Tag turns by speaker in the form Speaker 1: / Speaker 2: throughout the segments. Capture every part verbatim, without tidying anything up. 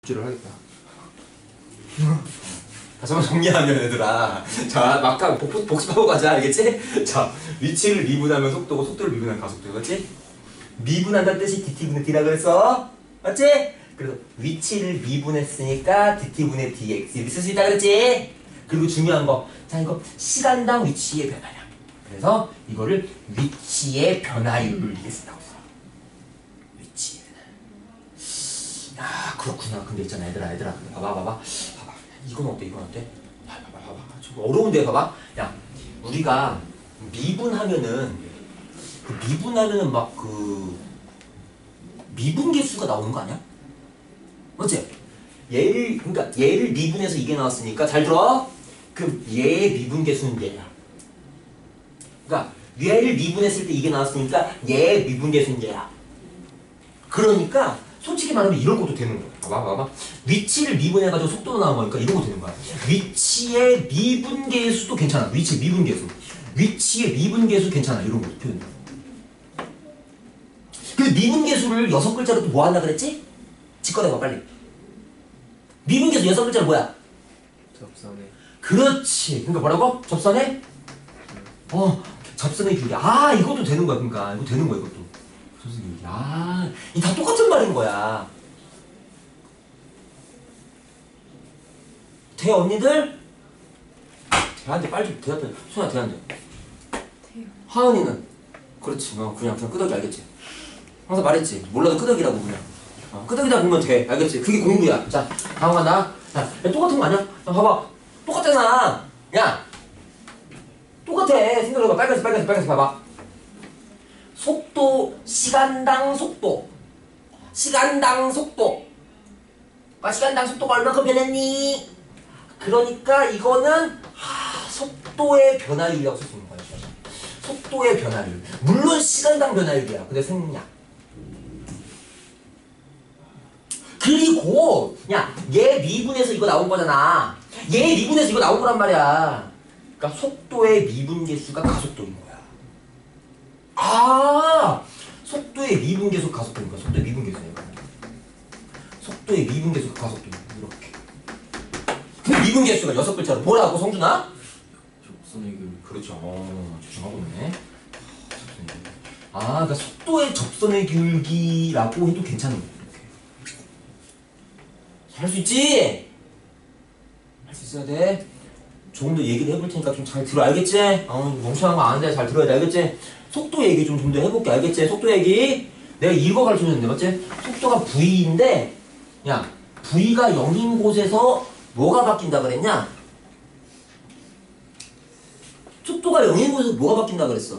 Speaker 1: 를 하겠다.
Speaker 2: 다시 한번 정리하면 얘들아, 자 막상 복, 복습하고 가자, 알겠지? 자, 위치를 미분하면 속도고 속도를 미분하면 가속도, 맞지? 미분한다는 뜻이 dt분의 d라 그랬어, 맞지? 그래서 위치를 미분했으니까 dt분의 dx 이렇게 쓸 수 있다 그랬지? 그리고 중요한 거, 자 이거 시간당 위치의 변화량. 그래서 이거를 위치의 변화율을 이렇게 쓴다고 했어. 위치의 변화. 야 그렇구나. 근데 있잖아 얘들아, 얘들아 봐봐 봐봐 봐봐. 이건 어때? 이건 어때? 봐봐 봐봐 봐봐. 좀 어려운데 봐봐. 야 우리가 미분하면은 그 미분하면은 막 그 미분계수가 나오는 거 아니야? 맞지? 얘를 그러니까 얘를 미분해서 이게 나왔으니까 잘 들어. 그럼 얘의 미분계수는 얘야. 그러니까 얘를 미분했을 때 이게 나왔으니까 얘의 미분계수는 얘야. 그러니까 솔직히 말하면 이런 것도 되는 거야. 봐봐 봐봐. 위치를 미분해가지고 속도도 나온 거니까 이런 거 되는 거야. 위치의 미분계수도 괜찮아. 위치의 미분계수. 위치의 미분계수 괜찮아. 이런 것도 표현돼. 그 미분계수를 여섯 글자로 또 뭐 한다 그랬지? 직관해봐 빨리. 미분계수 여섯 글자로 뭐야?
Speaker 1: 접선에.
Speaker 2: 그렇지. 그러니까 뭐라고? 접선에? 어, 접선의 길이. 아, 이것도 되는 거야. 그러니까 이거 되는 거야, 이것도. 접선의 길이. 아, 이 다 똑같은 말인 거야. 돼, 언니들? 대한테 빨리 좀 대한테. 소연아, 대한테. 하은이는? 그렇지. 어, 그냥 그냥 끄덕이 알겠지? 항상 말했지. 몰라도 끄덕이라고 그냥. 어, 끄덕이다 보면 돼. 알겠지? 그게 공부야. 자, 다음 간다. 자, 야, 똑같은 거 아니야? 야, 봐봐. 똑같잖아. 야, 똑같아. 생각해봐. 빨간색, 빨간색, 빨간색 봐봐. 속도, 시간당 속도. 시간당 속도. 아, 시간당 속도가 얼마큼 변했니? 그러니까 이거는 하, 속도의 변화율이라고 쓸 수 있는 거야. 속도의 변화율. 물론 시간당 변화율이야. 근데 생략. 그리고 야, 얘 미분에서 이거 나온 거잖아. 얘 미분에서 이거 나온 거란 말이야. 그러니까 속도의 미분계수가 가속도인 거야. 아, 속도의 미분계수 가속도인 거야. 속도의 미분계수야. 속도의 미분계수가 가속도인 거야. 이렇게. 그 미분계수가 여섯 글자로 뭐라고, 성준아?
Speaker 1: 접선의 길.
Speaker 2: 그렇죠. 어, 집중하고 있네. 아, 그러니까 속도의 접선의 기울기라고 해도 괜찮은 거야. 할 수 있지? 할 수 있어야 돼. 조금 더 얘기를 해볼 테니까 좀 잘 들어, 알겠지? 어, 멍청한 거 아는데 잘 들어야 돼, 알겠지? 속도 얘기 좀 좀 더 해볼게, 알겠지? 속도 얘기. 내가 이거 가르쳐줬는데, 맞지? 속도가 V인데, 야, V가 영인 곳에서 뭐가 바뀐다 그랬냐? 속도가 영인 곳에서 뭐가 바뀐다 그랬어?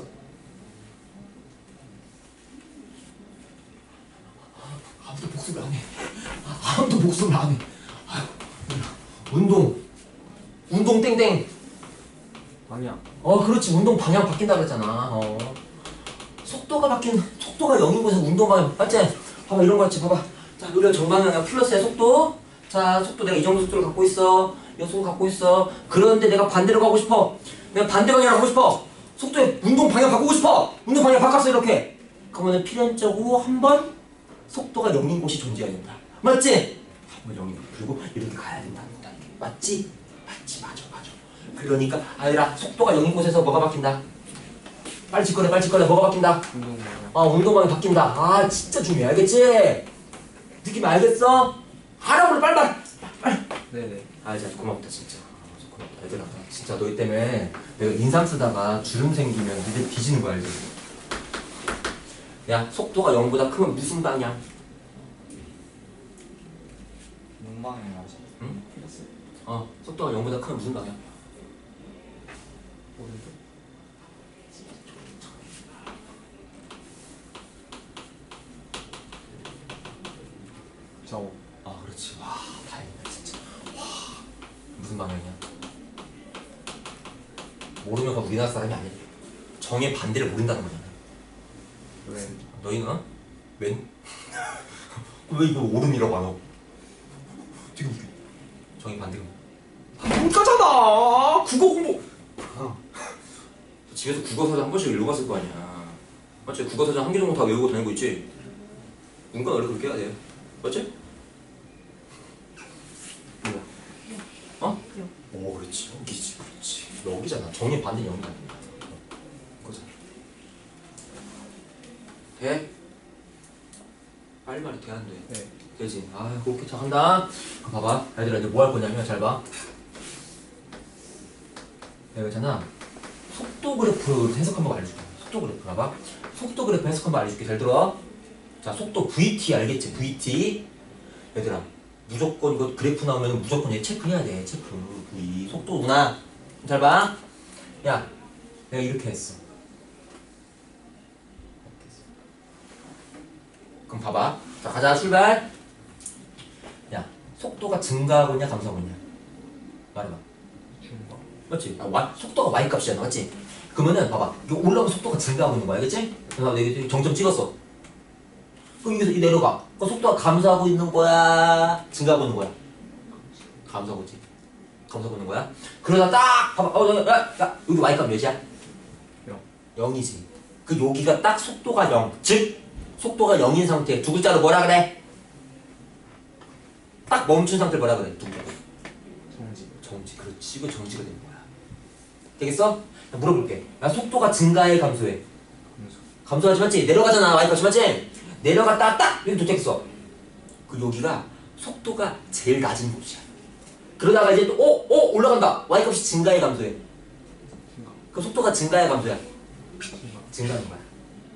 Speaker 2: 아무도 복습을 안 해. 아무도 복습을 안 해. 아유, 운동. 운동 땡땡.
Speaker 1: 방향.
Speaker 2: 어, 그렇지. 운동 방향 바뀐다 그랬잖아. 어. 속도가 바뀐, 속도가 영인 곳에서 운동 방향. 맞지? 봐봐, 이런 거 같지? 봐봐. 자, 우리가 정방향이야. 플러스의 속도. 자, 속도 내가 이 정도 속도를 갖고 있어. 이 속도 갖고 있어. 그런데 내가 반대로 가고 싶어. 내가 반대 방향을 하고 싶어. 속도의 운동 방향 바꾸고 싶어. 운동 방향 바꿨어, 이렇게. 그러면 필연적으로 한 번 속도가 영인 곳이 존재해야 된다. 맞지? 한 번 영인. 그리고 이렇게 가야 된다. 맞지? 맞지, 맞아, 맞아. 그러니까 아니라 속도가 영인 곳에서 뭐가 바뀐다? 빨리 직거래, 빨리 직거래. 뭐가 바뀐다?
Speaker 1: 운동 방향.
Speaker 2: 아, 운동방이 바뀐다. 아, 진짜 중요해. 알겠지? 느낌 알겠어? 하라고 빨리 빨리 빨리.
Speaker 1: 네네.
Speaker 2: 아, 진짜 고맙다 진짜. 아, 고맙다. 얘들아, 진짜 너희 때문에 내가 인상 쓰다가 주름 생기면 니들 뒤지는 거 알지? 야, 속도가 영보다 크면 무슨 방향?
Speaker 1: 문방향이라지.
Speaker 2: 응? 어, 속도가 영보다 크면 무슨 방향?
Speaker 1: 오른쪽. 좌우.
Speaker 2: 아, 그렇지. 와, 다행이다 진짜. 와, 무슨 방향이야? 모르면 우리나라 사람이 아니야. 정의 반대를 모른다는 거잖아.
Speaker 1: 왼.
Speaker 2: 너희는 어? 왼? 왜 이거 오른이라고 안 하고? 지금 정의 반대가 문과잖아. 국어 공부. 집에서 국어사전 한 번씩 읽어봤을 거 아니야. 맞지? 국어사전 한 개 정도 다 외우고 다니고 있지? 문과는 원래 그렇게 해야 돼. 맞지? 오, 그렇지. 여기지. 그렇지. 여기잖아. 정의 반대 영이다. 이거잖아. 돼? 빨리 말해. 돼, 안 돼?
Speaker 1: 네.
Speaker 2: 되지. 아, 그렇게 잘 한다. 봐봐. 얘들아, 이제 뭐 할 거냐면, 잘 봐. 내가 있잖아. 속도 그래프 해석 한번 알려줄게. 속도 그래프. 봐봐. 속도 그래프 해석 한번 알려줄게. 잘 들어. 자, 속도 브이티 알겠지? 브이티. 얘들아, 무조건 이거 그래프 나오면 무조건 얘 체크해야 돼. 체크. V. 속도구나. 잘 봐. 야, 내가 이렇게 했어. 그럼 봐봐. 자, 가자. 출발. 야, 속도가 증가하고 있냐 감소하고 있냐? 말해봐.
Speaker 1: 중과.
Speaker 2: 맞지? 아, y, 속도가 y 값이잖아. 맞지? 그러면은 봐봐. 이거 올라오면 속도가 증가하고 있는 거야. 알겠지? 그래서 내가 정점 찍었어. 그럼 여기서 이 내려가. 그 속도가 감소하고 있는 거야? 증가하고 있는 거야? 감소하고 있지. 감소하고 있는 거야? 그러다 딱 봐봐. 어, 야, 야, 야, 여기 y값 몇이야?
Speaker 1: 영.
Speaker 2: 영이지. 그 여기가 딱 속도가 영. 즉 속도가 영인 상태. 두 글자로 뭐라 그래? 딱 멈춘 상태를 뭐라 그래? 두 글자.
Speaker 1: 정지.
Speaker 2: 정지. 그렇지. 이거 정지가 되는 거야. 되겠어? 자, 물어볼게. 야, 속도가 증가해 감소해?
Speaker 1: 감소.
Speaker 2: 감소하지 맞지? 내려가잖아. y값이 맞지? 내려갔다 딱 여기 도착했어. 그 여기가 속도가 제일 낮은 곳이야. 그러다가 이제 또 오! 오! 올라간다. y값이 증가해 감소해?
Speaker 1: 증가.
Speaker 2: 그 속도가 증가해 감소해?
Speaker 1: 증가.
Speaker 2: 증가하는 거야.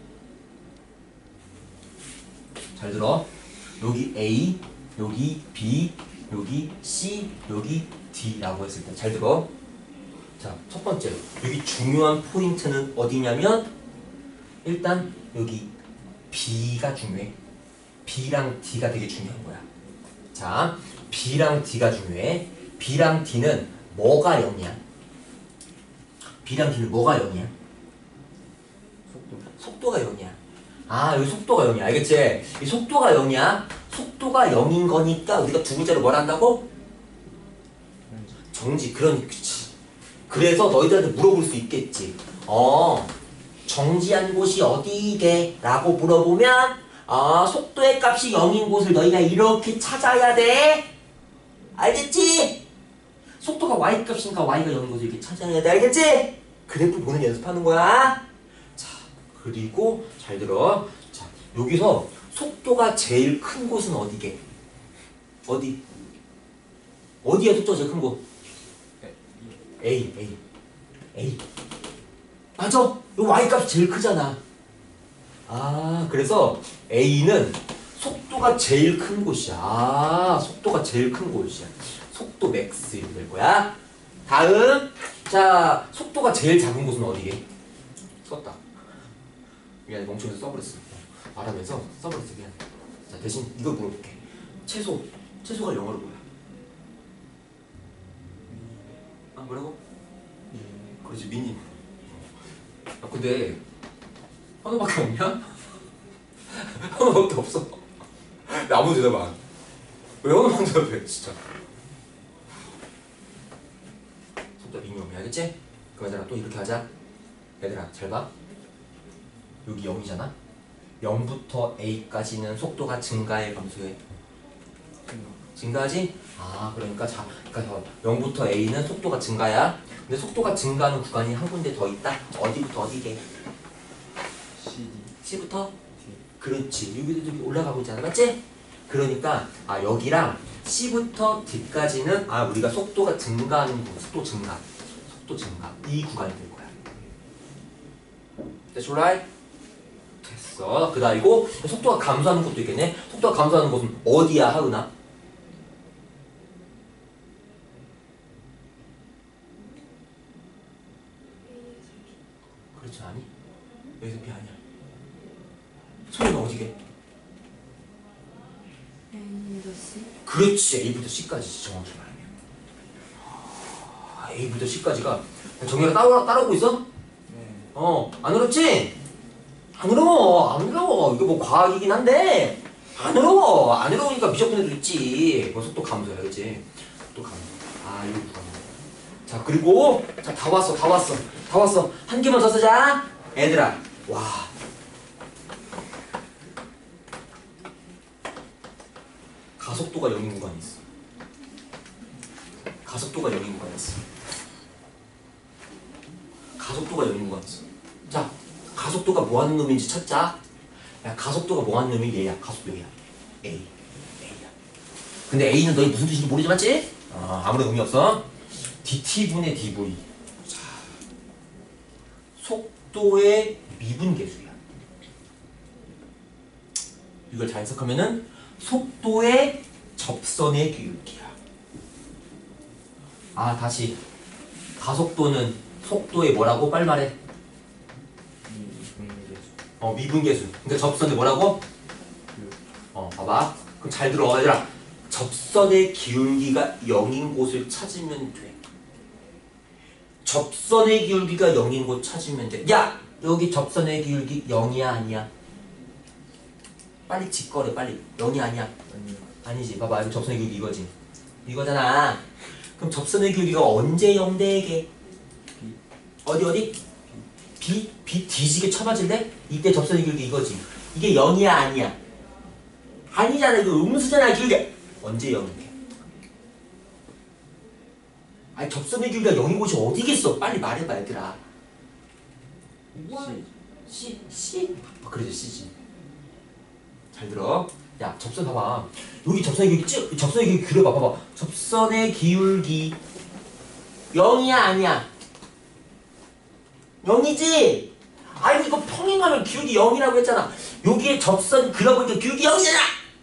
Speaker 2: 잘 들어. 여기 A, 여기 B, 여기 C, 여기 D라고 했을 때 잘 들어. 자, 첫 번째로 여기 중요한 포인트는 어디냐면 일단 여기 B가 중요해. B랑 D가 되게 중요한 거야. 자, B랑 D가 중요해. B랑 D는 뭐가 영이야? B랑 D는 뭐가 영이야?
Speaker 1: 속도.
Speaker 2: 속도가 영이야. 아, 여기 속도가 영이야. 알겠지? 이 속도가 영이야. 속도가 영인 거니까 우리가 두 글자로 뭘 한다고?
Speaker 1: 정지.
Speaker 2: 정지. 그러니 그치. 그래서 너희들한테 물어볼 수 있겠지. 어, 정지한 곳이 어디게? 라고 물어보면 아, 속도의 값이 영인 곳을 너희가 이렇게 찾아야 돼. 알겠지? 속도가 y값이니까 y가 영인 곳을 이렇게 찾아야 돼. 알겠지? 그래프 보는 연습하는 거야. 자, 그리고 잘 들어. 자, 여기서 속도가 제일 큰 곳은 어디게? 어디? 어디야 속도가 제일 큰 곳?
Speaker 1: 네.
Speaker 2: A, A, A. 맞아. 요 y값이 제일 크잖아. 아, 그래서 A는 속도가 제일 큰 곳이야. 아, 속도가 제일 큰 곳이야. 속도 맥스 이렇게 될 거야. 다음. 자, 속도가 제일 작은 곳은 어디게? 썼다. 미안해, 멍청해서 써버렸어. 말하면서 써버렸어. 미안해. 자, 대신 이걸 물어볼게. 채소. 채소가 영어로 뭐야? 아, 뭐라고?
Speaker 1: 예.
Speaker 2: 그렇지, 미니. 아, 근데 하나밖에 없냐? 하나밖에 없어. 나 아무 대답 안. 왜 하나만 대답해, 진짜. 속도 미니멈이 알겠지? 그럼 얘들아 또 이렇게 하자. 얘들아 잘 봐. 여기 영이잖아? 영부터 A까지는 속도가 증가해 감소해?
Speaker 1: 증가.
Speaker 2: 증가하지? 아, 그러니까 자, 그러니까 영부터 A는 속도가 증가야. 근데 속도가 증가하는 구간이 한 군데 더 있다. 어디부터 어디게?
Speaker 1: 씨디.
Speaker 2: C부터?
Speaker 1: D.
Speaker 2: 그렇지. 여기도 여기 올라가고 있잖아. 맞지? 그러니까 아, 여기랑 C부터 D까지는 아, 우리가 속도가 증가하는 구간, 속도 증가. 속도 증가. 이 구간이 될 거야. That's right? 됐어. 그다음이고 속도가 감소하는 곳도 있겠네. 속도가 감소하는 곳은 어디야, 하은아? 그렇지 아니? 여기서 B 아니야. 소리는 어디게?
Speaker 3: A부터 C?
Speaker 2: 그렇지. A부터 C까지 정확히 말하면. 아, A부터 C까지가 정리가 따라, 따라오고 있어?
Speaker 1: 네.
Speaker 2: 어, 안 어렵지? 안 어려워. 안 어려워. 이거 뭐 과학이긴 한데 안 어려워. 안 어려우니까 미적분 애도 있지. 뭐 속도 감소야, 그렇지? 속도 감소. 아, 이거 누가 자, 그리고 자, 다 왔어. 다 왔어. 다 왔어. 한 개만 더 쓰자. 얘들아. 와. 가속도가 영인 구간이 있어. 가속도가 영인 구간이었어. 가속도가 영인 구간이었어. 자, 가속도가 뭐 하는 놈인지 찾자. 야, 가속도가 뭐 하는 놈이 얘야. 가속도 얘야. A. A야. 근데 A는 너희 무슨 뜻인지 모르지 맞지? 아, 아무런 의미 없어. dt분의 dv. 자, 속도의 미분계수야. 이걸 잘 해석하면은 속도의 접선의 기울기야. 아, 다시. 가속도는 속도의 뭐라고? 빨리 말해.
Speaker 1: 미분계수.
Speaker 2: 어, 미분계수. 그러니까 접선의 뭐라고? 어, 봐봐. 그럼 잘 들어, 얘들아. 접선의 기울기가 영인 곳을 찾으면 돼. 접선의 기울기가 영인 곳 찾으면 돼. 야! 여기 접선의 기울기 영이야, 아니야? 빨리 직거래, 빨리. 영이 아니야?
Speaker 1: 아니요.
Speaker 2: 아니지. 봐봐. 여기 접선의 기울기 이거지. 이거잖아. 그럼 접선의 기울기가 언제 영 대게?
Speaker 1: B.
Speaker 2: 어디, 어디? B? B 뒤지게 쳐맞을래? 이때 접선의 기울기 이거지. 이게 영이야, 아니야? 아니잖아. 이거 음수잖아, 기울기. 언제 영인데? 아니, 접선의 기울기가 영인 곳이 어디겠어? 빨리 말해봐, 얘들아.
Speaker 1: C.
Speaker 2: C? C? 아, 그래도 C지. 잘 들어. 야, 접선 봐봐. 여기 접선의 기울기 쭉, 접선의 기울기 그려봐. 봐봐. 접선의 기울기 영이야, 아니야? 영이지? 아니, 이거 평행하면 기울기 영이라고 했잖아. 여기에 접선 그려보니까 기울기 영이잖아!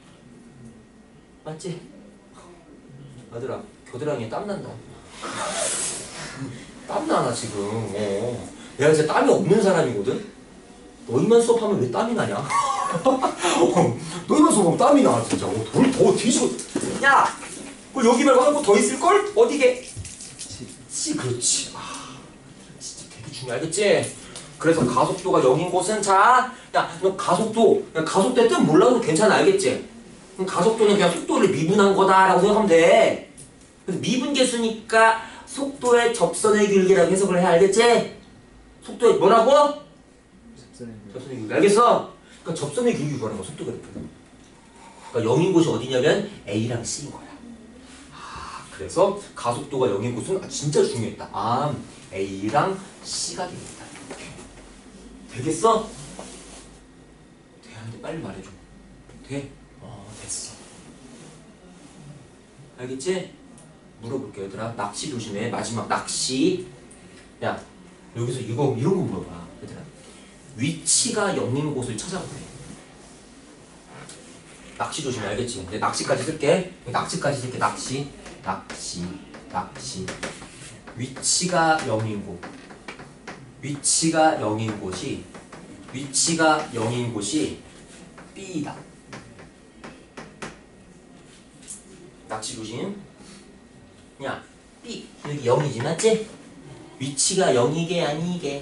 Speaker 2: 맞지? 아들아, 겨드랑이에 땀난다. 땀나, 나 지금. 어. 내가 진짜 땀이 없는 사람이거든? 너희만 수업하면 왜 땀이 나냐? 어, 너희만 수업하면 땀이 나, 진짜. 어, 더, 더 뒤지고. 야! 그 여기 말고 한 곳 더 있을걸? 어디게?
Speaker 1: C.
Speaker 2: C, 그렇지. 아, 진짜 되게 중요하겠지? 그래서 가속도가 영인 곳은, 자, 야, 너 가속도, 야, 가속도의 뜻 몰라도 괜찮아, 알겠지? 그럼 가속도는 그냥 속도를 미분한 거다라고 생각하면 돼. 그래서 미분계수니까 속도의 접선의 기울기라고 해석을 해야 알겠지? 속도의 뭐라고?
Speaker 1: 접선의 기울기.
Speaker 2: 접선의 기울기. 알겠어? 그러니까 접선의 기울기 구하는 거 속도 그래프. 그러니까 영인 곳이 어디냐면 A랑 C인 거야. 아, 그래서 가속도가 영인 곳은 아, 진짜 중요했다. 아, A랑 C가 되겠다. 이렇게. 되겠어? 대한테 빨리 말해줘. 돼? 어, 됐어. 알겠지? 물어볼게, 얘들아. 낚시 조심해. 마지막 낚시. 야, 여기서 이거 이런 거 물어봐, 얘들아. 위치가 영인 곳을 찾아보래. 낚시 조심해, 알겠지? 내 낚시까지 쓸게. 낚시까지 쓸게. 낚시, 낚시, 낚시. 위치가 영인 곳. 위치가 영인 곳이 위치가 영인 곳이 B다. 낚시 조심. 야, B 여기 영이지, 맞지? 위치가 영이게 아니게?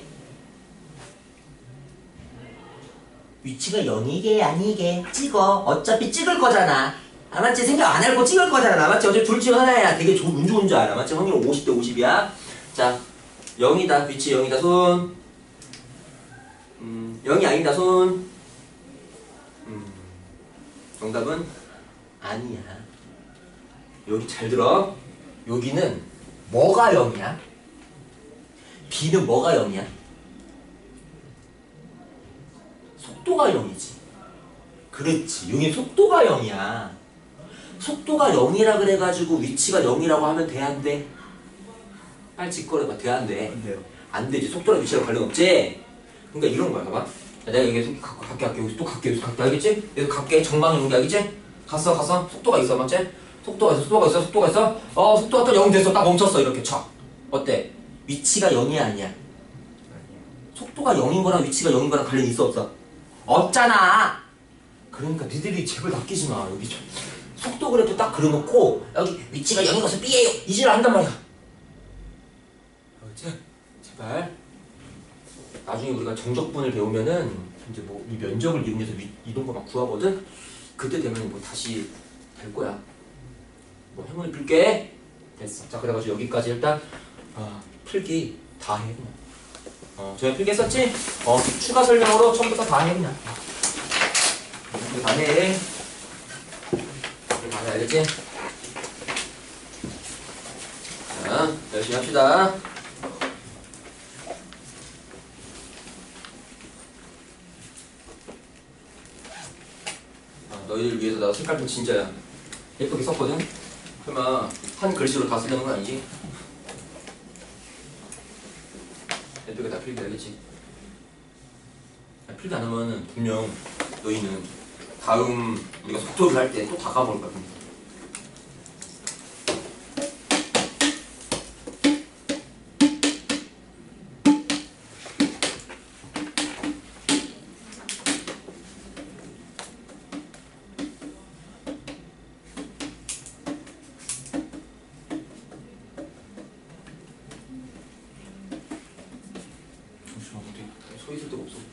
Speaker 2: 위치가 영이게 아니게? 찍어. 어차피 찍을 거잖아. 아, 맞지? 생각 안 하고 찍을 거잖아. 맞지? 어차피 둘 중 하나야. 되게 좋은, 운 좋은 줄 알아. 맞지? 확률 오십 대 오십이야. 자, 영이다. 위치 영이다. 손. 음, 영이 아니다. 손. 음, 정답은 아니야. 여기 잘 들어. 여기는 뭐가 영이야? B는 뭐가 영이야? 속도가 영이지. 그렇지. 여기 속도가 영이야. 속도가 영이라 그래가지고 위치가 영이라고 하면 돼, 안 돼? 빨리 직거래봐. 돼, 안 돼?
Speaker 1: 안 돼요.
Speaker 2: 안 되지. 속도랑 위치랑 관련 없지? 그러니까 이런 거야. 봐봐. 내가 여기서 갈게, 갈게. 여기서 또 갈게, 여기서 갈게. 알겠지? 여기서 갈게. 정방이 연기 알겠지? 갔어, 갔어. 속도가 있어, 맞지? 속도가 있어, 속도가 있어, 속도가 있어. 어, 속도가 또 영 됐어. 딱 멈췄어. 이렇게 촥. 어때? 위치가 영이야, 아니야?
Speaker 1: 아니요.
Speaker 2: 속도가 영인 거랑 위치가 영인 거랑 관련이 있어, 없어? 없잖아. 그러니까 니들이 제발 낚이지 마. 여기 좀 속도 그래프 딱 그려놓고 여기 위치가 영인 것은 B예요. 이지를 한단 말이야. 알겠지? 제발. 나중에 우리가 정적분을 배우면은 이제 뭐 이 면적을 이용해서 위, 이런 거 막 구하거든. 그때 되면 뭐 다시 될 거야. 뭐 행운을 빌게. 됐어. 자, 그래가지고 여기까지 일단 아, 풀기 다 해 그냥. 어, 저희 필기 했었지? 어, 추가 설명으로 처음부터 다 해, 그냥. 이렇게 다 해. 이렇게 다 해, 알겠지? 열심히 합시다. 아, 너희들 위해서 나 색깔도 진짜 예쁘게 썼거든? 설마 한 글씨로 다 쓰려는 건 아니지? 예쁘게 다 필기해야겠지. 필기 안 하면은 분명 너희는 다음 우리가 속도를 할 때 또 다 까먹을 거야. 서 있을 데가 없어.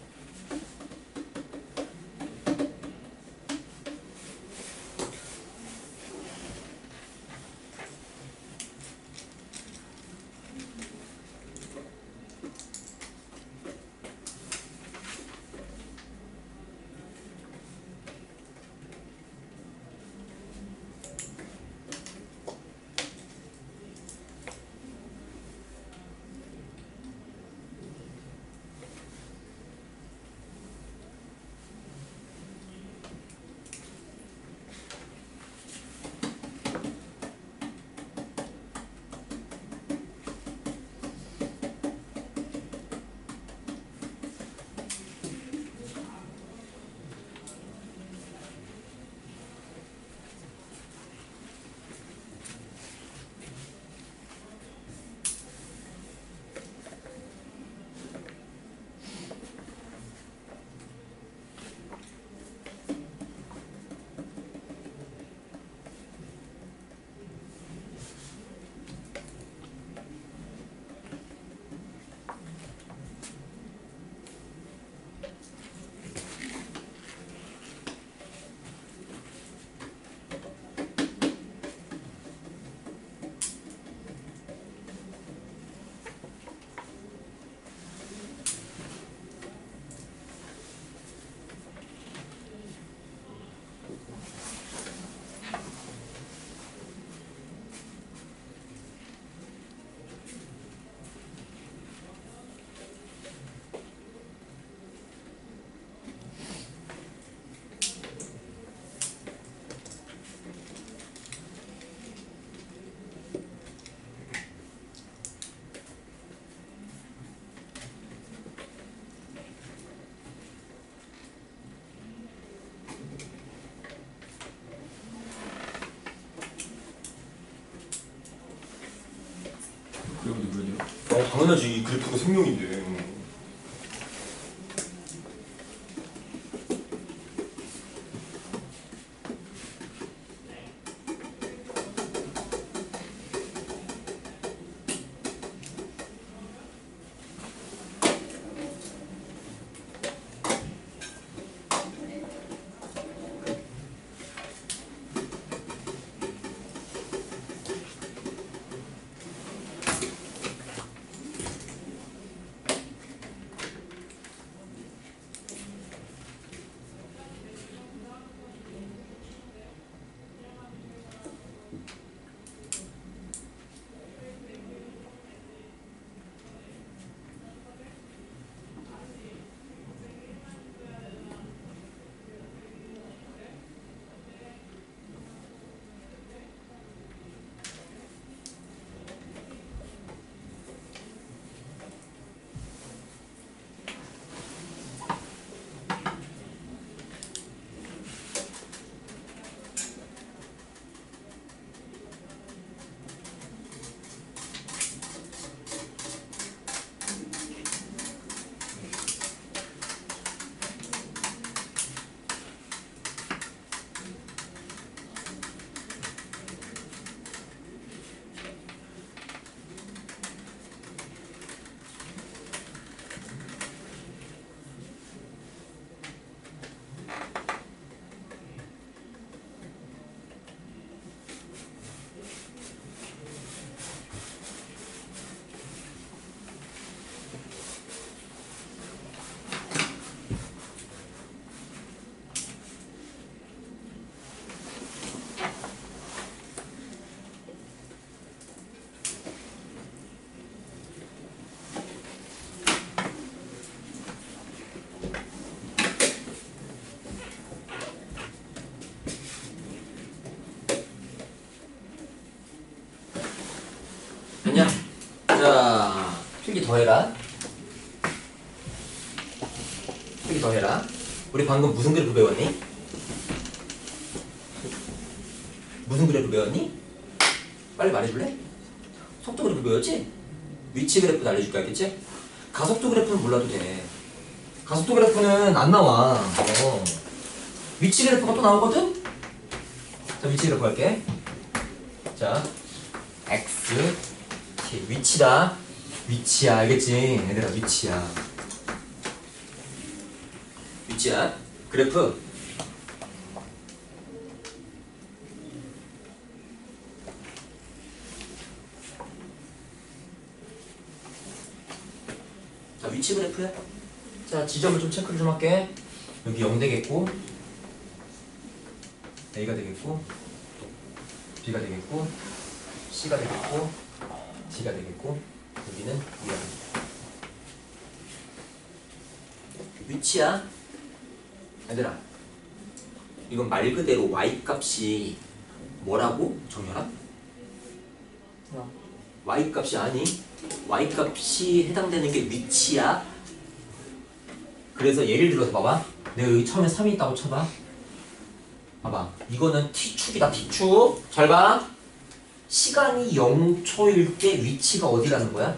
Speaker 1: 그래도 그러냐?
Speaker 2: 어, 당연하지. 그래프가 생명인데. 필기 더 해라. 필기 더 해라. 우리 방금 무슨 그래프 배웠니? 무슨 그래프 배웠니? 빨리 말해줄래? 속도 그래프 배웠지? 위치 그래프 알려줄게. 알겠지? 가속도 그래프는 몰라도 돼. 가속도 그래프는 안 나와. 어. 위치 그래프가 또 나오거든? 자, 위치 그래프 할게. 자, x, t. 위치다. 위치야. 알겠지? 얘들아, 위치야. 위치야. 그래프. 자, 위치 그래프야. 자, 지점을 좀 체크를 좀 할게. 여기 영 되겠고, A가 되겠고, B가 되겠고, C가 되겠고, D가 되겠고, 여기는 이가 되겠고. 위치야. 얘들아, 이건 말 그대로 y 값이 뭐라고? 정렬아?
Speaker 1: 영.
Speaker 2: y 값이 아니, y 값이 해당되는 게 위치야. 그래서 예를 들어서 봐봐. 내가 여기 처음에 삼이 있다고 쳐봐. 봐봐. 이거는 t축이다. t축. 잘 봐. 시간이 영 초일 때 위치가 어디라는 거야?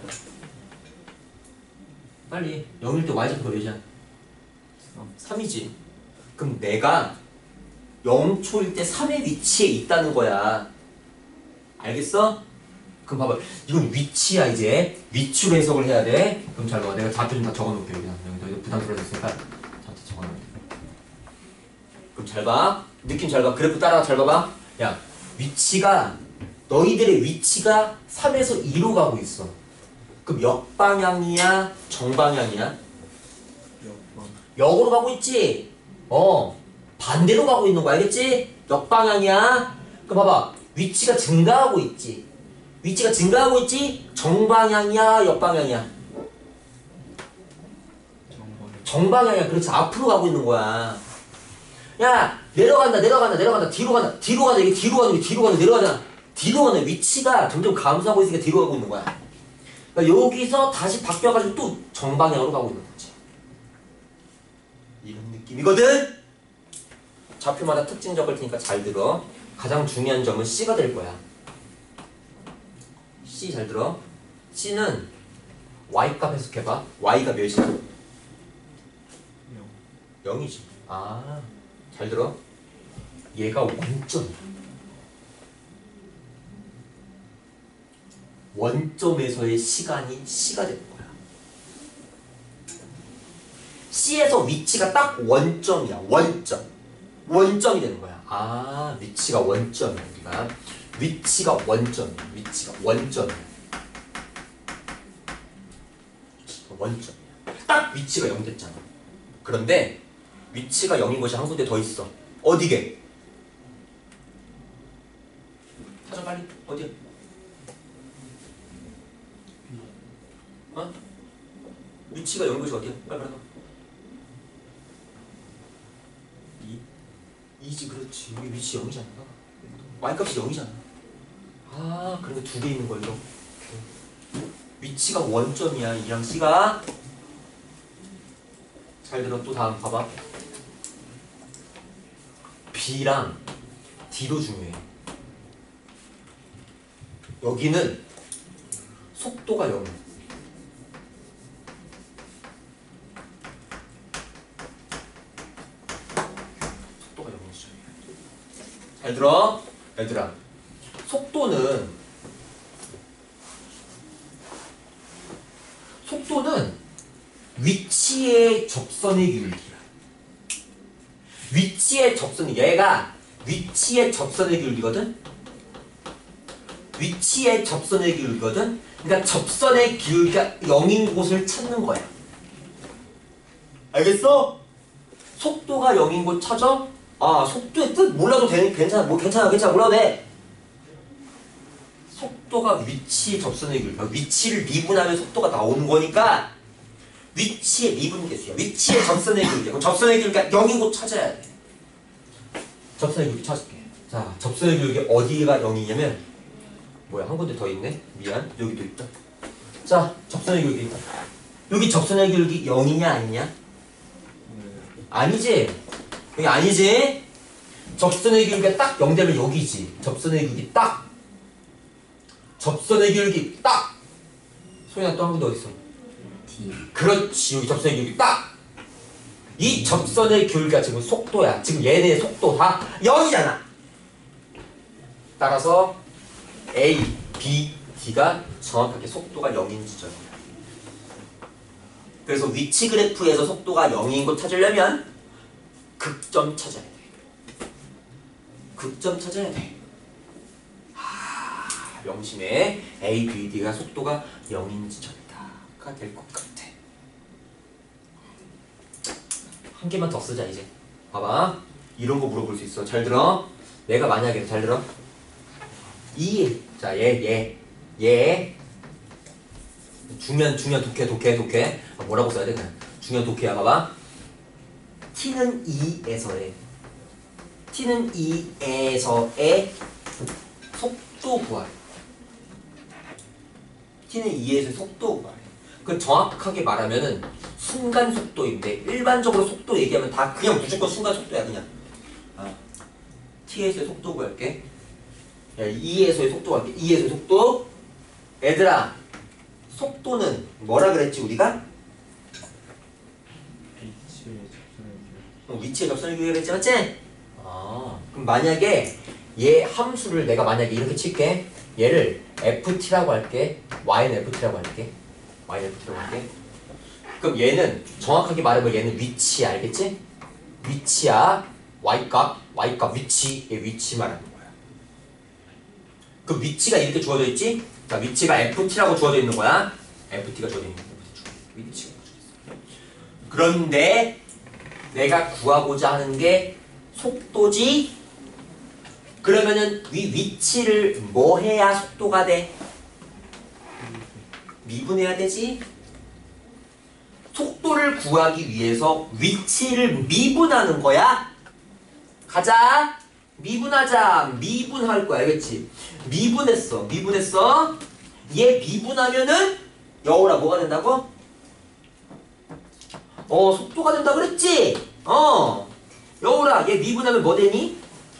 Speaker 2: 빨리. 영일 때 y좌표 몇이야? 삼이지. 그럼 내가 영 초일 때 삼의 위치에 있다는 거야. 알겠어? 그럼 봐봐. 이건 위치야. 이제 위치로 해석을 해야 돼. 그럼 잘 봐. 내가 좌표 좀 다 적어놓을게. 여기다. 여기 너 부담스러워졌으니까 좌표 적어놓을게. 그럼 잘 봐. 느낌 잘 봐. 그래프 따라가. 잘 봐봐. 야, 위치가 너희들의 위치가 삼에서 이로 가고 있어. 그럼 역방향이야? 정방향이야?
Speaker 1: 영.
Speaker 2: 역으로 가고 있지? 어, 반대로 가고 있는 거 알겠지? 역방향이야. 그럼 봐봐. 위치가 증가하고 있지? 위치가 증가하고 있지? 정방향이야? 역방향이야?
Speaker 1: 정방.
Speaker 2: 정방향이야. 그렇지. 앞으로 가고 있는 거야. 야, 내려간다, 내려간다, 내려간다, 뒤로 간다, 뒤로 간다, 이게 뒤로 가는 게 뒤로 가는 내려가잖아. 뒤로 가는 위치가 점점 감소하고 있으니까 뒤로 가고 있는 거야. 그러니까 여기서 다시 바뀌어가지고 또 정방향으로 가고 있는 거지. 이런 느낌이거든? 좌표마다 특징 적을 테니까 잘 들어. 가장 중요한 점은 C가 될 거야. C 잘 들어. C는 Y값 해석해봐. Y가 몇이야?
Speaker 1: 영.
Speaker 2: 영이지. 아, 잘 들어. 얘가 원점이야. 원점에서의 시간이 C가 되는 거야. C에서 위치가 딱 원점이야. 원점. 원점이 되는 거야. 아, 위치가 원점이야. 우리가 위치가 원점이야. 위치가 원점이야. 원점이야. 딱 위치가 영 됐잖아. 그런데 위치가 영인 곳이 한 군데 더 있어. 어디게? 찾아 빨리. 어디야? 어? 위치가 영인 곳이 어디야? 빨리 말해봐. 이? 이지. 그렇지. 여기 위치 영이잖아. y값이 영이잖아. 아, 그러니까 두 개 있는 거야. 이렇게. 위치가 원점이야. 이랑 C가. 잘 들어. 또 다음 봐봐. B랑 D도 중요해. 여기는 속도가 영이야. 속도가 영이지. 잘 들어. 얘들아, 속도는 속도는 위치의 접선의 기울기야. 위치의 접선이 얘가 위치의 접선의 기울기거든. 위치의 접선의 기울기거든. 그러니까 접선의 기울기가 영인 곳을 찾는 거야. 알겠어? 속도가 영인 곳 찾아? 아, 속도의 뜻 몰라도 돼. 괜찮아. 뭐 괜찮아. 괜찮아. 몰라도 돼. 속도가 위치 접선의 기울기. 위치를 미분하면 속도가 나오는 거니까 위치의 미분계수야. 위치의 접선의 기울기. 그럼 접선의 기울기가 영인 곳 찾아야 돼. 접선의 기울기 찾을게. 자, 접선의 기울기 어디가 영이냐면 뭐야? 한 군데 더 있네. 미안. 여기도 있다. 자, 접선의 기울기. 여기 접선의 기울기 영이냐 아니냐?
Speaker 1: 네.
Speaker 2: 아니지. 여기 아니지. 접선의 기울기가 딱 영 되면 여기지. 접선의 기울기 딱. 접선의 기울기 딱. 소연아 또 한 군데 어디 있어?
Speaker 3: T.
Speaker 2: 그렇지. 여기 접선의 기울기 딱. 이 접선의 기울기가 지금 속도야. 지금 얘네 속도 다 영이잖아. 따라서 A, B, D가 정확하게 속도가 영인 지점이야. 그래서 위치 그래프에서 속도가 영인 거 찾으려면 극점 찾아야 돼. 극점 찾아야 돼. 하, 명심해. A, B, D가 속도가 영인 지점이다가 될 것 같아. 한 개만 더 쓰자 이제. 봐봐. 이런 거 물어볼 수 있어. 잘 들어. 내가 만약에 잘 들어. 이, 자, 얘, 얘, 얘. 중요한, 중요한 독해, 독해, 독해. 아, 뭐라고 써야 돼, 그냥. 중요한 독해야, 봐봐. t는 이에서의, t는 이에서의 속도 구하래. t는 이에서의 속도 구하래. 그 정확하게 말하면은 순간 속도인데, 일반적으로 속도 얘기하면 다 그냥 무조건 순간 속도야, 그냥. 아, t에서의 속도 구할게. 야, 이에서의 속도 갈게. 이에서의 속도. 얘들아, 속도는 뭐라 그랬지 우리가?
Speaker 1: 위치의 접선의 기울기.
Speaker 2: 어, 위치의 접선의 기울기가 그랬지, 맞지? 아, 그럼 만약에 얘 함수를 내가 만약에 이렇게 칠게. 얘를 ft라고 할게. y는 ft라고 할게. y는 ft라고 할게. 그럼 얘는 정확하게 말하면 얘는 위치야, 알겠지? 위치야. y값, y값 위치, 얘 위치 말하는 거야. 그 위치가 이렇게 주어져 있지? 자, 위치가 ft라고 주어져 있는 거야. ft가 주어져 있는 거야. 위치가 주어져 있어. 그런데 내가 구하고자 하는 게 속도지? 그러면은 위 위치를 뭐 해야 속도가 돼? 미분해야 되지? 속도를 구하기 위해서 위치를 미분하는 거야? 가자! 미분하자. 미분할 거야. 알겠지? 미분했어. 미분했어. 얘 미분하면은 여우라 뭐가 된다고? 어, 속도가 된다 그랬지? 어. 여우라 얘 미분하면 뭐 되니?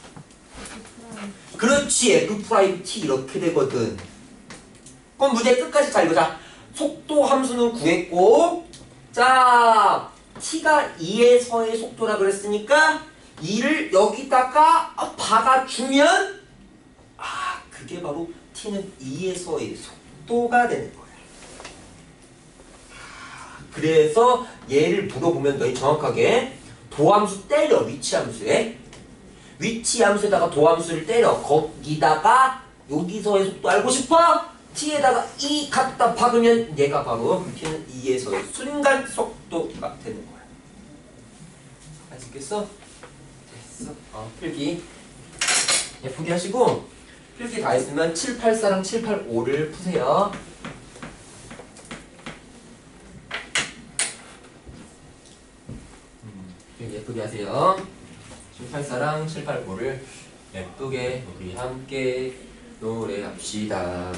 Speaker 2: 그렇지. F 프라임 T 이렇게 되거든. 그럼 문제 끝까지 잘 보자. 속도 함수는 구했고, 자, T가 이에서의 속도라 그랬으니까 이를 여기다가 박아주면, 아, 그게 바로 t는 이에서의 속도가 되는 거야. 그래서 얘를 물어보면 너희 정확하게 도함수 때려. 위치함수에 위치함수에다가 도함수를 때려. 거기다가 여기서의 속도 알고 싶어? t에다가 이 갖다 박으면 얘가 바로 t는 이에서의 순간 속도가 되는 거야. 알겠어? 됐어. 어, 필기 예쁘게 하시고, 필기 다 했으면 칠팔사랑 칠팔오를 푸세요. 필기 예쁘게 하세요. 칠팔사랑 칠팔오를 예쁘게 우리 함께 노래합시다.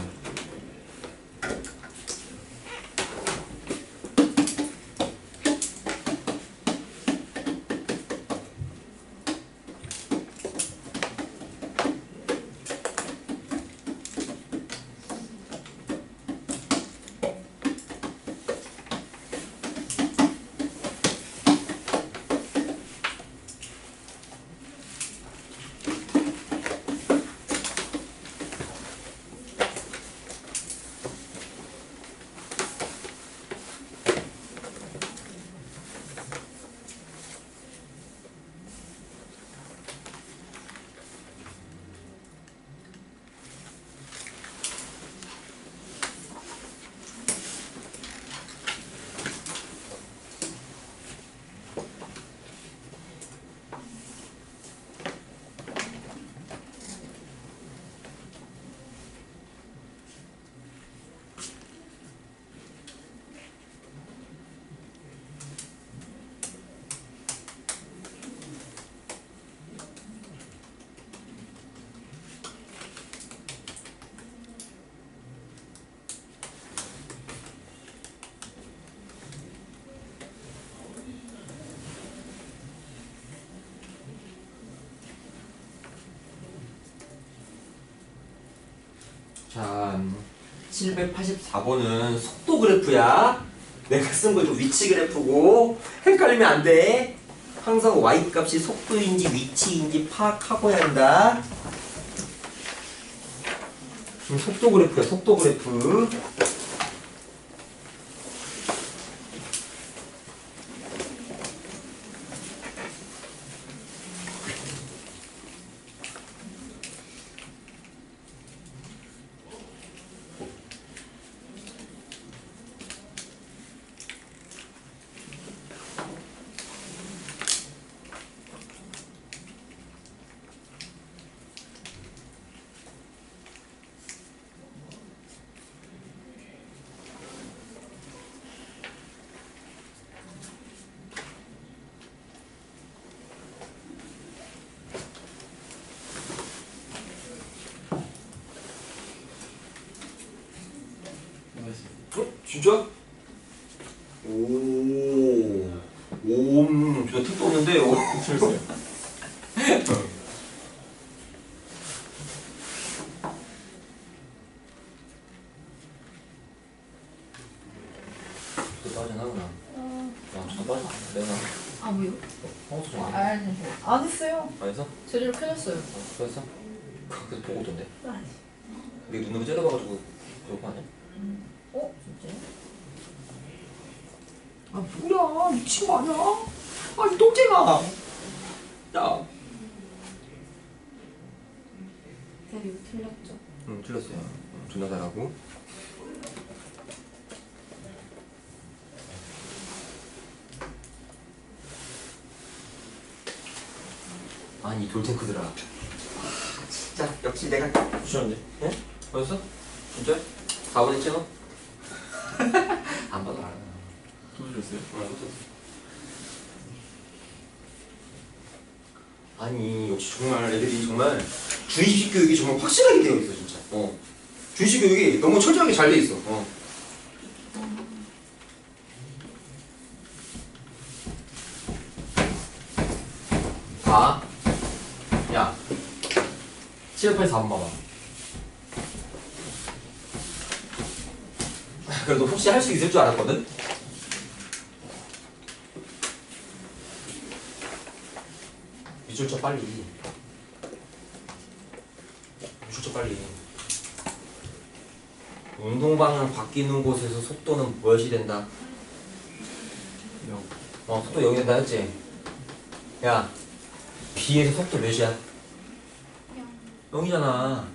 Speaker 2: 자, 칠백팔십사 번은 속도 그래프야. 내가 쓴 것도 위치 그래프고 헷갈리면 안 돼. 항상 y 값이 속도인지 위치인지 파악하고야 한다. 음, 속도 그래프야, 속도 그래프. 어? 진짜? 오, 오, 진짜 택도 없는데, 오.
Speaker 1: 틀렸어요.
Speaker 2: 또 빠져나구나.
Speaker 3: 어,
Speaker 2: 야, 진짜 빠져. 내가.
Speaker 3: 아 뭐요?
Speaker 2: 허수 좀
Speaker 3: 아,
Speaker 2: 안 해.
Speaker 3: 아니, 안 했어요.
Speaker 2: 안 했어?
Speaker 3: 제대로 켜졌어요.
Speaker 2: 어, 그랬어? 그래서 보고 오던데.
Speaker 3: 아니.
Speaker 2: 내가 눈으로 째려봐가지고 그런 거 아니야?
Speaker 3: 어? 진짜요? 아 뭐야 미친 거 아니야? 아니 똥쟁아.
Speaker 2: 야.
Speaker 3: 대리 틀렸죠?
Speaker 2: 응, 틀렸어요. 응, 존나 잘하고. 아니, 이 돌탱크들아. 아, 진짜, 역시 내가.
Speaker 1: 주셨는데?
Speaker 2: 예? 보였어? 진짜? 사 번 했지, 너? 안 봐도 알아.
Speaker 1: 또 주셨어요?
Speaker 2: 아니, 역시 정말 애들이 정말 주의식 교육이 정말 확실하게 되어 있어, 진짜. 어. 주의식 교육이 너무 철저하게 잘 돼 있어. 어. 봐. 야. 칠, 팔, 사 번 봐봐. 그래도 혹시 할 수 있을 줄 알았거든? 밑줄 쳐 빨리. 밑줄 쳐 빨리. 운동 방향 바뀌는 곳에서 속도는 무엇이 된다?
Speaker 1: 영.
Speaker 2: 어, 속도 영이 된다 했지? 야, B에서 속도 몇이야? 영이잖아.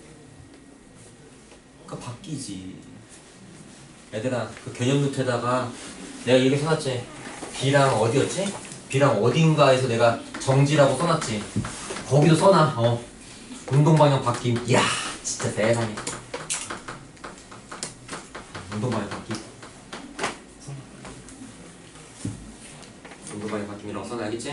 Speaker 2: 그러니까 바뀌지. 얘들아, 그 개념 노트에다가 내가 이렇게 써놨지? B랑 어디였지? B랑 어딘가에서 내가 정지라고 써놨지? 거기도 써놔. 어. 운동 방향 바뀜. 이야, 진짜 세상에. 운동 방향 바뀜. 운동 방향 바뀜이라고 써놔야겠지?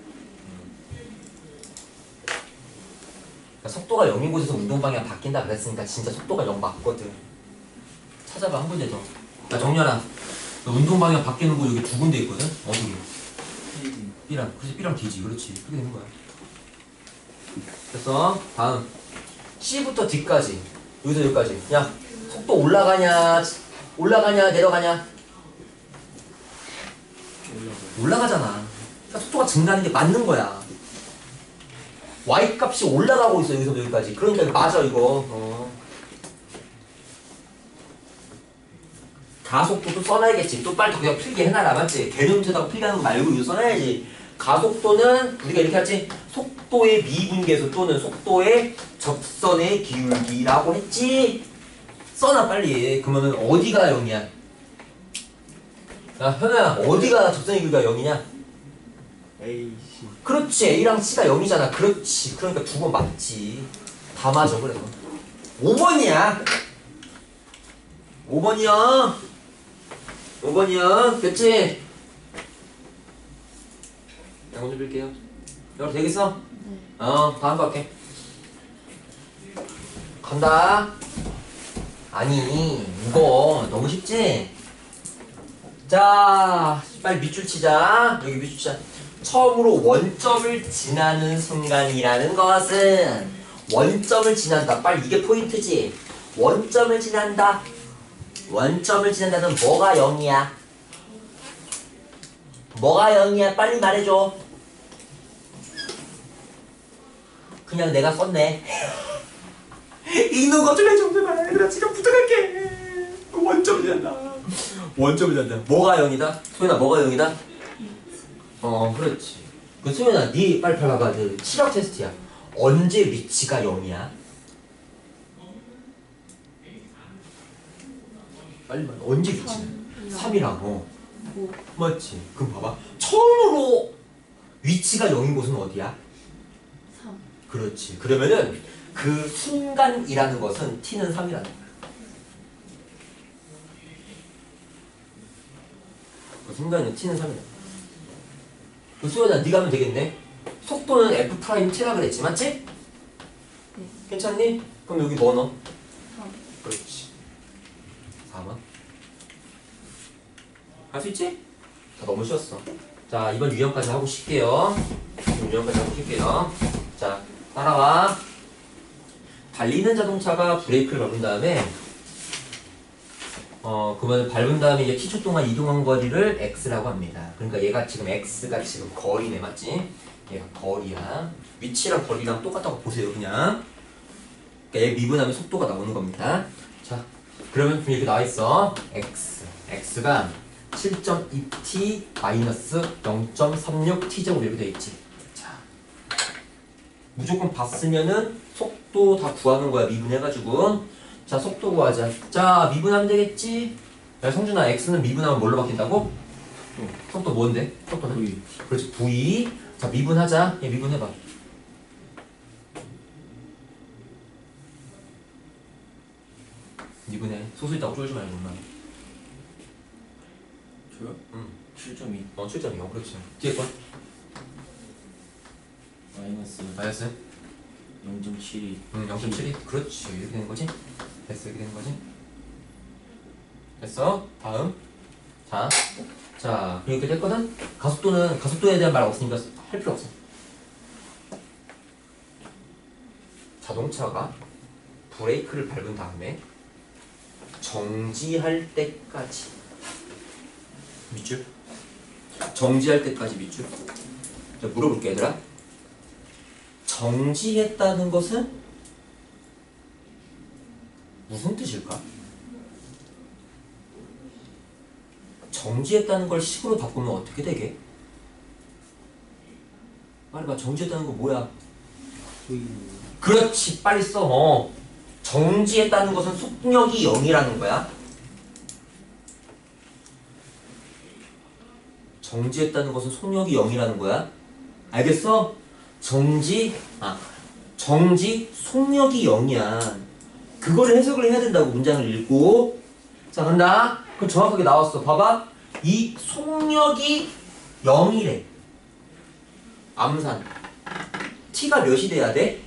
Speaker 2: 그러니까 속도가 영인 곳에서 운동 방향 바뀐다 그랬으니까 진짜 속도가 영 맞거든. 찾아봐 한 군데 더. 야 정연아, 너 운동 방향 바뀌는 곳 여기 두 군데 있거든. 어디? B랑. 그래서 B랑 D지. 그렇지. 그렇게 되는 거야. 됐어. 다음 C부터 D까지. 여기서 여기까지. 야 속도 올라가냐 올라가냐 내려가냐? 올라가잖아. 그러니까 속도가 증가하는 게 맞는 거야. Y 값이 올라가고 있어 여기서 여기까지. 그러니까 이거 맞아 이거. 어. 가속도도 써놔야겠지. 또 빨리 그냥 필기 해놔라 맞지? 개념체다가 필기하는 거 말고 이거 써놔야지. 가속도는 우리가 이렇게 했지. 속도의 미분계수 또는 속도의 접선의 기울기라고 했지. 써놔 빨리. 그러면은 어디가 영이야? 야 현우야 어디가 접선의 기울기가 영이냐?
Speaker 1: A, C.
Speaker 2: 그렇지. A랑 C가 영이잖아. 그렇지. 그러니까 두 번 맞지. 다 맞아 그래서. 오 번이야. 오 번이야. 오 번이야. 됐지? 자 먼저 빌게요. 여기 되겠어?
Speaker 3: 네.
Speaker 2: 어 다음 거 할게. 간다. 아니 이거 너무 쉽지? 자 빨리 밑줄 치자. 여기 밑줄 치자. 처음으로 원점을 지나는 순간이라는 것은 원점을 지난다. 빨리 이게 포인트지. 원점을 지난다. 원점을 지난다는 뭐가 영이야? 뭐가 영이야? 빨리 말해줘. 그냥 내가 썼네. 읽는 거 좀 해줘. 제발. 얘들아 지금 부탁할게. 원점을 지난다. 원점을 지난다. 뭐가 영이다? 소연아 뭐가 영이다? 어 그렇지. 그 소연아 니 빨리 봐봐. 그 시력 테스트야. 언제 위치가 영이야? 빨리 말해. 언제 위치는? 삼이라고.
Speaker 3: 오.
Speaker 2: 맞지? 그럼 봐봐. 처음으로 위치가 영인 곳은 어디야?
Speaker 3: 삼.
Speaker 2: 그렇지. 그러면은 그 순간이라는 것은 t는 삼이라는 거야. 그 순간은 t는 삼이라는 거야. 그 수연아 네가 하면 되겠네. 속도는 f' t라 그랬지. 맞지?
Speaker 3: 네.
Speaker 2: 괜찮니? 그럼 여기 뭐 넣어?
Speaker 3: 삼.
Speaker 2: 그렇지. 사 번. 할 수 있지? 자, 너무 쉬웠어. 자, 이번 유형까지 하고 쉴게요. 유형까지 하고 쉴게요. 자, 따라와. 달리는 자동차가 브레이크를 밟은 다음에 어, 그러면 밟은 다음에 이제 t초 동안 이동한 거리를 x라고 합니다. 그러니까 얘가 지금 x가 지금 거리네, 맞지? 얘가 거리야. 위치랑 거리랑 똑같다고 보세요, 그냥. 그러니까 얘 미분하면 속도가 나오는 겁니다. 자, 그러면 이렇게 나와 있어. x. x가 칠 점 이 티 마이너스 영 점 삼육 티 제곱 이렇게 돼 있지. 자, 무조건 봤으면은 속도 다 구하는 거야, 미분해가지고. 자, 속도 구하자. 자, 미분하면 되겠지? 야, 성준아, x는 미분하면 뭘로 바뀐다고? 응. 속도 뭔데? 속도는?
Speaker 1: V.
Speaker 2: 그렇지, v. 자, 미분하자. 얘 미분해봐. 미분해. 소수 있다고 쫄지 말고, 엄마.
Speaker 1: 저요?
Speaker 2: 응.
Speaker 1: 칠 점 이.
Speaker 2: 어, 칠 점 이. 어, 그렇지. 뒤에 거.
Speaker 1: 마이너스
Speaker 2: 마이너스.
Speaker 1: 영 점 칠이.
Speaker 2: 응, 영 점 칠이. 그렇지. 이렇게 되는 거지? 됐어, 이렇게 되는 거지? 됐어. 다음. 자. 자, 이렇게 됐거든? 가속도는, 가속도에 대한 말 없으니까 할 필요 없어. 자동차가 브레이크를 밟은 다음에 정지할 때까지 밑줄? 정지할 때까지 밑줄? 자, 물어볼게, 얘들아. 정지했다는 것은 무슨 뜻일까? 정지했다는 걸 식으로 바꾸면 어떻게 되게? 빨리 봐. 정지했다는 거 뭐야?
Speaker 1: V.
Speaker 2: 그렇지. 빨리 써. 어. 정지했다는 것은 속력이 영이라는 거야. 정지했다는 것은 속력이 영이라는 거야. 알겠어? 정지, 아, 정지, 속력이 영이야. 그거를 해석을 해야 된다고, 문장을 읽고. 자, 간다. 그럼 정확하게 나왔어. 봐봐. 이 속력이 영이래. 암산. t가 몇이 돼야 돼?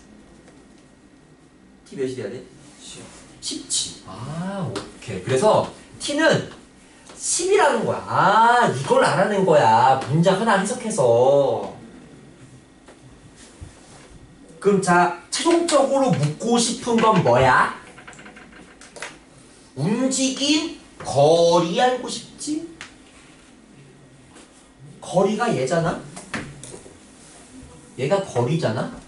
Speaker 2: t 몇이 돼야 돼? 십이지. 아, 오케이. 그래서 t는 십이라는 거야. 아, 이걸 알아낸 거야. 문장 하나 해석해서. 그럼 자, 최종적으로 묻고 싶은 건 뭐야? 움직인 거리 알고 싶지? 거리가 얘잖아? 얘가 거리잖아?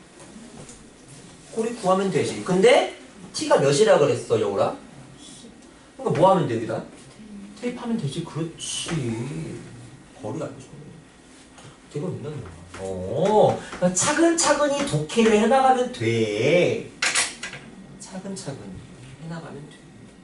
Speaker 2: 거리 구하면 되지. 근데 t가 몇이라 그랬어, 여우라? 그러니까 뭐 하면 돼, 여기다? 테이프하면 되지. 그렇지. 거리 알고 싶어. 되게 된다는 거야. 어, 그러니까 차근차근히 독해를 해나가면 돼. 차근차근히 해나가면 돼.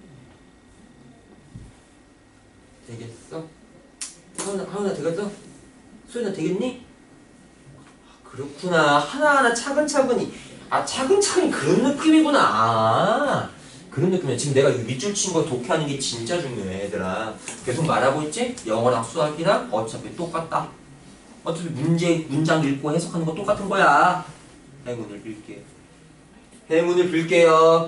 Speaker 2: 되겠어? 하은아, 하은아 되겠어? 수연아 되겠니? 아, 그렇구나. 하나하나 차근차근히. 아, 차근차근히 그런 느낌이구나. 아, 그런 느낌이야. 지금 내가 이 밑줄 친 거 독해하는 게 진짜 중요해, 얘들아. 계속 말하고 있지? 영어랑 수학이랑 어차피 똑같다. 어차피 문제, 문장 읽고 해석하는 거 똑같은 거야. 행운을 빌게. 행운을 빌게요.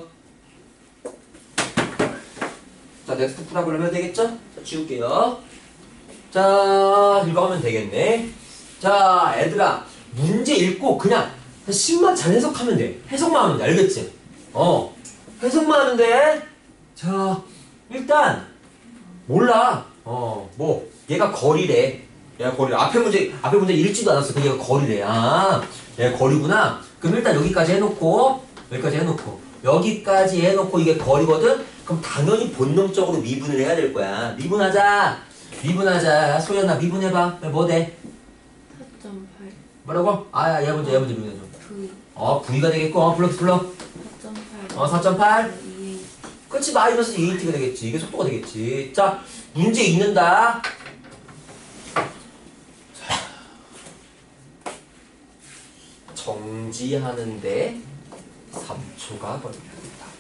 Speaker 2: 자, 넥스트 프로그램 해야 되겠죠? 자, 지울게요. 자, 읽어가면 되겠네. 자, 애들아, 문제 읽고 그냥 십만 잘 해석하면 돼. 해석만 하면 돼. 알겠지? 어. 해석만 하는데. 자, 일단 몰라. 어, 뭐 얘가 거리래. 얘가 거리래. 앞에 문제 앞에 문제 읽지도 않았어. 그 얘가 거리래. 아, 얘가 거리구나. 그럼 일단 여기까지 해놓고 여기까지 해놓고 여기까지 해놓고 이게 거리거든. 그럼 당연히 본능적으로 미분을 해야 될 거야. 미분하자. 미분하자. 소연아 미분해봐. 뭐 돼?
Speaker 4: 사 점 팔
Speaker 2: 뭐라고? 아야 얘 먼저 얘 먼저 미분해줘.
Speaker 4: V
Speaker 2: 어 V가 되겠고 어 불러 불러.
Speaker 4: 사 점 팔
Speaker 2: 어 사 점 팔.
Speaker 4: 이 에이치
Speaker 2: 그렇지 마이너스 이 에이티가 되겠지. 이게 속도가 되겠지. 자 문제 읽는다. 자, 정지하는데 삼 초가 걸립니다.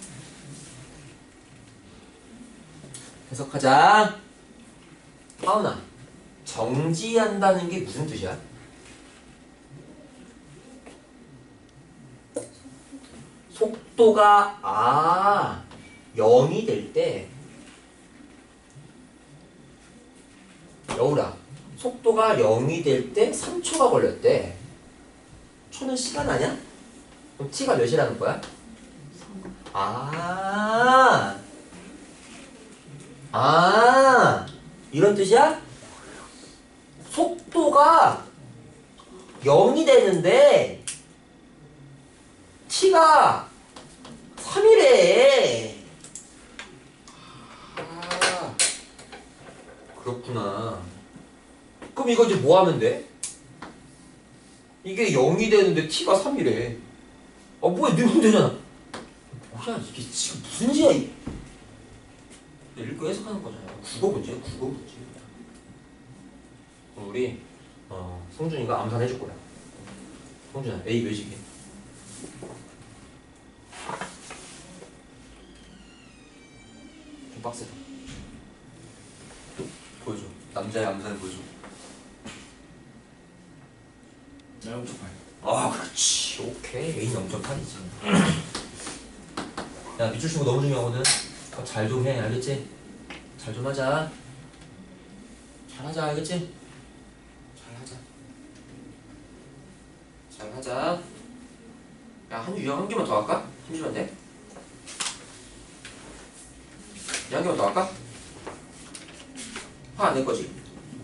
Speaker 2: 해석하자. 하은아, 정지한다는 게 무슨 뜻이야? 속도가 아 영이 될 때 여우라 속도가 영이 될 때 삼 초가 걸렸대. 초는 시간 아니야? 그럼 t가 몇이라는 거야? 아, 아 이런 뜻이야? 속도가 영이 되는데 t가 삼이래. 아, 그렇구나. 그럼 이거 이제 뭐 하면 돼? 이게 영이 되는데 t가 삼이래. 아 뭐야 넣으면 되잖아. 뭐야 이게 지금 무슨 짓이야 이. 읽고 해석하는 거잖아. 국어 문제야 국어 문제. 우리 어, 성준이가 암산 해줄 거야. 성준아 A 몇이게? 좀 빡세다. 보여줘. 남자의 암산을 보여줘.
Speaker 1: 영 점 팔.
Speaker 2: 아 그렇지. 오케이. A 영 점 팔이지. 야 밑줄 친구 너무 중요하거든. 잘 좀 해. 알겠지? 잘 좀 하자. 잘하자. 알겠지? 잘하자. 잘하자. 야 한 유형 한 개만 더 할까? 잠시만 돼. 한 개만 더 할까? 화 안 낼 거지?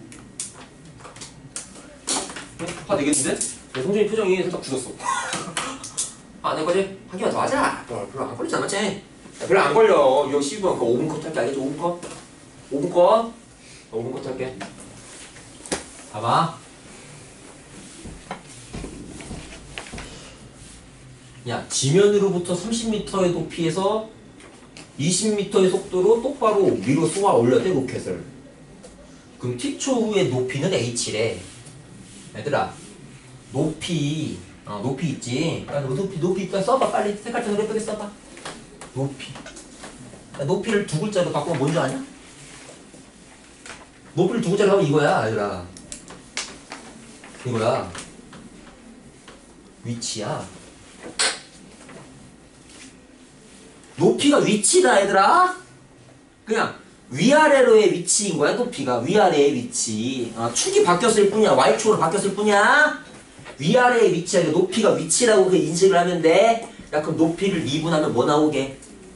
Speaker 2: 화 내겠는데? 내 성준이 표정이 살짝 굳었어. 화 안 낼 거지? 한 개만 더 하자. 별로, 별로 안 걸리지 않았지? 야, 별로 안 걸려. 이거 십이 분 그 오 분 컷 할게. 알겠지? 오 분 컷? 오 분 컷? 오 분 컷 할게. 봐봐. 야, 지면으로부터 삼십 미터의 높이에서 이십 미터의 속도로 똑바로 위로 쏘아 올려대 로켓을. 그럼 t초 후의 높이는 h래. 얘들아, 높이, 어, 높이 있지? 야, 높이, 높이 있다 써봐, 빨리. 색깔펜으로 예쁘게 써봐. 높이. 야, 높이를 두 글자로 바꾸면 뭔지 아냐? 높이를 두 글자로 하면 이거야, 얘들아. 이거야. 위치야. 높이가 위치다 얘들아. 그냥 위아래로의 위치인 거야. 높이가 위아래의 위치. 아, 축이 바뀌었을 뿐이야. y축으로 바뀌었을 뿐이야. 위아래의 위치야. 높이가 위치라고 그 인식을 하면 돼. 야 그럼 높이를 미분하면 뭐 나오게?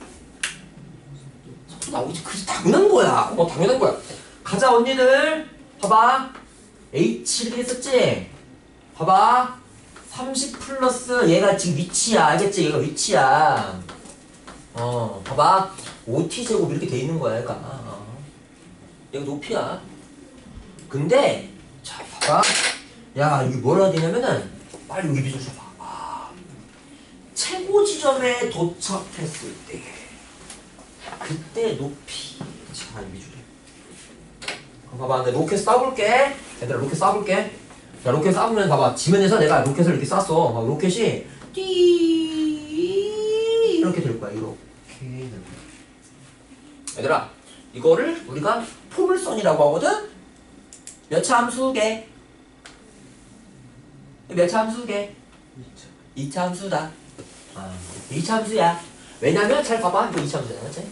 Speaker 2: 속도 나오겠지. 그래서 당연한 거야. 어 당연한 거야. 가자 언니들. 봐봐. h를 했었지? 봐봐. 삼십 플러스 얘가 지금 위치야. 알겠지? 얘가 위치야. 어, 봐봐. 오 티 제곱 이렇게 돼 있는 거야, 얘가. 어. 얘가 높이야. 근데, 자, 봐봐. 야, 이게 뭐라 되냐면은, 빨리 여기 비춰 줘봐. 아, 최고 지점에 도착했을 때, 그때 높이. 자, 이 비춰. 봐봐. 내가 로켓 쏴볼게. 얘들아, 로켓 쏴볼게. 자, 로켓 쏴보면 봐봐. 지면에서 내가 로켓을 이렇게 쐈어. 막 로켓이, 띠 이렇게 될 거야, 이렇게. 얘들아 이거를 우리가 포물선이라고 하거든? 몇 차 함수게? 몇 차 함수게? 이 차 함수다. 아, 이 차 함수야. 왜냐면 잘 봐봐. 이거 이 차 함수잖아. 그치?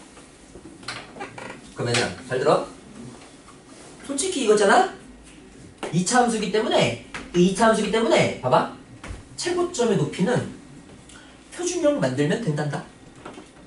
Speaker 2: 그럼 얘들아 잘 들어? 솔직히 이거잖아? 이 차 함수기 때문에 이 차 함수기 때문에 봐봐. 최고점의 높이는 표준형 만들면 된단다.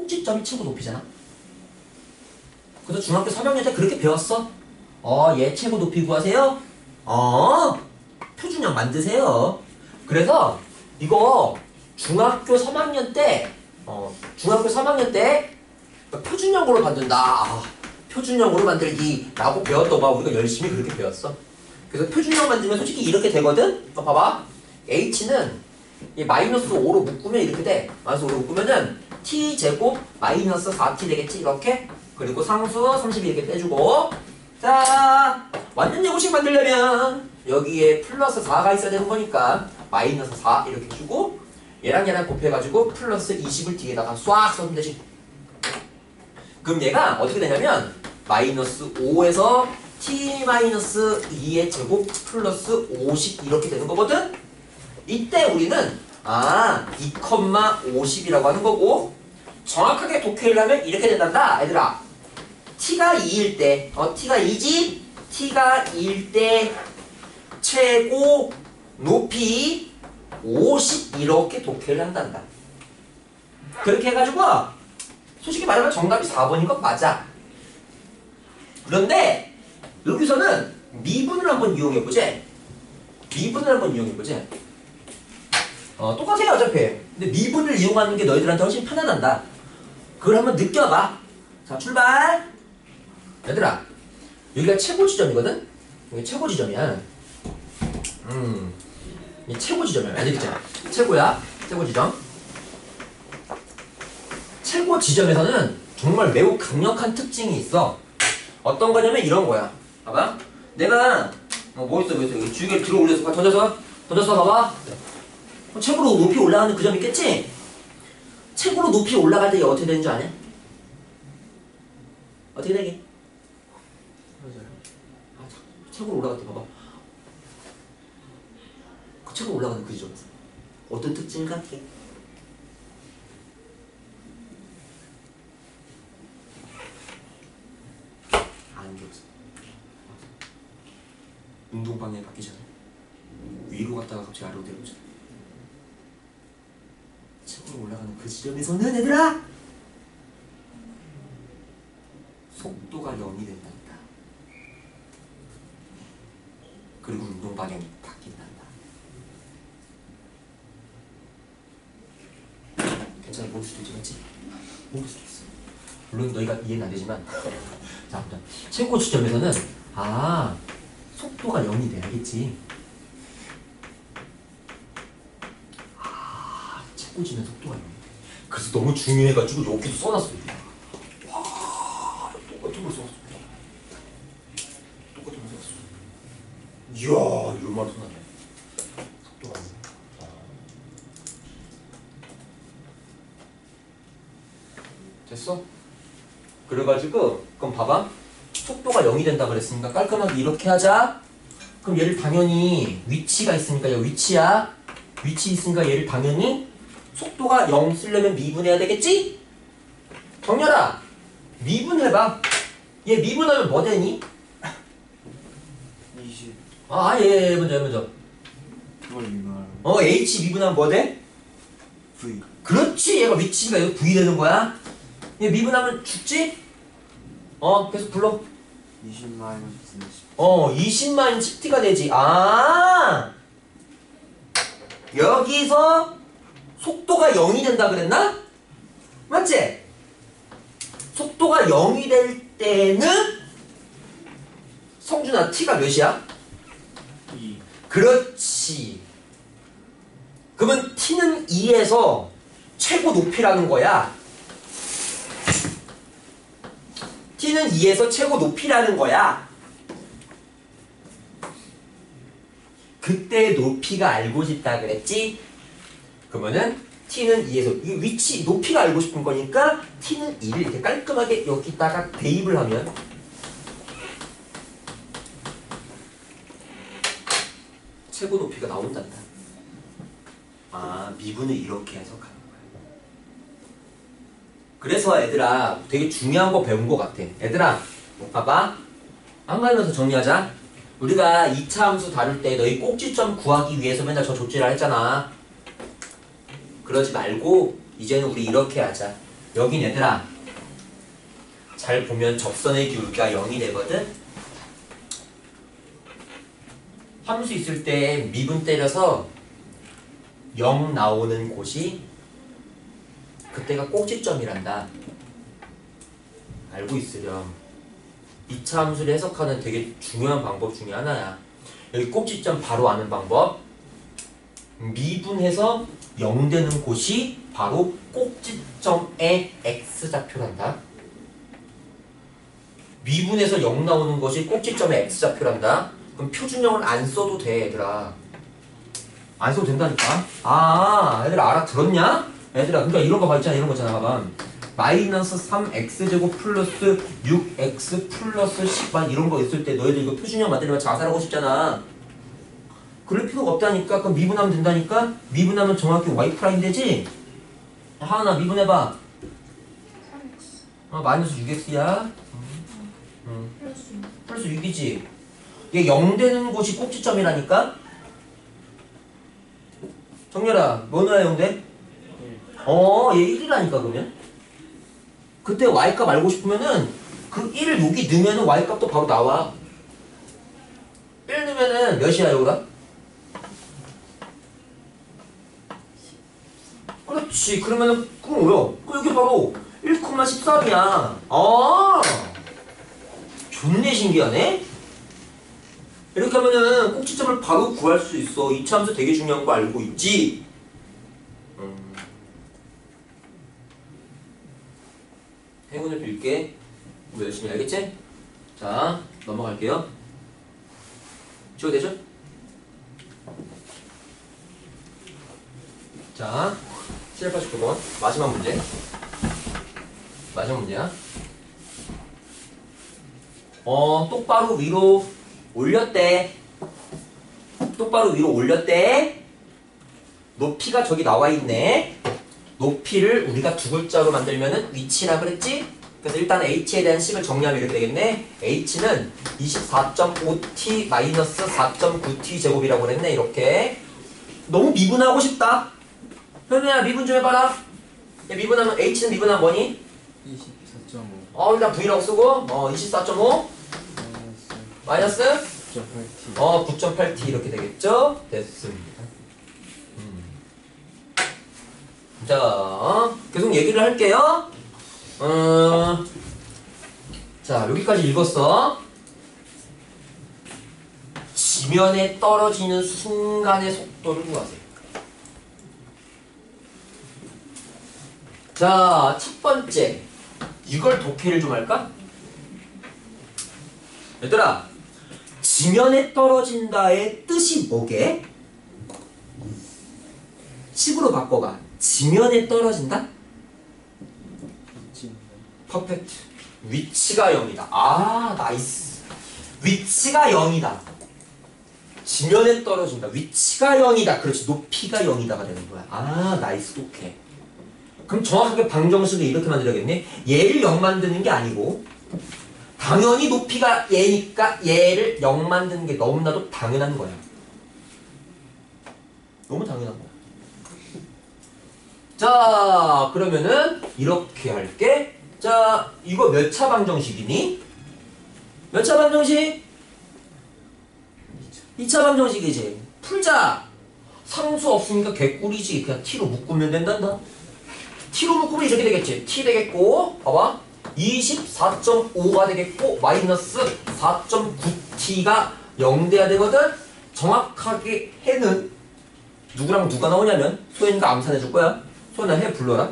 Speaker 2: 꼭지점이 최고 높이잖아. 그래서 중학교 삼 학년 때 그렇게 배웠어. 어, 얘 최고 높이 구하세요. 어, 표준형 만드세요. 그래서 이거 중학교 삼 학년 때, 어, 중학교 삼 학년 때 표준형으로 만든다. 아, 표준형으로 만들기라고 배웠던 거 우리가 열심히 그렇게 배웠어. 그래서 표준형 만들면 솔직히 이렇게 되거든. 어, 봐봐. h는 이 마이너스 오로 묶으면 이렇게 돼. 마이너스 오로 묶으면은 t 제곱 마이너스 사 티 되겠지 이렇게. 그리고 상수 삼십이 이렇게 빼주고. 자, 완전 제곱식 만들려면 여기에 플러스 사가 있어야 되는 거니까 마이너스 사 이렇게 주고 얘랑 얘랑 곱해가지고 플러스 이십을 뒤에다가 쏴 써주면 되지. 그럼 얘가 어떻게 되냐면 마이너스 오에서 t 마이너스 이의 제곱 플러스 오십 이렇게 되는 거거든. 이때 우리는 아 이, 오십이라고 하는 거고 정확하게 독해를 하면 이렇게 된단다 얘들아. t가 이일 때 어 t가 이지? t가 이일 때 최고 높이 오십 이렇게 독해를 한단다. 그렇게 해가지고 솔직히 말하면 정답이 사 번인 건 맞아. 그런데 여기서는 미분을 한번 이용해보지. 미분을 한번 이용해보지. 어, 똑같아요 어차피. 근데 미분을 이용하는 게 너희들한테 훨씬 편안한다. 그걸 한번 느껴봐. 자 출발. 얘들아 여기가 최고 지점이거든. 여기 최고 지점이야. 음, 이 최고 지점이야. 알겠잖아. 최고야. 최고 지점. 최고 지점에서는 정말 매우 강력한 특징이 있어. 어떤 거냐면 이런 거야. 봐봐. 내가 어, 뭐 있어 뭐 있어. 여기 주위를 들어 올려서 던져서 던져서 봐봐. 최고로 높이 올라가는 그 점 있겠지? 최고로 높이 올라갈 때 이게 어떻게 되는 줄 아냐? 어떻게 되게? 아, 최고로 올라갈 때 봐봐. 그 최고로 올라가는 그 지점에서 어떤 특징을 갖게? 안 좋았어. 운동 방향이 바뀌잖아. 위로 갔다가 갑자기 아래로 내려오잖아. 최고로 올라가는 그 지점에서는 얘들아 속도가 영이 된단다. 그리고 운동 방향이 바뀐단다. 괜찮아. 모를 수도 있지 맞지? 모를 수도 있어. 물론 너희가 이해는 안 되지만 자, 일단 최고 지점에서는 아 속도가 영이 돼야겠지. 아 최고 지점 속도가 영이 돼. 그래서 너무 중요해가지고 여기도 써놨어. 와 똑같은 걸 써놨어. 똑같은 걸 써놨어. 이야 이런 말 써놨네. 속도가 영이 돼. 됐어? 그래가지고 그럼 봐봐. 속도가 영이 된다 그랬으니까 깔끔하게 이렇게 하자. 그럼 얘를 당연히 위치가 있으니까 여기 위치야. 위치 있으니까 얘를 당연히 속도가 영 쓰려면 미분해야 되겠지? 정렬아 미분해봐. 얘 미분하면 뭐 되니?
Speaker 1: 이십.
Speaker 2: 아 예, 예 먼저 예, 먼저
Speaker 1: 그걸 미분하는
Speaker 2: 어 H 미분하면 뭐 돼?
Speaker 1: V.
Speaker 2: 그렇지. 얘가 위치가 여기 V 되는 거야. 얘 미분하면 죽지? 어 계속 불러.
Speaker 1: 이십 마이너스 십.
Speaker 2: 어 이십 마이너스 십 티가 되지. 아 여기서 속도가 영이 된다 그랬나? 맞지? 속도가 영이 될 때는 성준아 t가 몇이야?
Speaker 1: 이.
Speaker 2: 그렇지. 그러면 t는 이에서 최고 높이라는 거야. t는 이에서 최고 높이라는 거야. 그때 높이가 알고 싶다 그랬지? 그러면은 t는 이에서 이 위치 높이가 알고 싶은 거니까 t는 이를 이렇게 깔끔하게 여기다가 대입을 하면 최고 높이가 나온단다. 아 미분을 이렇게 해석하는 거야. 그래서 얘들아 되게 중요한 거 배운 거 같아. 얘들아 봐봐. 한 가지만 더 정리하자. 우리가 이 차 함수 다룰 때 너희 꼭지점 구하기 위해서 맨날 저 조치를 했잖아. 그러지 말고 이제는 우리 이렇게 하자. 여긴 얘들아 잘 보면 접선의 기울기가 영이 되거든. 함수 있을 때 미분 때려서 영 나오는 곳이 그때가 꼭지점이란다. 알고 있으렴. 이 차 함수를 해석하는 되게 중요한 방법 중에 하나야. 여기 꼭지점 바로 아는 방법. 미분해서 영 되는 곳이 바로 꼭지점의 x좌표란다. 미분해서 영 나오는 것이 꼭지점의 x좌표란다. 그럼 표준형을 안 써도 돼 얘들아. 안 써도 된다니까. 아 얘들아 알아들었냐? 얘들아 그러니까 이런 거 봐 있잖아. 이런 거 있잖아. 봐봐. 마이너스 삼 엑스제곱 플러스 육 엑스 플러스 십만 이런 거 있을 때 너희들 이거 표준형 만들면 자살하고 싶잖아. 그럴 필요가 없다니까. 그럼 미분하면 된다니까. 미분하면 정확히 y 프라임 되지? 하은아 미분해봐.
Speaker 4: 삼 엑스
Speaker 2: 어, 마이너스 육 엑스야. 응.
Speaker 4: 플러스 육.
Speaker 2: 플러스 육이지. 얘 영 되는 곳이 꼭지점이라니까. 정렬아 뭐 넣어야 영 돼? 어, 얘 일이라니까 그러면. 그때 y값 알고 싶으면은 그 일을 여기 넣으면은 y값도 바로 나와. 일 넣으면은 몇이야 여기가? 그렇지. 그러면은 그럼 뭐야? 그 여기 바로 일 십삼이야. 아, 좋네. 신기하네. 이렇게 하면은 꼭지점을 바로 구할 수 있어. 이 차 함수 되게 중요한 거 알고 있지? 음. 행운을 빌게. 뭐 열심히 알겠지? 자, 넘어갈게요. 지워 되죠? 자, 칠백팔십구 번 마지막 문제. 마지막 문제야. 어, 똑바로 위로 올렸대. 똑바로 위로 올렸대. 높이가 저기 나와 있네. 높이를 우리가 두 글자로 만들면은 위치라 그랬지? 그래서 일단 h에 대한 식을 정리하면 이렇게 되겠네. h는 이십사 점 오 티 마이너스 사 점 구 티 제곱이라고 그랬네. 이렇게. 너무 미분하고 싶다. 현우야 미분 좀 해봐라. 야, 미분하면 h는 미분하면 뭐니?
Speaker 1: 이십사 점 오
Speaker 2: 어 일단 v라고 쓰고 어 이십사 점 오 마이너스
Speaker 1: 구 점 팔 티
Speaker 2: 어 구 점 팔 티 이렇게 되겠죠? 됐습니다. 음. 자 어, 계속 얘기를 할게요. 어, 자 여기까지 읽었어. 지면에 떨어지는 순간의 속도를 구하세요. 자, 첫 번째. 이걸 독해를 좀 할까? 얘들아, 지면에 떨어진다의 뜻이 뭐게? 식으로 바꿔봐. 지면에 떨어진다? 퍼펙트. 위치가 영이다. 아, 나이스. 위치가 영이다. 지면에 떨어진다. 위치가 영이다. 그렇지. 높이가 영이다가 되는 거야. 아, 나이스. 독해. 그럼 정확하게 방정식을 이렇게 만들어야겠네. 얘를 영 만드는 게 아니고 당연히 높이가 얘니까 얘를 영 만드는 게 너무나도 당연한 거야. 너무 당연한 거야. 자, 그러면은 이렇게 할게. 자, 이거 몇 차 방정식이니? 몇 차 방정식? 이 차 방정식이지. 풀자. 상수 없으니까 개꿀이지. 그냥 t로 묶으면 된단다. t로 묶으면 이렇게 되겠지. t 되겠고, 봐봐. 이십사 점 오가 되겠고, 마이너스 사 점 구 티가 영 돼야 되거든? 정확하게 해는 누구랑 누가 나오냐면, 소연이가 암산해 줄 거야. 소연아 해 불러라.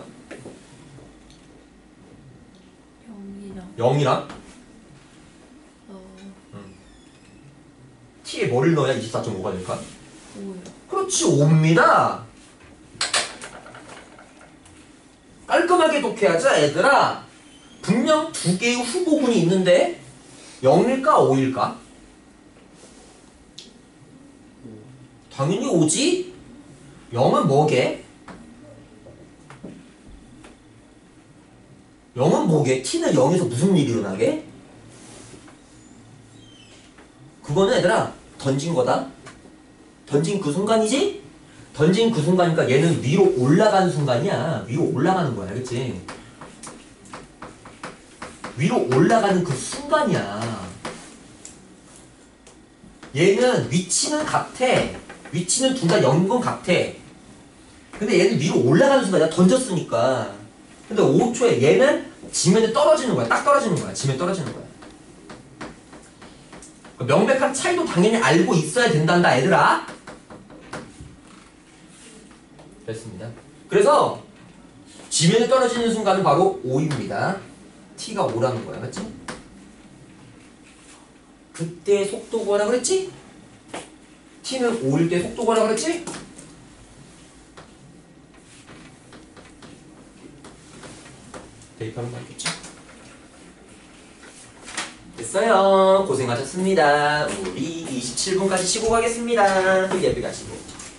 Speaker 4: 영이랑
Speaker 2: 영이랑
Speaker 4: 어
Speaker 2: t에 뭐를 넣어야 이십사 점 오가 될까?
Speaker 4: 오요.
Speaker 2: 그렇지, 오입니다. 깔끔하게 독해하자, 얘들아. 분명 두 개의 후보군이 있는데 영일까 오일까? 당연히 오지. 영은 뭐게? 영은 뭐게? t는 영에서 무슨 일이 일어나게? 그거는 얘들아 던진 거다. 던진 그 순간이지? 던진 그 순간이니까 얘는 위로 올라가는 순간이야. 위로 올라가는 거야. 알겠지? 위로 올라가는 그 순간이야. 얘는 위치는 같아. 위치는 둘 다 영 분 같아. 근데 얘는 위로 올라가는 순간이야. 던졌으니까. 근데 오 초에 얘는 지면에 떨어지는 거야. 딱 떨어지는 거야. 지면에 떨어지는 거야. 명백한 차이도 당연히 알고 있어야 된단다, 얘들아. 됐습니다. 그래서 지면에 떨어지는 순간은 바로 오입니다. t가 오라는 거야. 맞지? 그때 속도 구하라 그랬지? t는 오일 때 속도 구하라 그랬지? 대입하면 맞겠지? 됐어요. 고생하셨습니다. 우리 이십칠 분까지 쉬고 가겠습니다. 예쁘게 가시고.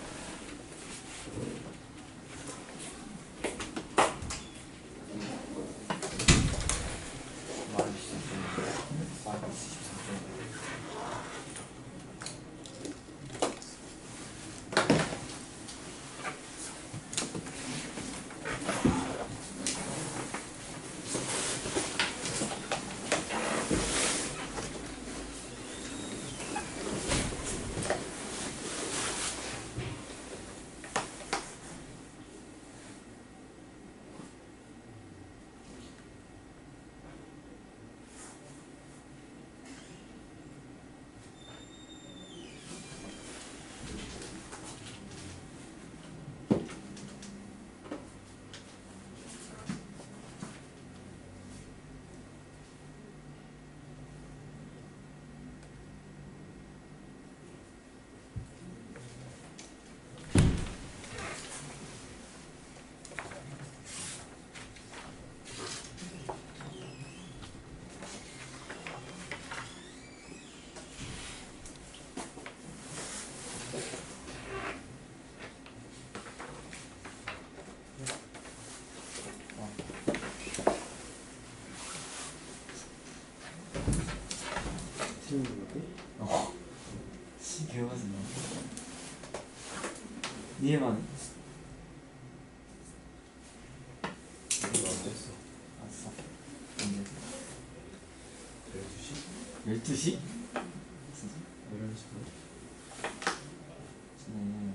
Speaker 1: 어.
Speaker 3: 개화잖아. 니에만
Speaker 1: 이거 어땠어?
Speaker 3: 알았어. 언제?
Speaker 1: 열두 시?
Speaker 3: 열두 시?
Speaker 1: 열한 시 반?
Speaker 3: 음.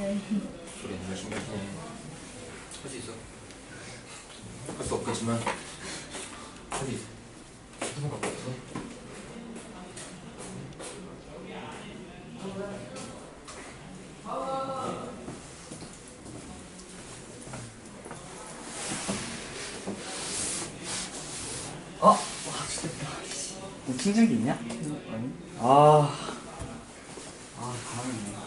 Speaker 4: 네.
Speaker 2: 그래 열심히 하시네. 할 수 있어. 할 수 없겠지만 할 수 있어. 해본 갖고 없어.
Speaker 3: 어? 와 좋겠다. 뭐 충전기 있냐? 아니. 아. 아 다음이네.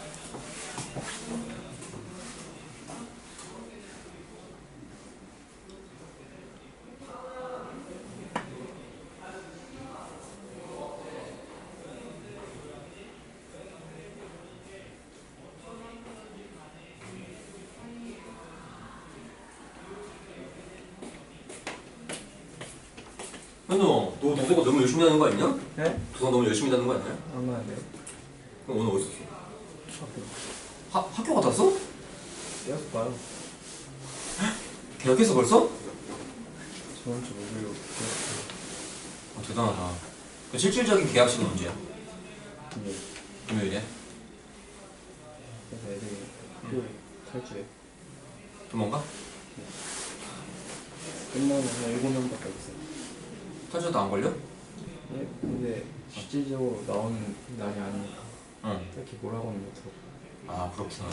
Speaker 2: 현우, 너 도서관 너무 열심히 하는 거 아니냐?
Speaker 3: 네?
Speaker 2: 도서관 너무 열심히 하는 거 아니야?
Speaker 3: 안 가는데.
Speaker 2: 그럼 오늘 어디 있었어?
Speaker 3: 학교.
Speaker 2: 하, 학교 갔다 왔어?
Speaker 3: 계속 봐요.
Speaker 2: 계약했어 벌써?
Speaker 3: 저번 주 목요일.
Speaker 2: 아, 대단하다. 그 실질적인 계약식은 언제야?
Speaker 3: 네.
Speaker 2: 금요일에?
Speaker 3: 그래서 애들이 학교에 탈주해.
Speaker 2: 도망가?
Speaker 3: 끝나면 한 일곱 명밖에 없어요.
Speaker 2: 탈주도 안 걸려?
Speaker 3: 네? 근데 실질적으로 나오는 날이 아니니까
Speaker 2: 응.
Speaker 3: 딱히 뭐라고는 못하고.
Speaker 2: 아 그렇구나.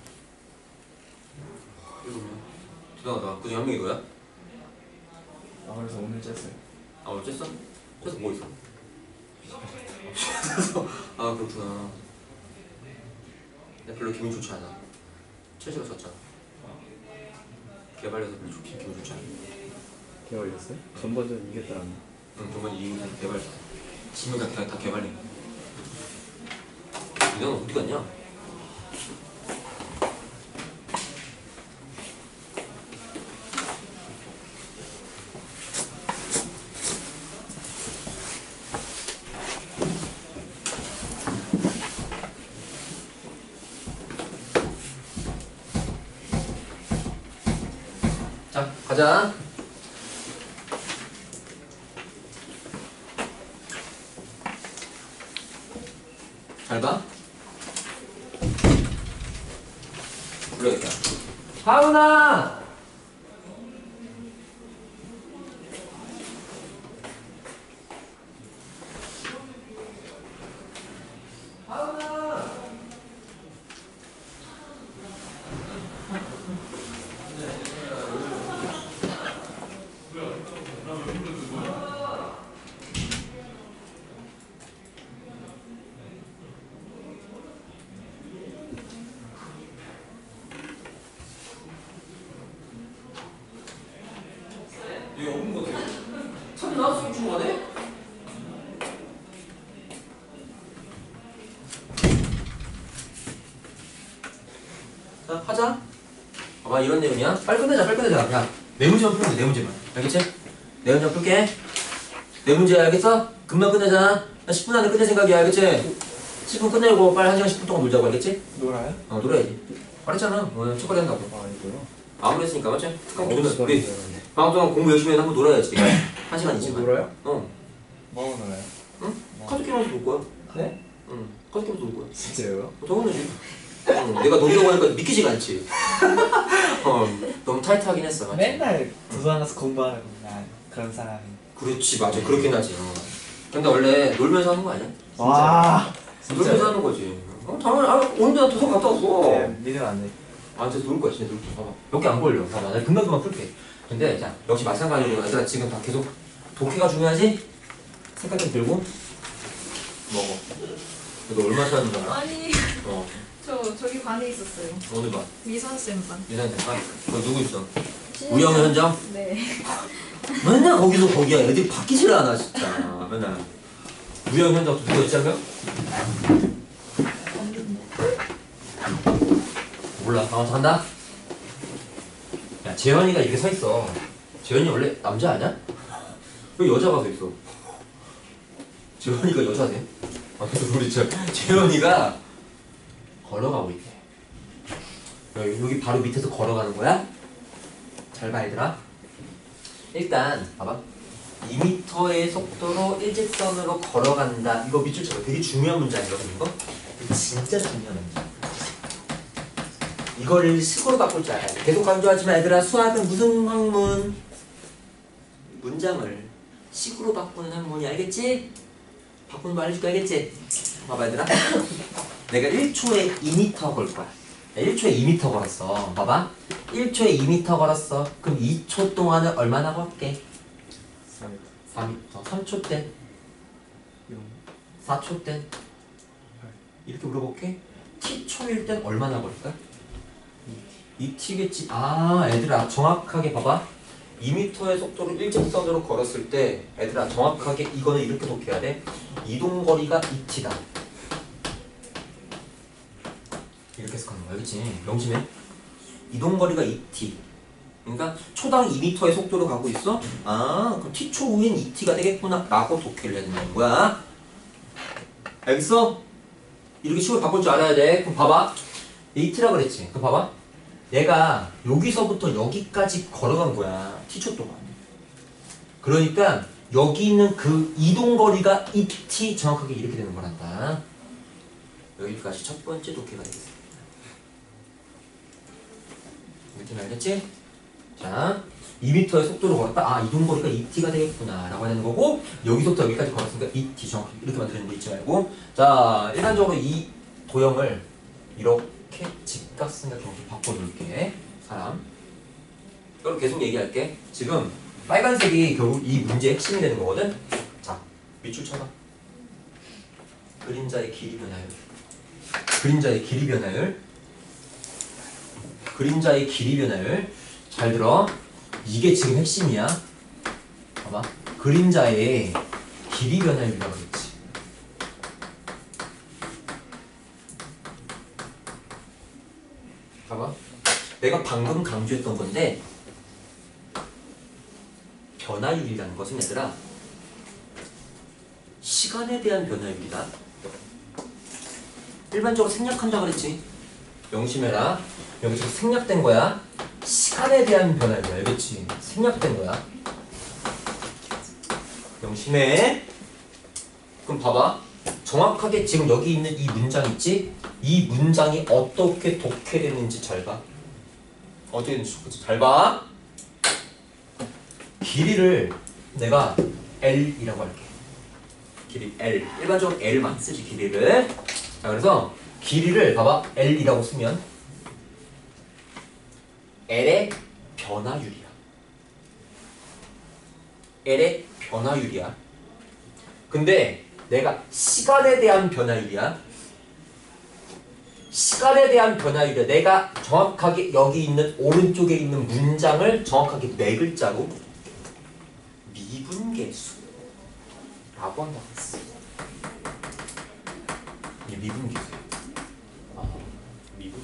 Speaker 2: 일곱 명. 대단하다. 그중에 한 명이 너야?
Speaker 3: 아 그래서 오늘 쨌어요.
Speaker 2: 아 오늘 쬐어? 쬐서 뭐 있어? 아 그렇구나. 근데 별로 기분 좋지 않아. 첼시가 졌잖아. 개발려서 별로 좋게 기분 좋지 않아.
Speaker 3: 개발렸어요? 전반전 이겼더라면.
Speaker 2: 응, 정말 이후에 개발. 지금 다, 다 개발린. 이건 어디 갔냐? 자, 가자. 잘 봐. 불러야겠다. 하은아! 하은아! 얘 없는 거 같아. 참 나왔으면 중간에? 자, 하자. 봐봐, 이런 내용이야. 빨리 끝내자, 빨리 끝내자. 야, 네 문제만 풀면 돼, 네 문제만. 알겠지? 네 문제만 풀게. 네 문제 알겠어? 금방 끝내자. 나 십 분 안에 끝낼 생각이야, 알겠지? 십 분 끝내고 빨리 한 시간 십 분 동안 놀자고, 알겠지?
Speaker 3: 놀아요?
Speaker 2: 어, 놀아야지. 말했잖아. 오늘 축구리 한다고.
Speaker 3: 아 이거요?
Speaker 2: 아무리 했으니까, 맞지?
Speaker 3: 어,
Speaker 2: 오늘
Speaker 3: 시간이
Speaker 2: 우리
Speaker 3: 되는데.
Speaker 2: 방금 동안 공부 열심히 해서 한번 놀아야지. 한 시간이지만.
Speaker 3: 놀아요?
Speaker 2: 어.
Speaker 3: 뭐 놀아요?
Speaker 2: 응? 카드 게임하면서 놀 거야.
Speaker 3: 네?
Speaker 2: 응. 카드 게임하면서 놀 거야.
Speaker 3: 진짜요?
Speaker 2: 어, 당연하지. 응. 내가 놀이라고 하니까 믿기지가 않지. 어, 너무 타이트하긴 했어. 맞지?
Speaker 3: 맨날 도서관 가서 공부하는 난 그런 사람이.
Speaker 2: 그렇지, 맞아. 그렇긴 하지. 어. 근데 원래 놀면서 하는 거 아니야?
Speaker 3: 와.
Speaker 2: 놀면서 하는 거지. 어, 당연히. 아, 오늘 나 도서관 갔다 왔어.
Speaker 3: 네, 믿으면 안 돼.
Speaker 2: 아, 진짜 놀 거야, 진짜 놀 거야. 봐봐. 몇 개 안 걸려. 봐봐. 나 금방 금방 풀게. 근데, 자, 역시 마찬가지로 얘들아 지금 다 계속 독해가 중요하지? 색깔 좀 들고 먹어. 너 얼마 찾는 줄 알아?
Speaker 4: 아니
Speaker 2: 어.
Speaker 4: 저 저기 반에 있었어요.
Speaker 2: 어느 반?
Speaker 4: 미선 쌤 반.
Speaker 2: 이산 잠깐. 너 누구 있어? 우영 현장?
Speaker 4: 네.
Speaker 2: 맨날 거기서 거기야. 애들이 바뀌질 않아 진짜. 맨날. 우영 현장 또 누가 있지 않냐? 몰라. 나와서 한다. 야 재현이가 이렇게 서 있어. 재현이 원래 남자 아니야? 왜 여자가 서 있어? 재현이가 여자네? 아, 그래서 우리 저 재현이가 걸어가고 있대. 여기, 여기 바로 밑에서 걸어가는 거야? 잘 봐 얘들아. 일단 봐봐. 이 미터의 속도로 일직선으로 걸어간다. 이거 밑줄 쳐봐. 되게 중요한 문제 아니거든 이거? 이거 진짜 중요한 문제. 이거를 식으로 바꿀 줄 알아야 돼. 계속 강조하지만 얘들아 수학은 무슨 학문? 문장을 식으로 바꾸는 학문이 알겠지? 바꾸는 거 알려줄게 알겠지? 봐봐 얘들아 내가 일 초에 이 미터 걸 거야. 일 초에 이 미터 걸었어. 봐봐 일 초에 이 미터 걸었어. 그럼 이 초 동안은 얼마나 걸게? 사 미터. 삼 초 때 사 초 때 이렇게 물어볼게. t초일 땐 얼마나 걸까? 이 t겠지. 아 애들아 정확하게 봐봐 이 미터의 속도로 일직선으로 걸었을 때 애들아 정확하게 이거는 이렇게 독해야 돼. 이동거리가 이 티다 이렇게 해석하는 거야. 알겠지? 명심해. 이동거리가 이 티 그러니까 초당 이 미터의 속도로 가고 있어? 아 그럼 t초 후엔 이 티가 되겠구나 라고 독해를 해야 된다는 거야. 알겠어? 이렇게 식으로 바꿀 줄 알아야 돼. 그럼 봐봐 이 티라 그랬지? 그럼 봐봐 내가 여기서부터 여기까지 걸어간 거야. t초 동안. 그러니까 여기 있는 그 이동거리가 이 티 정확하게 이렇게 되는 거란다. 여기까지 첫 번째 독해가 되겠습니다. 이렇게 알겠지? 자, 이 미터의 속도로 걸었다. 아, 이동거리가 이 티가 되겠구나 라고 하는 거고 여기서부터 여기까지 걸었으니까 이 티 정확하게 이렇게 만드는 거 잊지 말고 자, 일반적으로 이 도형을 이렇게 직각삼각 형태로 바꿔줄게. 사람 그럼 계속 얘기할게. 지금 빨간색이 결국 이 문제의 핵심이 되는 거거든. 자, 밑줄 쳐봐. 그림자의 길이 변화율 그림자의 길이 변화율 그림자의 길이 변화율 잘 들어. 이게 지금 핵심이야. 봐봐 그림자의 길이 변화율이라고 그랬지. 봐봐 내가 방금 강조했던 건데 변화율이라는 것은 얘들아 시간에 대한 변화율이다. 일반적으로 생략한다 그랬지. 명심해라. 여기서 생략된 거야. 시간에 대한 변화율 알겠지? 생략된 거야. 명심해. 그럼 봐봐 정확하게 지금 여기 있는 이 문장 있지? 이 문장이 어떻게 독해되는지 잘 봐. 어떻게 되는지 잘 봐. 길이를 내가 L이라고 할게. 길이 L. 일반적으로 L만 쓰지 길이를. 자 그래서 길이를 봐봐 L이라고 쓰면 L의 변화율이야. L의 변화율이야. 근데 내가 시간에 대한 변화율이야. 시간에 대한 변화율이야. 내가 정확하게 여기 있는 오른쪽에 있는 문장을 정확하게 네 글자로 미분계수 라고 한다고 했어. 이게 미분계수야. 아, 미분.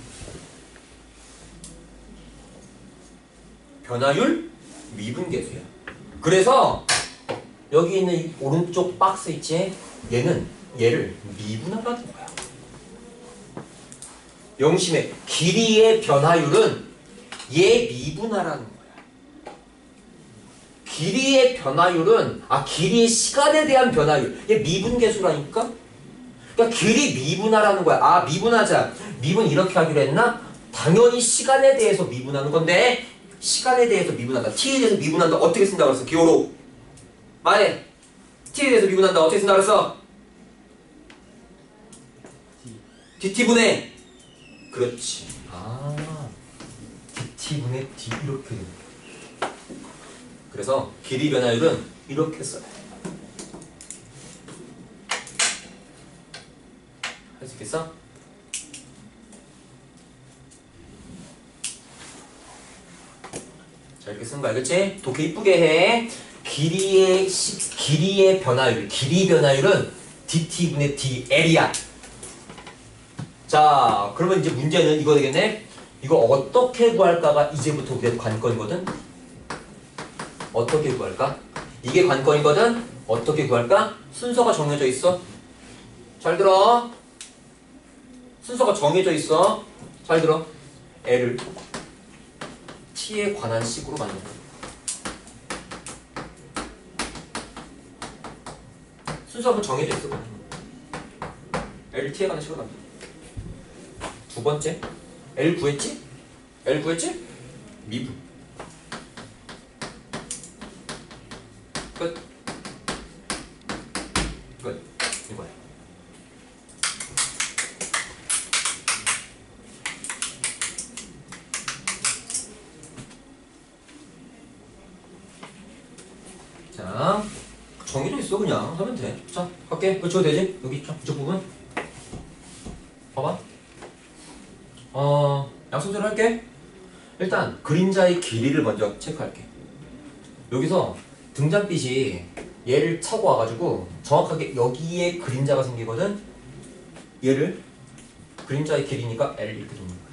Speaker 2: 변화율 미분계수야. 그래서 여기 있는 이 오른쪽 박스 있지? 얘는 얘를 미분하라는 거야. 명심해. 길이의 변화율은 얘 미분하라는 거야. 길이의 변화율은 아 길이의 시간에 대한 변화율 얘 미분계수라니까? 그러니까 길이 미분하라는 거야. 아 미분하자. 미분 이렇게 하기로 했나? 당연히 시간에 대해서 미분하는 건데 시간에 대해서 미분한다. t에 대해서 미분한다. 어떻게 쓴다고 그랬어? 기호로 말해. t에 대해서 미분한다. 어떻게 쓴다고 그랬어? dt분의 그렇지. 아 dt분의 d 이렇게 되는 거야. 그래서 길이 변화율은 이렇게 써요. 할 수 있겠어? 자 이렇게 쓰는 거 알겠지? 독해 이쁘게 해. 길이의 시, 길이의 변화율, 길이 변화율은 dt분의 dl이야. 자, 그러면 이제 문제는 이거 되겠네. 이거 어떻게 구할까가 이제부터 우리의 관건이거든. 어떻게 구할까? 이게 관건이거든. 어떻게 구할까? 순서가 정해져 있어. 잘 들어. 순서가 정해져 있어. 잘 들어. L을 t에 관한 식으로 만든다. 순서가 정해져 있어. L t에 관한 식으로 만든다. 두 번째, L 구했지? L 구했지? 미분. 끝. 끝. 이거야. 자, 정의도 있어. 그냥 하면 돼. 자, 할게. 그거 되지? 여기 있죠? 이쪽 부분. 봐봐. 어, 약속대로 할게. 일단 그림자의 길이를 먼저 체크할게. 여기서 등잔빛이 얘를 차고 와가지고 정확하게 여기에 그림자가 생기거든. 얘를 그림자의 길이니까 L 이렇게 돕는 거야.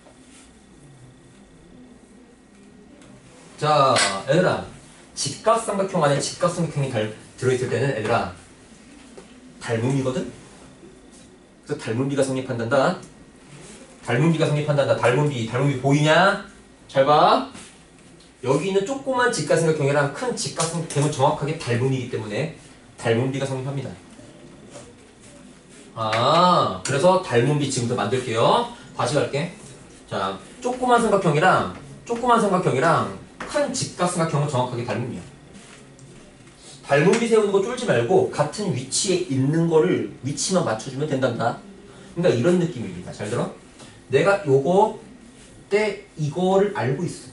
Speaker 2: 자, 얘들아, 직각삼각형 안에 직각삼각형이 달, 들어있을 때는 얘들아 닮음이거든. 그래서 닮음비가 성립한단다. 닮음비가 성립한단다. 닮음비, 닮음비 보이냐? 잘 봐. 여기 있는 조그만 직각삼각형이랑 큰 직각삼각형은 정확하게 닮음이기 때문에 닮음비가 성립합니다. 아, 그래서 닮음비 지금부터 만들게요. 다시 갈게. 자, 조그만 삼각형이랑 조그만 삼각형이랑 큰 직각삼각형은 정확하게 닮음이야. 닮음비 세우는 거 쫄지 말고 같은 위치에 있는 거를 위치만 맞춰주면 된단다. 그러니까 이런 느낌입니다. 잘 들어? 내가 요거 때 이거를 알고 있어.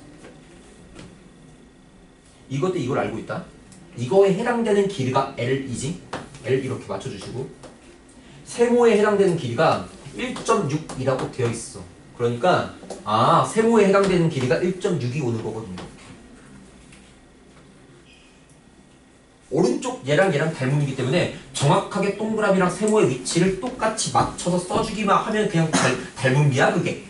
Speaker 2: 이것 때 이걸 알고 있다. 이거에 해당되는 길이가 L이지. L 이렇게 맞춰주시고 세모에 해당되는 길이가 일 점 육이라고 되어 있어. 그러니까 아, 세모에 해당되는 길이가 일 점 육이 오는 거거든요. 오른쪽 얘랑 얘랑 닮음이기 때문에 정확하게 동그라미랑 세모의 위치를 똑같이 맞춰서 써주기만 하면 그냥 닮, 닮음비야 그게.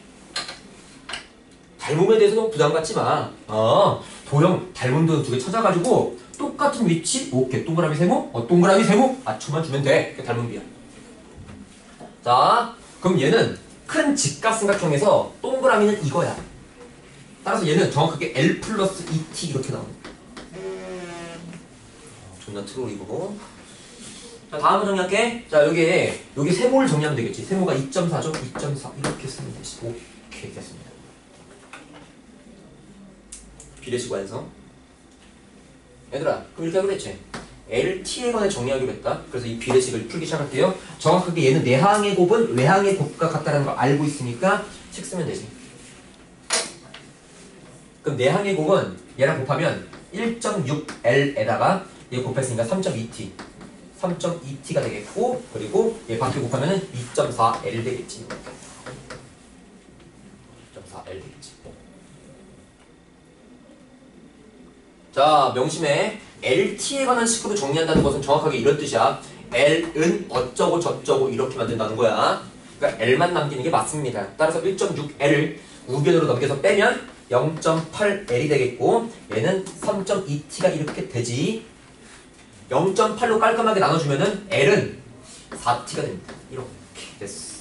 Speaker 2: 닮음에 대해서 너무 부담 갖지 마. 어, 도형 닮음도 두 개 찾아가지고 똑같은 위치, 오케이 동그라미 세모, 어, 동그라미 세모 맞춰만 주면 돼. 그게 닮음비야. 자, 그럼 얘는 큰 직각삼각형에서 동그라미는 이거야. 따라서 얘는 정확하게 L 플러스 이 티 이렇게 나오는 거야. 존나 트롤이고. 자, 다음은 정리할게. 자, 여기 여기 세모를 정리하면 되겠지. 세모가 이 점 사죠? 이 점 사 이렇게 쓰면 되지. 오케이, 됐습니다. 비례식 완성. 얘들아, 그럼 이렇게 하기로 했지? 엘티에 관해 정리하기로 했다. 그래서 이 비례식을 풀기 시작할게요. 정확하게 얘는 내항의 곱은 외항의 곱과 같다는 걸 알고 있으니까 식 쓰면 되지. 그럼 내항의 곱은 얘랑 곱하면 일 점 육 엘에다가 얘 곱했으니까 삼 점 이 티 삼 점 이 티가 되겠고, 그리고 얘 밖에 곱하면 이 점 사 엘 되겠지. 이 점 사 엘 되겠지. 자, 명심해. 엘티에 관한 식으로 정리한다는 것은 정확하게 이런 뜻이야. L은 어쩌고 저쩌고 이렇게 만든다는 거야. 그러니까 L만 남기는 게 맞습니다. 따라서 일 점 육 엘을 우변으로 넘겨서 빼면 영 점 팔 엘이 되겠고, 얘는 삼 점 이 티가 이렇게 되지. 영 점 팔로 깔끔하게 나눠주면은 L은 사 티가 됩니다. 이렇게 됐어.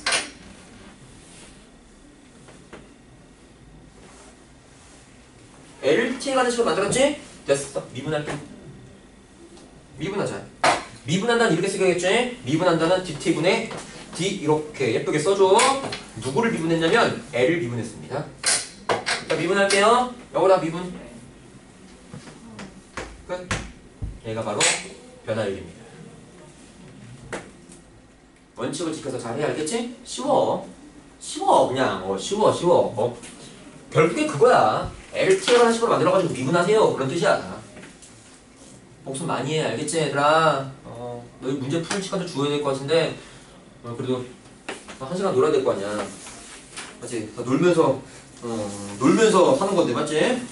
Speaker 2: 엘티에 관한 식으로 만들었지? 됐어. 미분할게. 미분하자. 미분한다는 이렇게 쓰겠지? 미분한다는 디티분의 D 이렇게 예쁘게 써줘. 누구를 미분했냐면 L을 미분했습니다. 자, 미분할게요. 여기다 미분. 끝. 얘가 바로 변화율입니다. 원칙을 지켜서 잘해야 알겠지? 쉬워. 쉬워 그냥. 어, 쉬워 쉬워. 어. 결국에 그거야. 엘티에 관한 식으로 만들어가지고 미분하세요. 그런 뜻이야. 복습 많이 해. 알겠지 얘들아? 어, 너희 문제 푸는 시간도 주어야 될 것 같은데 어, 그래도 한 시간 놀아야 될 거 아니야. 맞지? 다 놀면서 어, 놀면서 하는 건데 맞지?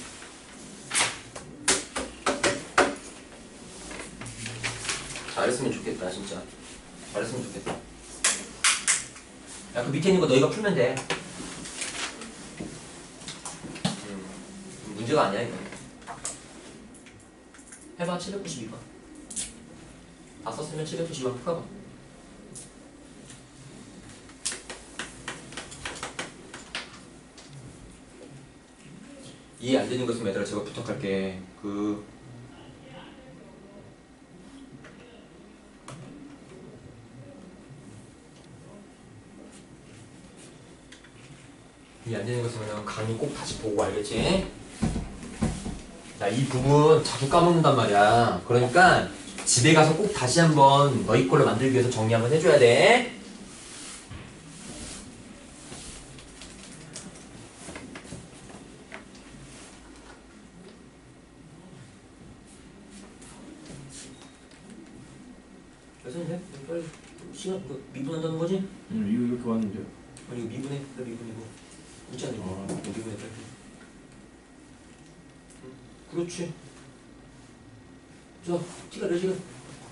Speaker 2: 잘했으면 좋겠다 진짜. 잘했으면 좋겠다. 야, 그 밑에 있는 거 너희가 풀면 돼. 음, 문제가 아니야 이거. 해봐. 칠백구십이 번. 다 썼으면 칠백구십이 번 풀어봐. 이해 안 되는 것은 얘들아 제가 부탁할게. 그 이해 안 되는 거 있으면 강의 꼭 다시 보고 알겠지? 자, 이 부분 자주 까먹는단 말이야. 그러니까 집에 가서 꼭 다시 한번 너희 걸로 만들기 위해서 정리 한번 해줘야 돼. 선생님, 빨리 시간 그 미분한다는 거지?
Speaker 1: 응 이거 이렇게 왔는데요?
Speaker 2: 아니 이거 미분해, 나 미분이고 문자 안 돼.
Speaker 1: 아.
Speaker 2: 너 미분해 빨리. 응, 그렇지. 자, 티가 몇 시간?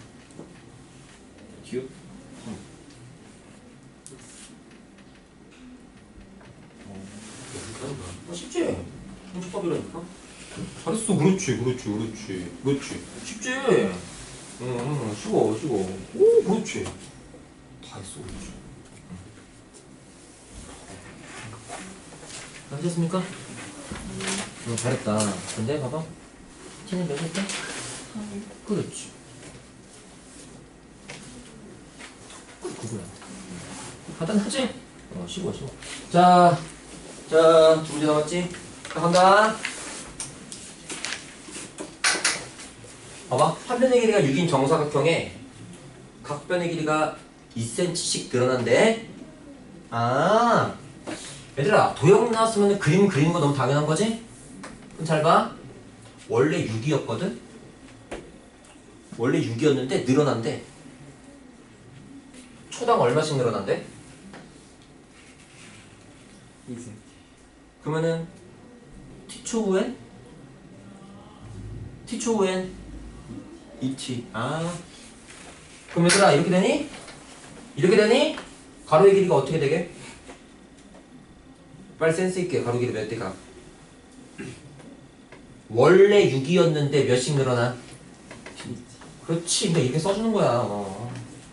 Speaker 1: 기억?
Speaker 2: 아, 쉽지? 형식법이라니까? 잘했어. 그렇지, 그렇지, 그렇지, 그렇지. 쉽지? 응, 응, 쉬워, 쉬워. 오, 그렇지. 다 했어, 그렇지. 응. 하셨습니까? 응, 잘했다. 근데 봐봐. 티는 몇 했대? 그렇지. 그거야. 간단하지? 어, 쉬워, 쉬워. 자, 자, 두 문제 남았지? 자, 간다. 봐봐. 한 변의 길이가 육인 정사각형에 각 변의 길이가 이 센티미터씩 늘어난대. 아, 얘들아, 도형 나왔으면 그림 그리는 거 너무 당연한 거지? 그럼 잘 봐. 원래 육이었거든? 원래 육이었는데 늘어난대. 초당 얼마씩 늘어난대?
Speaker 1: 이 센티미터.
Speaker 2: 그러면은 t초 후엔? t초 후엔 이 티. 아, 그럼 얘들아 이렇게 되니? 이렇게 되니? 가로의 길이가 어떻게 되게? 빨리 센스 있게 가로 길이 몇 대가? 원래 육이었는데 몇씩 늘어나? 그렇지. 그러니까 이렇게 써주는 거야. 어.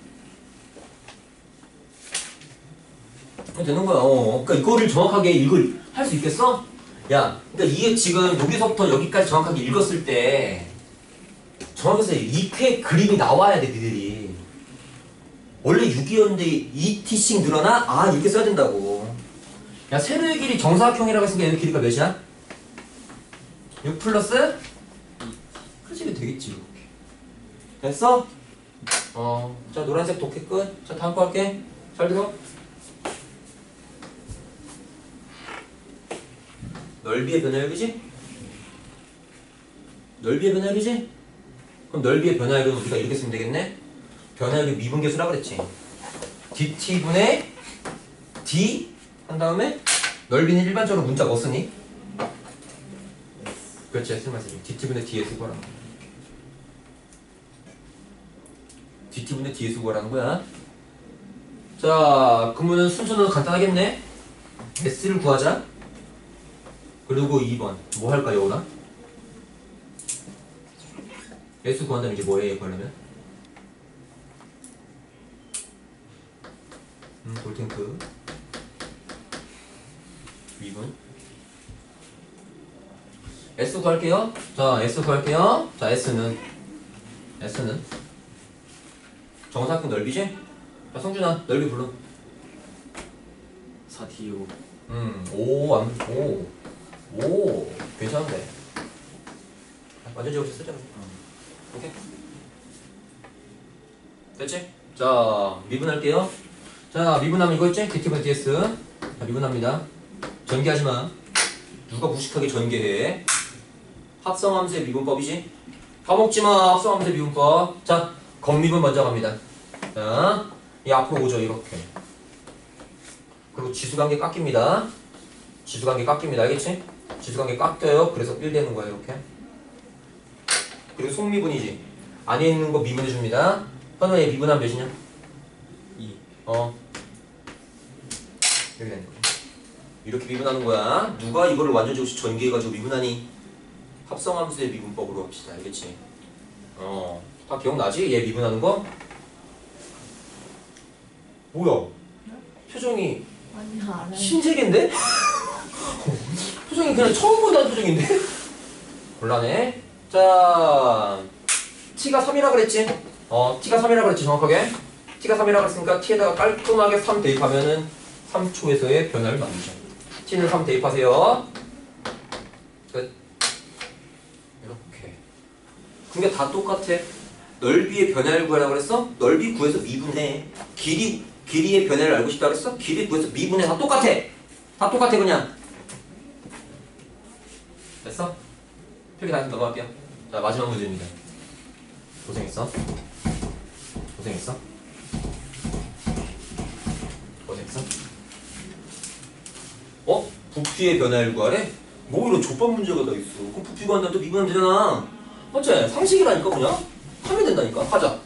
Speaker 2: 되는 거야. 어. 그러니까 이거를 정확하게 읽을 할 수 있겠어? 야, 그러니까 이게 지금 여기서부터 여기까지 정확하게 읽었을 때 정확해서 이렇게 그림이 나와야 돼, 니들이. 원래 육이었는데 이 티씩 늘어나? 아, 이렇게 써야 된다고. 야, 세로의 길이 정사각형이라고 했으니까 얘의 길이가 몇이야? 육 플러스? 그렇지, 이게 되겠지, 이렇게. 됐어? 어, 자, 노란색 독해 끝. 자, 다음 거 할게. 잘 들어. 넓이의 변화율이지? 넓이의 변화율이지? 그럼 넓이의 변화율은 우리가 이렇게 쓰면 되겠네? 변화율이 미분계수라고 그랬지. dt분의 d 한 다음에 넓이는 일반적으로 문자 뭐 쓰니? 그렇지, S만 쓰지. dt분의 ds 구하라는 거야. dt분의 ds 구하라는 거야. 자, 그러면 순서는 간단하겠네? S를 구하자. 그리고 이 번 뭐 할까, 여우나? S 구한다면 이제 뭐 해, 구하려면? 음, 볼탱크 이 번 S 구할게요. 자, S 구할게요. 자, S는 S는 정사각형 넓이지? 자, 성준아, 넓이 불러.
Speaker 1: 사 티 오.
Speaker 2: 음, 오, 안, 오, 오, 괜찮은데. 완전 지워서 쓰자. 오케이. 됐지? 자, 미분할게요. 자, 미분하면 이거 있지? dt분의 ds. 자, 미분합니다. 전개하지 마. 누가 무식하게 전개해? 합성함수의 미분법이지? 까먹지 마, 합성함수의 미분법. 자, 겉미분 먼저 갑니다. 자, 이 앞으로 오죠, 이렇게. 그리고 지수관계 깎입니다. 지수관계 깎입니다. 알겠지? 지수관계 깎여요. 그래서 일 되는 거예요, 이렇게. 그리고 속미분이지. 안에 있는 거 미분해줍니다. 현우의 미분하면 몇이냐?
Speaker 1: 이.
Speaker 2: 어. 이렇게 되는 거야. 이렇게 미분하는 거야. 누가 이거를 완전 조금씩 전개해가지고 미분하니? 합성함수의 미분법으로 합시다. 알겠지? 어. 다 기억나지? 얘 미분하는 거? 뭐야? 표정이
Speaker 4: 아니 알아요.
Speaker 2: 신세계인데? 표정이 그냥 처음 본다는 표정인데? 곤란해. 자, t가 삼이라 그랬지? 어, t가 삼이라 그랬지, 정확하게? t가 삼이라 그랬으니까 t에다가 깔끔하게 삼 대입하면은 삼 초에서의 변화를 만들자. t는 삼 대입하세요. 끝. 이렇게. 그게 다 똑같아. 넓이의 변화를 구하라고 그랬어? 넓이 구해서 미분해. 길이, 길이의 변화를 알고 싶다고 그랬어? 길이 구해서 미분해. 다 똑같아. 다 똑같아 그냥. 됐어? 필기 다시 넘어갈게요. 자, 마지막 문제입니다. 고생했어. 고생했어. 고생했어. 어? 부피의 변화를 구하래? 뭐 이런 족밥 문제가 다 있어. 그럼 부피 구한다면 또 미분하면 되잖아. 맞지? 상식이라니까 그냥. 하면 된다니까. 하자.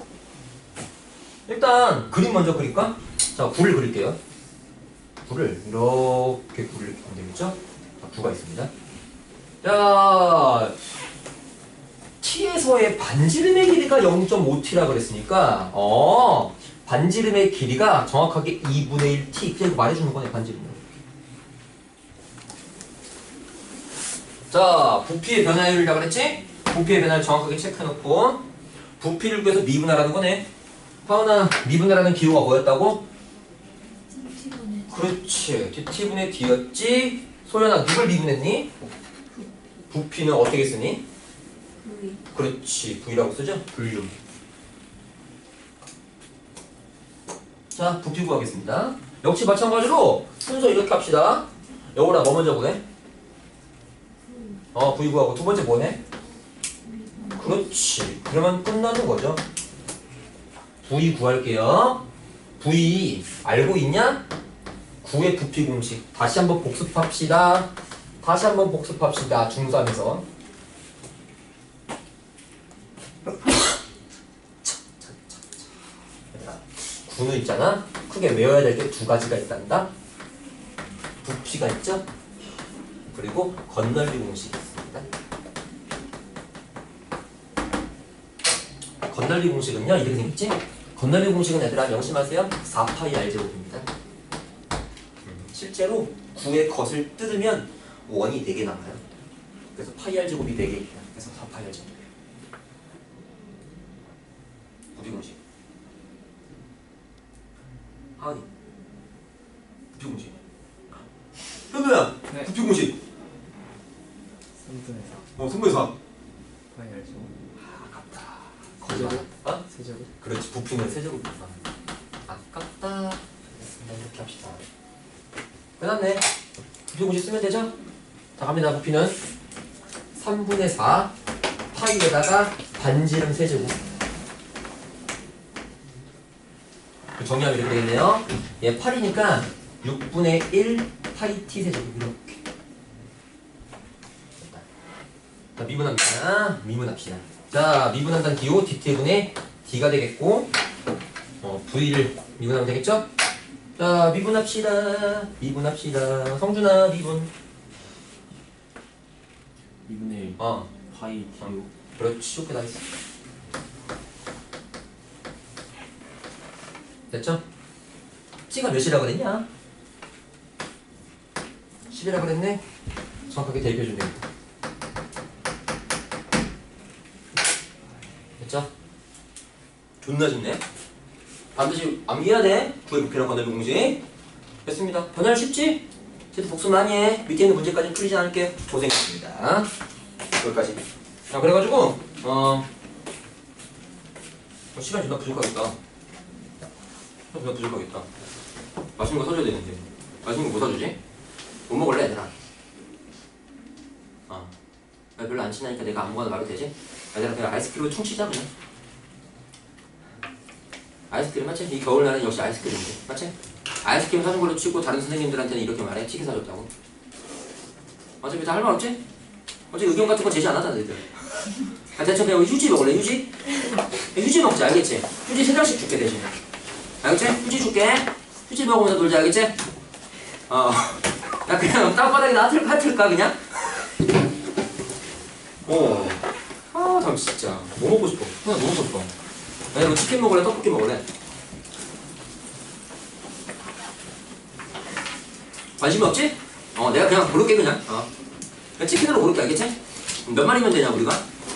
Speaker 2: 일단 그림 먼저 그릴까? 자, 구를 그릴게요. 구를 이렇게 구를 하면 되겠죠? 자, 구가 있습니다. 자, T에서의 반지름의 길이가 영 점 오 티라 그랬으니까 어 반지름의 길이가 정확하게 이분의 일 티. 그냥 말해주는 거네, 반지름으로. 자, 부피의 변화율이라고 그랬지? 부피의 변화를 정확하게 체크해놓고 부피를 구해서 미분하라는 거네. 하은아, 미분하라는 기호가 뭐였다고?
Speaker 4: 티분의
Speaker 2: 그렇지. T분의 D였지. 소연아, 누굴 미분했니? 부피는 어떻게 쓰니?
Speaker 4: V.
Speaker 2: 그렇지. V라고 쓰죠?
Speaker 1: 분류.
Speaker 2: 자, 부피 구하겠습니다. 역시 마찬가지로 순서 이렇게 합시다. 여우라, 뭐 먼저 구해? 어, V 구하고 두 번째 뭐 해? 그렇지. 그러면 끝나는 거죠. V 구할게요. V 알고 있냐? 구의 부피 공식. 다시 한번 복습합시다. 다시 한번 복습합시다. 중삼에서. 구는 있잖아. 크게 외워야 될 게 두 가지가 있단다. 부피가 있죠. 그리고 건널비 공식이 있습니다. 건널비 공식은요, 이렇게 생겼지? 건널비 공식은 얘들아 명심하세요. 사 파이 알 제곱입니다. 음, 실제로 구의 겉을 뜯으면 원이 네 개 남아요. 그래서 파이 알 제곱이 네 개입니다. 그래서 사 파이 알 제곱이에요. 부피 공식. 하은이. 부피 공식. 현우야,
Speaker 1: 네.
Speaker 2: 부피 공식.
Speaker 1: 삼분의 사.
Speaker 2: 어, 삼분의 사.
Speaker 1: 파이 알죠.
Speaker 2: 아깝다.
Speaker 1: 세제곱?
Speaker 2: 어?
Speaker 1: 세제곱?
Speaker 2: 그렇지, 부피는 세제곱이구나. 아깝다. 됐습니다. 이렇게 합시다. 끝났네. 부피 공식 쓰면 되죠? 자, 갑니다. 부피는 삼분의 사 파이에다가 반지름 세제곱. 정리하면 이렇게 되겠네요. 얘 팔이니까 육분의 일 파이 t 세제곱 이렇게. 됐다. 자, 미분합니다. 미분합시다. 자, 미분한다는 기호 dt분의 d가 되겠고 어, v를 미분하면 되겠죠? 자, 미분합시다. 미분합시다. 성준아, 미분.
Speaker 1: 이분의 일.
Speaker 2: 어,
Speaker 1: 파이 디오.
Speaker 2: 그렇지. 좋게 다 했어. 됐죠? T가 몇이라고 그랬냐? 십이라고 그랬네? 정확하게 대입해주면 됩니다. 됐죠? 존나 쉽네? 반드시 암기해야 돼. 구의 부피랑 건널비 공식. 됐습니다. 변화를 쉽지? 쟤도 복습 많이 해. 밑에 있는 문제까지 풀리지 않을게요. 고생했습니다. 여기까지. 자, 그래가지고 어 시간 존나 부족하겠다. 존나 부족하겠다. 맛있는 거 사줘야 되는데. 맛있는 거 뭐 사주지? 뭐 먹을래, 얘들아? 어. 나 별로 안 친하니까 내가 아무거나 말해도 되지? 얘들아, 그냥 아이스크림을 퉁치자, 그냥. 아이스크림 맞지? 이 겨울날은 역시 아이스크림인데. 맞지? 아이스크림 사준 걸로 치고 다른 선생님들한테는 이렇게 말해. 치킨 사줬다고. 어차피 다 할 말 없지? 어차피 의견 같은 거 제시 안 하잖아, 얘들. 아, 대충 그냥 휴지 먹을래, 휴지? 휴지 먹자, 알겠지? 휴지 세 장씩 줄게, 대신에. 알겠지? 휴지 줄게. 휴지 먹으면서 놀자, 알겠지? 어. 야, 그냥 땅바닥에 놔둘까, 놔둘까, 그냥? 어. 아, 참, 진짜. 뭐 먹고 싶어? 그냥 뭐 먹고 싶어? 야, 이거 치킨 먹을래, 떡볶이 먹을래? 관심이 없지? 어, 내가 그냥 고를게, 그냥. 어. 그냥 치킨으로 고를게, 알겠지? 몇 마리면 되냐, 우리가?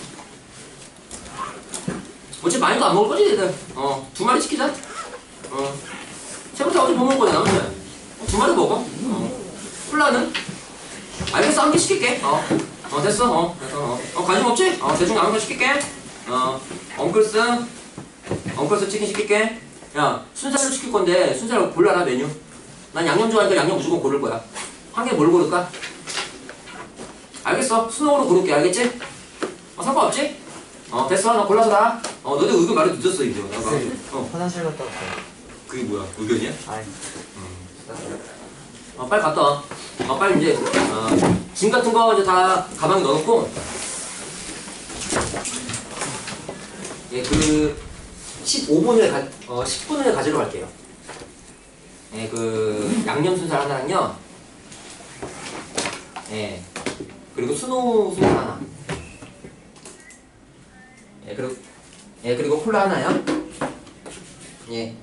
Speaker 2: 어차피 많이도 안 먹을 거지, 얘들. 어, 두 마리 시키자. 어. 채부터 어차피 못 먹을 거잖아, 그치? 두 마리 먹어. 어.
Speaker 3: 콜라는? 알겠어, 한 개 시킬게. 어, 어 됐어. 어, 됐어. 어, 어 관심 없지? 어, 대충 아무 거 시킬게. 어, 엉클스, 엉클스 치킨 시킬게. 야, 순살로 시킬 건데 순살 골라라 메뉴. 난 양념 좋아하니까 양념 무조건 고를 거야. 한 개 뭘 고를까? 알겠어. 스노우로 고를게. 알겠지? 어, 상관없지? 어, 됐어. 너 골라서 나. 어, 너도 의견 말이 늦었어 이제. 나 봐. 어,
Speaker 1: 화장실 갔다 왔어요.
Speaker 3: 그게 뭐야? 의견이야?
Speaker 1: 아니.
Speaker 3: 어, 빨리 갔다 와. 어, 빨리 이제 어, 짐 같은 거 이제 다 가방에 넣어놓고. 예, 그 십오 분 후에 가, 어, 십 분 후에 가지러 갈게요. 예, 그 양념 순살 하나랑요. 예, 그리고 스노우 순살 하나. 예, 그리고 예, 그리고 콜라 하나요. 예,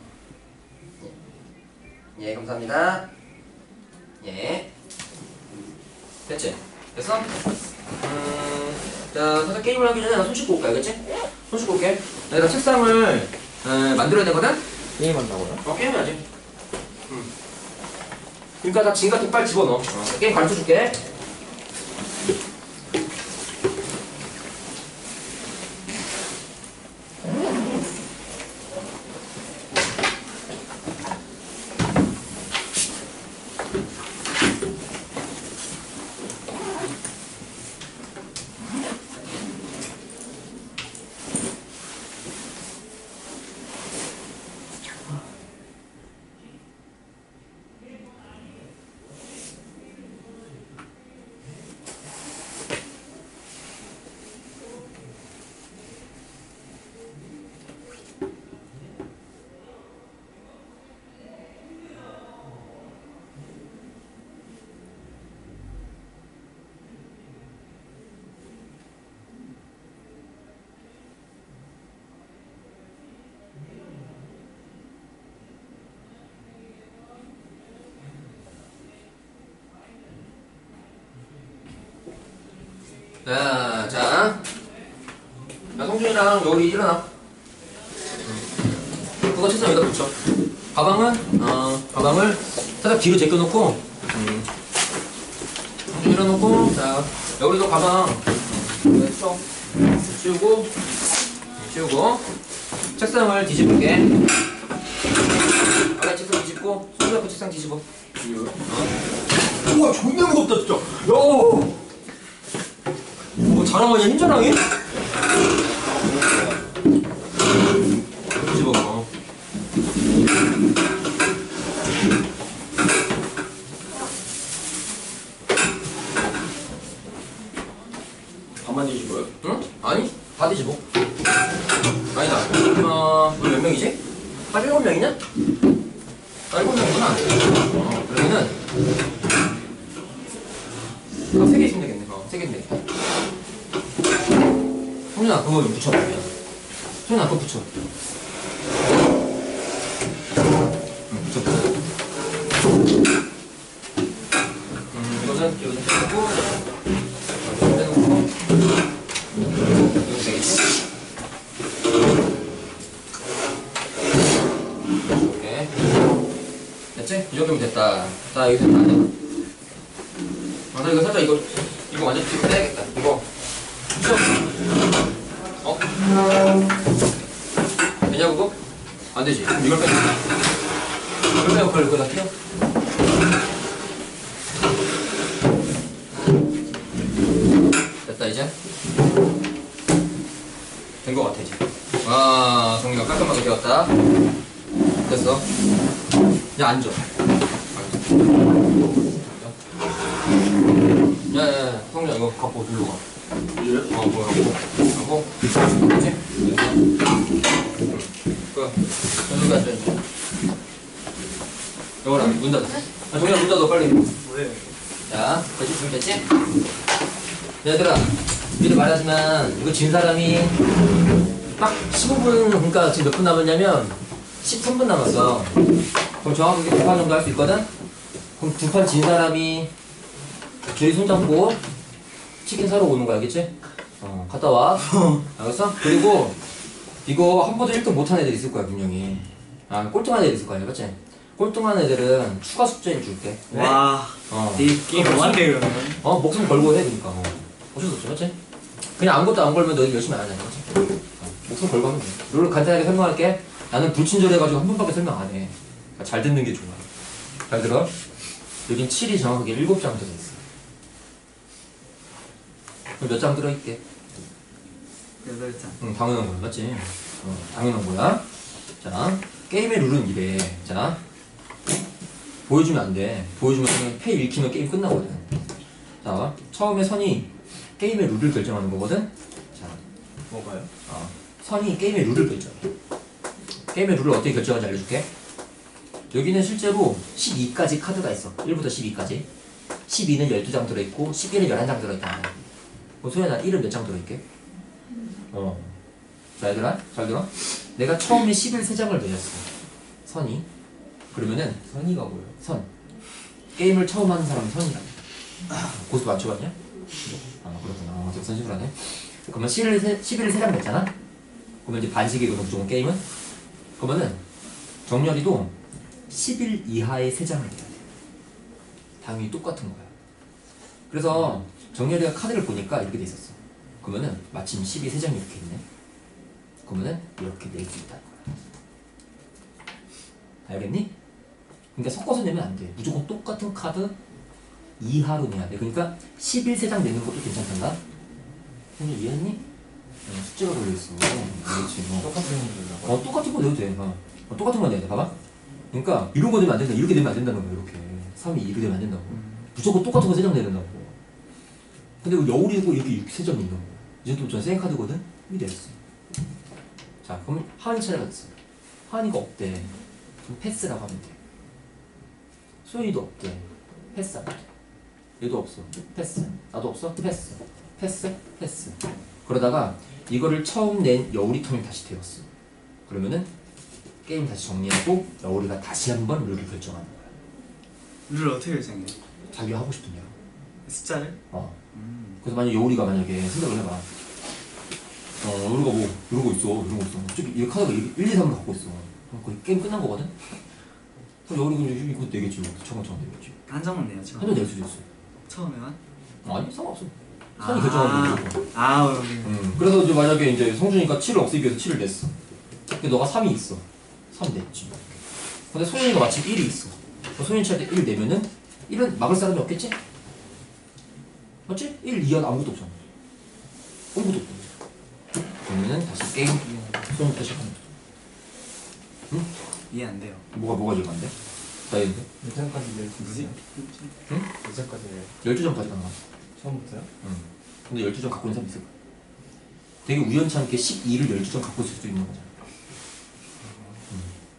Speaker 3: 예, 감사합니다. 예, 됐지? 됐어? 음, 자, 살짝 게임을 하기 전에 나 손 씻고 올게, 알겠지? 손 씻고 올게. 내가 책상을 에, 만들어야 되거든?
Speaker 1: 게임한다고요?
Speaker 3: 어, 게임해야지. 음. 그러니까 다 짐 같은 거 빨리 집어넣어. 어, 게임 가르쳐 줄게. 자, 자. 야, 성준이랑 여기 일어나. 그거 책상 여기다 붙여. 가방은, 어, 가방을 살짝 뒤로 제껴놓고, 음. 성준이 일어놓고, 자, 여기도 가방, 네, 쳐. 치우고, 치우고, 책상을 뒤집을게. 아래 책상 뒤집고, 손 잡고 책상 뒤집어. 어? 우와, 존나 무겁다, 진짜. 야! 뭐 자랑하냐 힘자랑해? 집어봐.
Speaker 2: 반만 뒤집어요?
Speaker 3: 응? 아니 다 뒤집어. 아니다. 어, 우리 몇 명이지? 한 일곱 명이냐? 아 일곱 명이구나. 어, 그러면은 아, 세 개 있으면 되겠네. 어, 세 개 있으면 되겠다. 성준아 그거 좀 붙여봐. 성준아 그거 붙여. 응, 붙여. 음, 이거는 여기 빼고 여기 빼놓고 여기 되겠지? 오케이. 됐지? 이 정도면 됐다. 자 여기 됐다. 아, 나 이거 살짝 이거 이거 완전 뒤로 빼야겠다. 이거 붙여. 어? 되냐 그거? 안 되지. 그럼 이걸 빼자. 이걸 빼고 그걸 거기다 끼워. 됐다 이제. 된 거 같아 이제. 와, 정리가 깔끔하게 되었다. 됐어. 이제 앉아. 야야야, 성준아 이거 갖고 들러 가.
Speaker 2: 예?
Speaker 3: 어, 뭐 갖고 갖고 그렇지? 그 여기 앉아 이제. 여거랑 문 닫아. 아, 정리야 문 닫아 빨리.
Speaker 1: 왜?
Speaker 3: 자, 됐지? 준비됐지? 얘들아, 미리 말하지만 이거 진 사람이 딱 십오 분, 그러니까 지금 몇 분 남았냐면 십삼 분 남았어. 그럼 정확하게 두 판 정도 할 수 있거든? 그럼 두 판 진 사람이 둘이 손잡고 치킨 사러 오는 거야, 알겠지? 어, 갔다 와. 알겠어? 그리고 이거 한 번도 일 등 못한 애들 있을 거야, 분명히. 아, 꼴등한 애들 있을 거야, 알겠지? 꼴등한 애들은 추가 숙제를 줄게.
Speaker 5: 와.
Speaker 3: 어.
Speaker 5: 이 게임 뭐한데 그러면?
Speaker 3: 어, 목숨 걸고 해, 그니까. 어. 어쩔 수 없지, 맞지? 그냥 아무것도 안 걸면 너희 열심히 안 하잖아, 맞지? 어. 목숨 걸고 하면 돼. 룰을 간단하게 설명할게. 나는 불친절해가지고 한 번밖에 설명 안 해. 그러니까 잘 듣는 게 좋아. 잘 들어? 여긴 칠이 정확하게 일곱 장 들어있어. 그럼 몇 장 들어있게?
Speaker 5: 여덟 장.
Speaker 3: 응, 당연한 거야, 맞지? 어, 당연한 거야. 자, 게임의 룰은 이래. 자, 보여주면 안 돼. 보여주면 그냥 패 읽히면 게임 끝나거든. 자, 처음에 선이 게임의 룰을 결정하는 거거든. 자,
Speaker 1: 뭐가요?
Speaker 3: 어, 선이 게임의 룰을 결정해. 게임의 룰을 어떻게 결정하는지 알려줄게. 여기는 실제로 십이까지 카드가 있어. 일부터 십이까지. 십이는 열두 장 들어있고 십일은 열한 장 들어있다. 뭐 소연아, 일은 몇 장 들어있게? 어. 자, 얘들아, 잘 들어. 내가 처음에 십일 세 장을 내렸어. 선이. 그러면은
Speaker 1: 선이가 뭐예요?
Speaker 3: 선. 게임을 처음 하는 사람이 선이다. 고스 맞춰봤냐? 아, 그렇구나. 아, 선식을 하네. 그러면 십일을 세, 십일을 세 장 냈잖아? 그러면 이제 반식이거든, 무조건 게임은? 그러면은 정렬이도 십일 이하의 세 장을 내야 돼. 당연히 똑같은 거야. 그래서 정렬이가 카드를 보니까 이렇게 돼 있었어. 그러면은 마침 십이 세 장이 이렇게 있네. 그러면은 이렇게 낼 수 있다는 거야. 알겠니? 그러니까 섞어서 내면 안 돼. 무조건 똑같은 카드 이하로 내야 돼. 그러니까 십일 세 장 내는 것도 괜찮단다. 형님 이해했니? 어, 숙제가 걸려있어. 그렇지. 뭐.
Speaker 1: 똑같은 분들이라고.
Speaker 3: 어, 똑같은 거 내도 돼. 어. 어, 똑같은 거 내야 돼. 봐봐. 그러니까 이런 거 내면 안 된다. 이렇게 내면 안 된다는 거야. 이렇게. 삼이 이렇게 되면 안 된다고. 무조건 똑같은 거 세 장 내야 된다고. 근데 여울이고 이렇게 세 장 있는 거. 이 정도면 전 센 카드거든? 이게 냈어. 자, 그럼 하은이 차례가 됐어. 하은이가 없대. 그럼 패스라고 하면 돼. 소연이도 없대. 패스하면 돼. 얘도 없어. 패스. 나도 없어. 패스. 패스. 패스. 그러다가 이거를 처음 낸 여울이 턴을 다시 태웠어. 그러면은 게임 다시 정리하고 여울이가 다시 한번 룰을 결정하는 거야.
Speaker 5: 룰 어떻게 결정해?
Speaker 3: 자기가 하고 싶은 대로.
Speaker 5: 숫자를?
Speaker 3: 어.
Speaker 5: 음.
Speaker 3: 그래서 만약 여울이가 만약에 생각을 해봐. 어, 여울이가 뭐 이런 거 있어. 이런 거 있어. 저기 이 카드가 일, 이, 삼을 갖고 있어. 그럼 거의 게임 끝난 거거든? 그럼 여울이가 이제 이거 내겠지. 청원청 내겠지.
Speaker 5: 한 장만 내야죠.
Speaker 3: 한 장 낼 수도 있어.
Speaker 5: 처음에만?
Speaker 3: 아니 상관없어. 선이 결정하는 거고.
Speaker 5: 아, 여기.
Speaker 3: 음, 그래서 이제 만약에 이제 성준이가 칠을 없애기 위해서 칠을 냈어. 근데 너가 삼이 있어. 삼 냈지. 근데 소연이가 마침 일이 있어. 소연이 칠 때 일 내면은 일은 막을 사람이 없겠지? 맞지? 일 이하 아무것도 없잖아. 아무것도 없고. 그러면은 다시 게임 소연부터 시작하는 거야. 응?
Speaker 5: 이해 안 돼요.
Speaker 3: 뭐가 뭐가 이해가 안 돼? 나 이해인데?
Speaker 1: 몇 장까지 낼수
Speaker 5: 뭐지?
Speaker 1: 있어요?
Speaker 3: 응?
Speaker 1: 몇 장까지 내요?
Speaker 3: 열두 장까지 가능하
Speaker 1: 처음부터요?
Speaker 3: 응. 근데 열두 장 갖고 있는 사람 있을 거야. 되게 우연치 않게 십이를 열두 장 갖고 있을 수도 있는 거잖아. 응.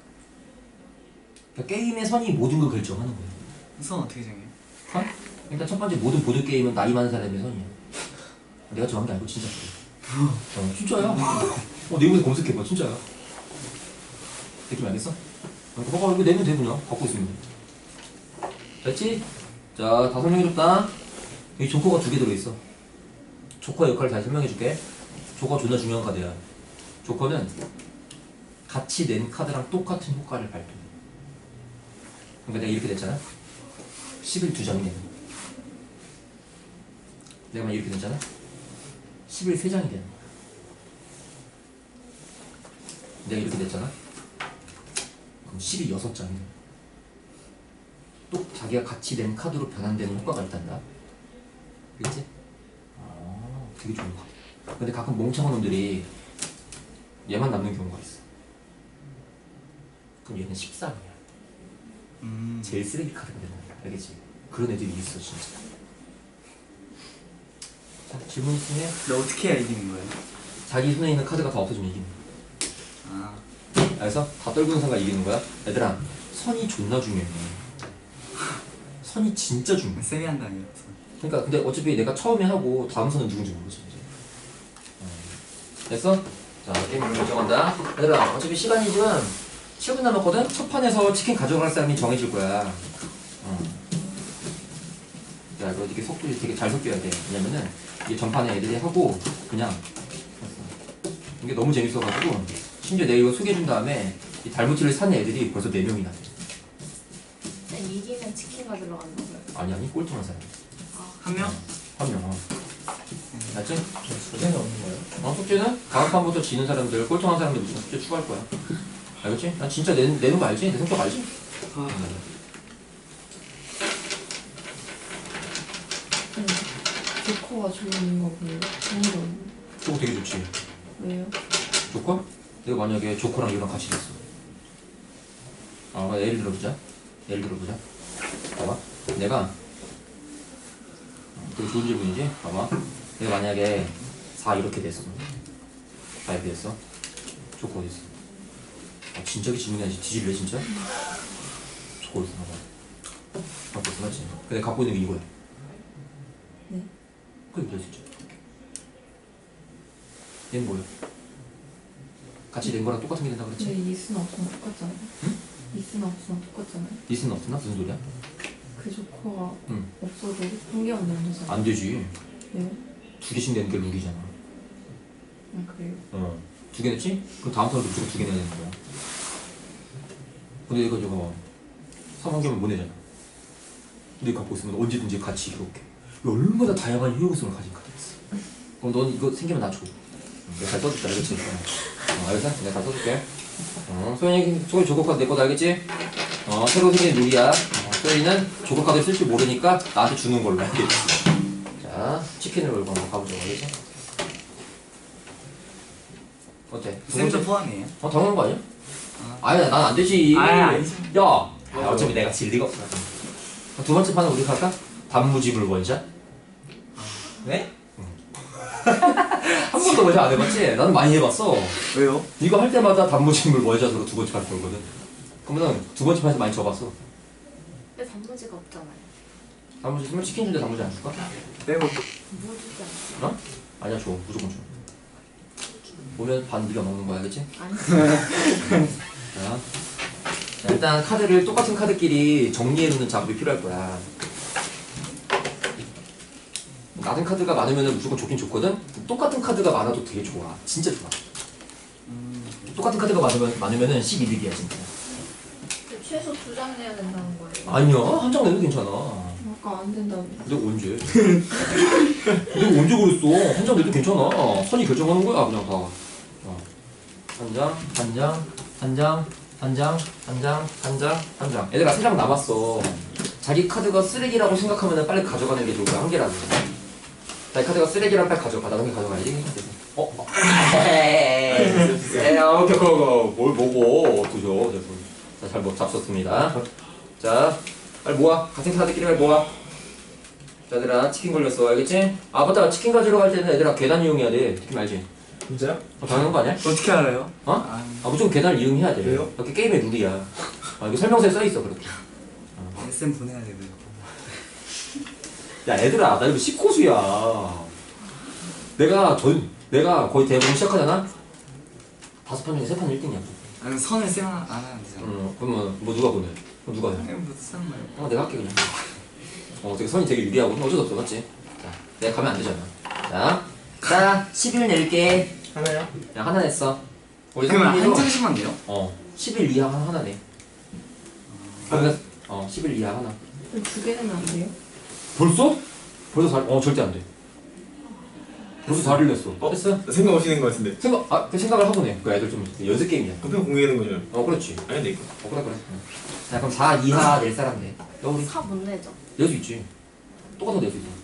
Speaker 3: 그러니까 게임의 선이 모든 걸 결정하는 거야.
Speaker 5: 선 어떻게 정해?
Speaker 3: 선? 일단 첫 번째 모든 보드게임은 나이 많은 사람의 선이야. 내가 정한 게 아니고 진짜 그래. 어, 진짜야. 어, 네이버에서 검색해봐. 진짜야. 느낌 알겠어? 어, 봐봐. 이거 내면 돼 그냥. 갖고 있으면 돼. 됐지? 자, 다 설명해줬다. 여기 조커가 두 개 들어있어. 조커의 역할을 다시 설명해줄게. 조커가 존나 중요한 카드야. 조커는 같이 낸 카드랑 똑같은 효과를 발동해. 그러니까 내가 이렇게 됐잖아. 십일 두 장이 되는 거야. 내가 막 이렇게 됐잖아. 십일 세 장이 되는 거야. 내가 이렇게 됐잖아. 그럼 십이 여섯 장이 돼. 또 자기가 같이 낸 카드로 변환되는 효과가 있단다. 그치? 아, 되게 좋은 카드. 근데 가끔 멍청한 놈들이 얘만 남는 경우가 있어. 그럼 얘는 십삼이야.
Speaker 5: 음.
Speaker 3: 제일 쓰레기 카드가 되는 거야. 알겠지? 그런 애들이 있어 진짜. 자, 질문 있으면
Speaker 5: 근데 어떻게 해야 이기는 거예요?
Speaker 3: 자기 손에 있는 카드가 다 없어지면 이기는 거야.
Speaker 5: 아.
Speaker 3: 그래서 다 떨구는 상가 이기는 거야. 얘들아, 선이 존나 중요해. 선이 진짜 중요해.
Speaker 5: 쌤이 한다니요.
Speaker 3: 그러니까 근데 어차피 내가 처음에 하고 다음 선은 누군지 모르지 이제. 어. 됐어? 자, 게임 결정한다. 얘들아, 어차피 시간이 지금 칠 분 남았거든? 첫 판에서 치킨 가져갈 사람이 정해질 거야. 어. 야, 이거 이렇게 속도를 되게 잘 섞여야 돼. 왜냐면은 이게 전판에 애들이 하고 그냥 했어. 이게 너무 재밌어가지고 심지어 내가 이거 소개해준 다음에 이 달무치를 산 애들이 벌써 네 명이나 돼.
Speaker 4: 이기면 치킨 가지러 가는 거예요?
Speaker 3: 아니 아니 꼴통한 사람.
Speaker 5: 한 명?
Speaker 3: 한 명. 어. 맞지?
Speaker 1: 숙제는 없는 거예요?
Speaker 3: 어, 숙제는 다음 판부터 지는 사람들, 꼴통한 사람들 무슨 숙제 추가할 거야. 알겠지? 난 진짜 내, 내는 거 알지? 내 성격 알지?
Speaker 5: 아,
Speaker 4: 응. 조커가 좋은 거고요. 좋은 거
Speaker 3: 조커 되게 좋지.
Speaker 4: 왜요?
Speaker 3: 조커? 내가 만약에 조커랑 얘랑 같이 됐어. 아, 예를 들어보자. 예를 들어보자. 봐봐. 내가 되게 좋은 질문이지? 봐봐. 내가 만약에 사 이렇게 됐어. 사 이렇게 됐어. 조커 어디 있어? 아, 진작에 질문이 아니지. 뒤질래 진짜? 조커 어디 있어? 봐봐. 갖고 있어, 맞지? 근데 갖고 있는 게 이거야.
Speaker 4: 네.
Speaker 3: 그게 뭐야 진짜? 얘는 뭐야? 같이 낸 거랑 똑같은 게 된다 그랬지?
Speaker 4: 근데 있으나 없으나 똑같잖아요.
Speaker 3: 응?
Speaker 4: 있으나 없으나 똑같잖아요.
Speaker 3: 있으나 없으나? 무슨 소리야?
Speaker 4: 그 조커가
Speaker 3: 응.
Speaker 4: 없어도 한 개만 내면 되잖아요.
Speaker 3: 안 되지.
Speaker 4: 네?
Speaker 3: 두 개씩 내는 게 룰이잖아.
Speaker 4: 아 그래요?
Speaker 3: 어. 두 개 냈지? 그럼 다음 턴도 무조건 두 개 내야 되는 거야. 근데 이거 저거 삼 한 개만 못 내잖아. 근데 갖고 있으면 언제든지 같이 이렇게 얼마나 다양한 효용성을 가진 카드였어. 그럼 넌 이거 생기면 나 줘. 내가 잘 써줄게, 알겠지? 어, 알겠어? 내가 잘 써줄게. 어, 소연이, 소연이 조커 카드 내 거다, 알겠지? 어, 새로 생긴 룰이야. 어, 소연이는 조커 카드 쓸 줄 모르니까 나한테 주는 걸로, 알겠지? 자, 치킨을 걸고 한번 가보자, 알겠지? 어때? 두
Speaker 5: 쌤도
Speaker 3: 번째?
Speaker 5: 포함이에요?
Speaker 3: 어, 당연한 거 아니야?
Speaker 5: 아.
Speaker 3: 아니, 난 안 되지.
Speaker 5: 아니, 아니지.
Speaker 3: 야! 아, 어차피 내가 질 리가 없어. 두 번째 판은 우리 갈까? 단무지물 원샷?
Speaker 2: 네?
Speaker 3: 한 번도 원샷 안 해봤지? 나는 많이 해봤어.
Speaker 5: 왜요?
Speaker 3: 이거 할 때마다 단무지물 원샷으로 두 번째 판 돌거든. 그러면 두 번째 판에서 많이 져봤어.
Speaker 4: 근데 단무지가 없잖아요.
Speaker 3: 단무지 있으면 치킨 준대 단무지 안 줄까?
Speaker 5: 빼고
Speaker 4: 뭐 주지 않아요?
Speaker 3: 어? 아니야, 줘. 무조건 줘. 오면 반 네가 먹는 거야, 알겠지?
Speaker 4: 아니.
Speaker 3: 자, 자, 일단 카드를 똑같은 카드끼리 정리해놓는 작업이 필요할 거야. 낮은 카드가 많으면 무조건 좋긴 좋거든? 똑같은 카드가 많아도 되게 좋아. 진짜 좋아.
Speaker 5: 음,
Speaker 3: 똑같은 카드가 많으면, 많으면은 십이득이야, 진짜.
Speaker 4: 최소 두 장 내야 된다는 거예요.
Speaker 3: 아니야, 한 장 내도 괜찮아.
Speaker 4: 아까 안 된다고.
Speaker 3: 내가 언제? 내가 언제 그랬어? 한 장 내도 괜찮아. 선이 결정하는 거야, 그냥 다. 어. 한 장, 한 장, 한 장, 한 장, 한 장, 한 장, 한 장. 얘들아, 세 장 남았어. 자기 카드가 쓰레기라고 생각하면 빨리 가져가는 게 좋을 거야, 한 개라도. 자기 카드가 쓰레기라면 빨리 가져가. 나도 한 개 가져가야지. 어? 어? 에이, 에이, 오케이, 그거, 뭘 보고, 두죠. 자, 잘 뭐, 잡섰습니다. 자, 빨리 모아. 같은 카드끼리 빨리 모아. 자, 얘들아, 치킨 걸렸어. 알겠지? 아, 맞다. 치킨 가지러 갈 때는 얘들아, 계단 이용해야 돼. 치킨 알지?
Speaker 1: 진짜요?
Speaker 3: 어, 당연한 거 아니야?
Speaker 5: 어떻게 알아요?
Speaker 3: 어?
Speaker 5: 아,
Speaker 3: 아, 무조건 계단을 이용해야 돼.
Speaker 1: 왜요?
Speaker 3: 이렇게 게임의 룰이야. 아, 이거 설명서에 써있어, 그렇게.
Speaker 5: 쌤 보내야 돼요.
Speaker 3: 야, 얘들아, 나 이거 십코수야. 내가 전, 내가 거의 대부분 시작하잖아? 다섯 판 중에 세 판 일 등이야.
Speaker 5: 아니 선을 쌤 안 하면 되잖아.
Speaker 3: 음, 그러면 뭐 누가 보내? 그럼 누가 해?
Speaker 5: 아니 뭐 쓰는 거예요.
Speaker 3: 어, 내가 할게, 그냥. 어, 되게 선이 되게 유리하고. 어쩔 수 없어, 맞지? 자, 내가 가면 안 되잖아. 자, 자, 십일 낼게.
Speaker 1: 하나요?
Speaker 3: 야, 하나 냈어. 우리
Speaker 5: 그러면 한
Speaker 3: 상민이도-
Speaker 5: 장씩만 돼요?
Speaker 3: 어, 십일 이하 하나, 하나 내. 그러면, 어, 십일 이하 하나.
Speaker 4: 그럼 두 개 내면 안 돼요?
Speaker 3: 벌써? 벌써 잘, 어, 절대 안 돼. 벌써 자리를 냈어.
Speaker 1: 어?
Speaker 3: 됐어?
Speaker 1: 생각 없이 된거 같은데.
Speaker 3: 생각, 아, 그 생각을 하고 내. 그 애들 좀 연습 게임이야.
Speaker 1: 그냥 공개되는 거죠?
Speaker 3: 어, 그렇지.
Speaker 1: 아니 근데 이거
Speaker 3: 어, 그래, 그래. 응. 자, 그럼 사 이하 낼 사람 내. 너 우리
Speaker 4: 사 못 내죠?
Speaker 3: 낼 수 있지. 똑같아 낼 수 있어.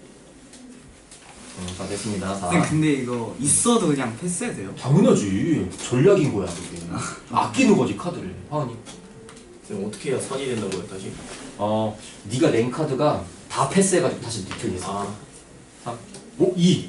Speaker 3: 어, 자, 됐습니다. 사.
Speaker 5: 쌤 근데 이거 있어도 그냥 패스해도 돼요?
Speaker 3: 당연하지. 전략인 거야, 그게. 아끼는 거지, 카드를. 하은이.
Speaker 1: 지금 어떻게 해야 선이 된다고요 다시?
Speaker 3: 어, 네가 낸 카드가 다 패스해가지고 다시 리턴했어.
Speaker 1: 아
Speaker 3: 삼, 오, 이.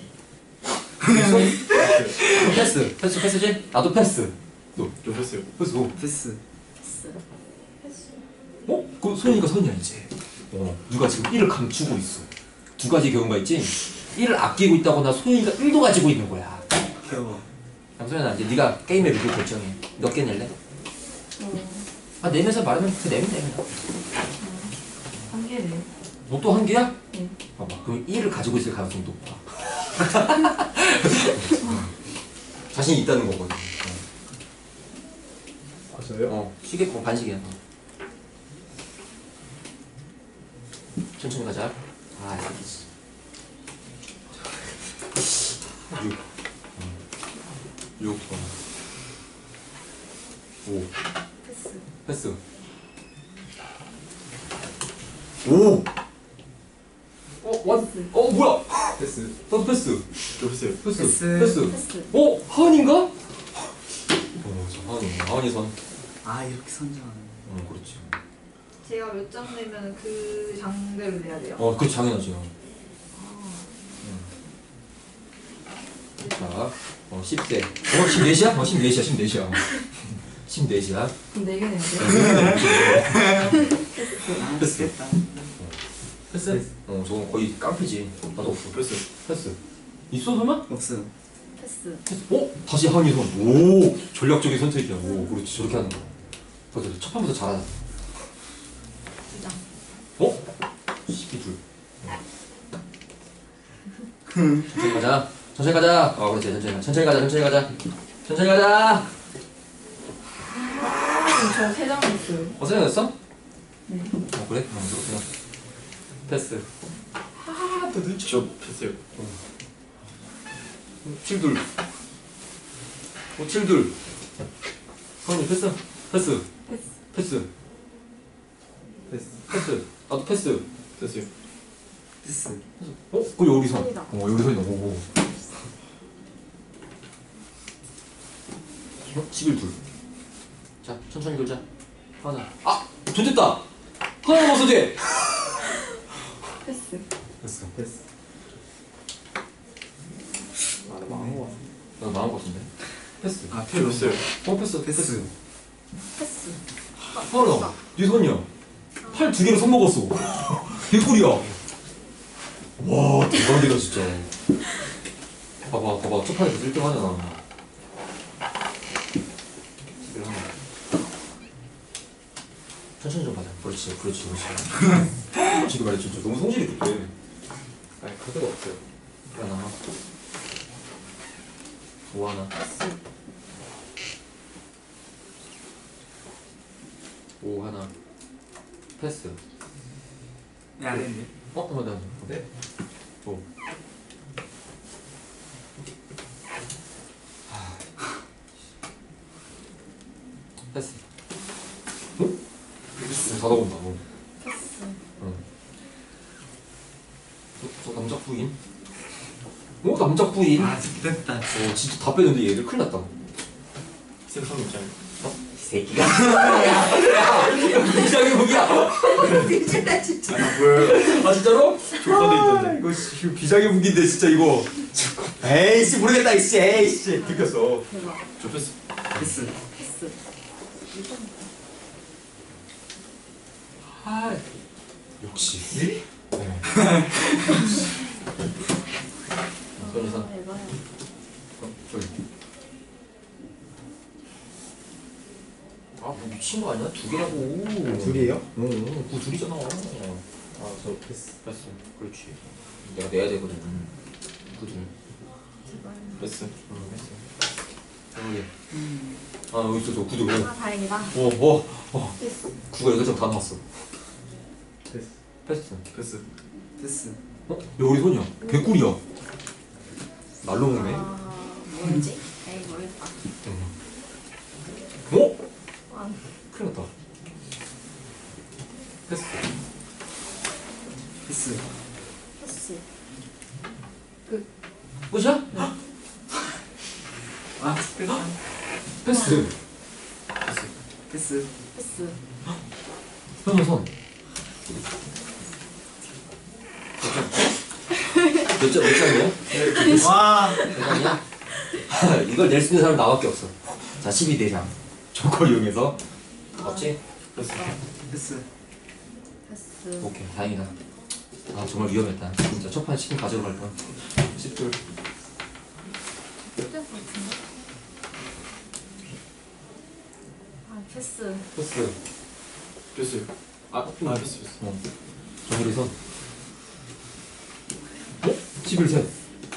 Speaker 3: 패스. 패스, 패스지? 나도 패스. 너,
Speaker 1: 좀 했어요.
Speaker 3: 패스. 오.
Speaker 5: 패스.
Speaker 4: 패스. 패스.
Speaker 3: 어? 그 소연이가 선이야 이제. 어, 누가 지금 일을 감추고 있어. 두 가지 경우가 있지. 일을 아끼고 있다거나 소연이가 일도 가지고 있는 거야.
Speaker 5: 귀여워.
Speaker 3: 그럼 소연아 이제 네가 게임의 룰을 결정해. 몇 개 낼래?
Speaker 4: 어,
Speaker 3: 아 내면서 말하면 그 내면 돼 그냥.
Speaker 4: 한 개네요.
Speaker 3: 너 또 한 개야?
Speaker 4: 네.
Speaker 3: 봐봐. 그럼 일을 가지고 있을 가능성이 높아. 자신이 있다는 거거든.
Speaker 1: 아 저요?
Speaker 3: 어, 시계 뭐 반씩이야. 천천히 가자. 아, 새끼지. 육. 육. 오.
Speaker 4: 패스.
Speaker 3: 패스. 오. 어, 원. 어, 뭐야? 패스. 또 패스.
Speaker 1: 저 패스요.
Speaker 3: 패스.
Speaker 5: 패스.
Speaker 3: 패스.
Speaker 4: 패스.
Speaker 3: 어, 하은인가? 어, 저 하은이. 하은이 선.
Speaker 5: 아 이렇게 선정하는.
Speaker 3: 어, 그렇지.
Speaker 4: 제가 몇 점 내면 그 장대로 내야 돼요?
Speaker 3: 어, 그 당연하지. 어. 자, 어, 십 대. 어, 십사시야? 어, 십사시야, 십사시야. 십사시야.
Speaker 4: 그럼 네 개 내야 돼요?
Speaker 5: 아
Speaker 3: 패스.
Speaker 5: 됐다.
Speaker 3: 패스? 어, 저건 거의 깡패지. 나도 없어.
Speaker 1: 패스.
Speaker 3: 패스. 있어, 설마?
Speaker 5: 없어요.
Speaker 4: 패스.
Speaker 3: 패스. 어? 다시 하은이 선. 오! 전략적인 선택이야. 오, 그렇지. 저렇게 하는 거. 그래서 첫 판부터 잘하자.
Speaker 4: 두 장.
Speaker 3: 어? 십이 둘. 천천히 가자. 천천히 가자. 아, 그렇지. 천천히 가자. 천천히 가자. 천천히 가자. 천천히 가자.
Speaker 4: 저세 장 냈어요.
Speaker 3: 어, 세장 됐어?
Speaker 4: 네.
Speaker 3: 어, 그래? 어, 그렇구나. 패스. 아, 또 늦죠.
Speaker 1: 저 패스요.
Speaker 3: 칠 둘. 어, 칠 둘. 하은이 패스. 패스.
Speaker 4: 패스.
Speaker 3: 패스. 패스. 패스. 나도 패스.
Speaker 1: 패스요.
Speaker 5: 패스.
Speaker 3: 어? 그 요리선.
Speaker 4: 선이다.
Speaker 3: 어, 요리선이 너무. 어? 십일 둘. 자, 천천히 돌자. 하나. 아! 좋됐다! 하나 남았어, 돼!
Speaker 4: 패스.
Speaker 3: 됐어.
Speaker 1: 패스.
Speaker 5: 아,
Speaker 1: 나 망한 거 같아.
Speaker 3: 나 나온 것 같은데. 패스.
Speaker 5: 아
Speaker 1: 저 패스요.
Speaker 3: 어, 패스.
Speaker 5: 패스.
Speaker 4: 패스.
Speaker 3: 하나. 네 손이야. 팔 두 개로 손 먹었어. 개꿀이야. 와, 대박이다, 진짜. 봐봐, 봐봐. 첫 판에서 일 등 하잖아. 천천히 좀 가자. 그렇지, 그렇지, 그렇지. 지금 말했지, 진짜 너무 성질이 급해.
Speaker 1: 아니 카드가 없어요.
Speaker 3: 하나. 오 하나.
Speaker 4: 패스.
Speaker 3: 오 하나. 패스.
Speaker 5: 야 안 했네.
Speaker 3: 어, 맞다. 네. 오. 패스. 어? 다 나온다. 어.
Speaker 4: 패스.
Speaker 3: 응. 저, 저 남자 부인? 어? 남자 부인?
Speaker 5: 아 됐다.
Speaker 3: 어, 진짜 다 빼는데 얘들 큰일 났다.
Speaker 1: 생선 입장.
Speaker 3: 이 새끼가. 야, 비장의 무기야.
Speaker 4: 미치다 진짜.
Speaker 1: 아 뭐야?
Speaker 3: 아, 진짜로?
Speaker 1: 족파도 있던데.
Speaker 3: 이거 씨, 비장의 무기인데, 진짜 이거. 에이씨, 모르겠다, 이씨. 에이씨. 들켰어.
Speaker 4: 대박.
Speaker 1: 저 패스.
Speaker 5: 패스.
Speaker 4: 패스.
Speaker 3: 아, 역시. 네. 손이선.
Speaker 4: 아, 해봐요.
Speaker 3: 어, 저기. 아, 뭐 미친 거 아니야? 두 개라고.
Speaker 1: 둘이에요?
Speaker 3: 응, 응, 그 둘이잖아.
Speaker 1: 아저 패스.
Speaker 3: 패스. 그렇지. 내가 내야 되거든. 그 둘.
Speaker 4: 제발.
Speaker 1: 패스.
Speaker 3: 응, 패스. 여기. 아, 여기 있어, 저 구두.
Speaker 4: 아 다행이다.
Speaker 3: 어, 어, 어.
Speaker 4: 패스.
Speaker 3: 구가 여덟 장 다 나왔어.
Speaker 1: 패스.
Speaker 3: 패스.
Speaker 1: 패스.
Speaker 5: 패스.
Speaker 3: 어? 여기 손이야. 개꿀이야. 날로 먹네.
Speaker 4: 아 뭐였지? 에이 모르겠다.
Speaker 3: 어?
Speaker 4: 아,
Speaker 3: 큰일 났다. 패스.
Speaker 5: 패스.
Speaker 4: 패스.
Speaker 3: 끝이야?
Speaker 5: 아 됐다.
Speaker 3: 패스.
Speaker 5: 패스.
Speaker 4: 패스.
Speaker 3: 현우 선. 몇 점, 몇 장이야?
Speaker 5: 와.
Speaker 3: 몇 장이야? 이걸 낼 수 있는 사람 나밖에 없어. 자, 십이 대 장. 조커 이용해서. 맞지?
Speaker 1: 패스.
Speaker 5: 패스.
Speaker 4: 패스.
Speaker 3: 오케이, 다행이다. 아, 정말 위험했다. 진짜 첫 판에 치킨 가져갈 뻔. 십 둘.
Speaker 4: 뜰것 같은데? 아 패스.
Speaker 3: 패스.
Speaker 1: 패스. 아, 아 패스 패스.
Speaker 3: 어. 정우리 선. 어? 십일 셋.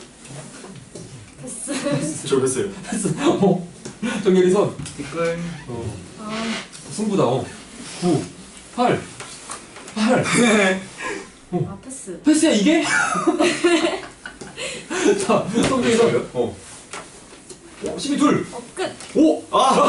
Speaker 4: 패스.
Speaker 1: 저 패스요.
Speaker 3: 패스. 어. 정렬이 선.
Speaker 5: 뒷걸.
Speaker 3: 어.
Speaker 4: 아
Speaker 3: 승부다. 어. 구. 팔. 팔.
Speaker 4: 아 패스.
Speaker 3: 패스야 이게? 자, 성준이서 어. 어, 십이 둘.
Speaker 4: 어 끝.
Speaker 3: 오!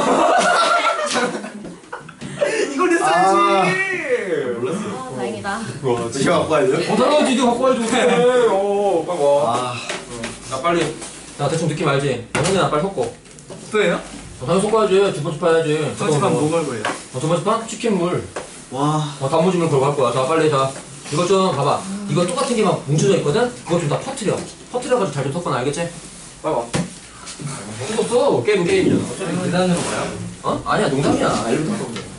Speaker 2: 이걸 냈어야지.
Speaker 1: 몰랐어.
Speaker 4: 아 다행이다.
Speaker 2: 와, 진짜 갖고 와야 돼?
Speaker 3: 어, 당연하지. 이거 갖고 와야지. 어떡해.
Speaker 2: 어, 빨리 와.
Speaker 3: 아, 나 빨리. 나 대충 느낌 알지? 형님 나 빨리 섞어.
Speaker 5: 또예요?
Speaker 3: 어, 당연히 섞어야지. 두 번째 파야지.
Speaker 5: 하지만 뭐 걸 거예요?
Speaker 3: 어, 두 번째 파? 치킨물.
Speaker 5: 와.
Speaker 3: 어, 단무지물 걸고 할 거야. 자, 빨리 자. 이거 좀 봐봐. 이거 똑같은 게 막 뭉쳐져 있거든? 그거 좀 다 퍼트려. 퍼트려가지고 잘 좀 섞어놔, 알겠지?
Speaker 2: 빨리 와.
Speaker 3: 없어. 게임은 게임이잖아. 어차피
Speaker 5: 계단으로 가요?
Speaker 3: 어? 아니야, 농담이야. 엘리베이터 타고 돼.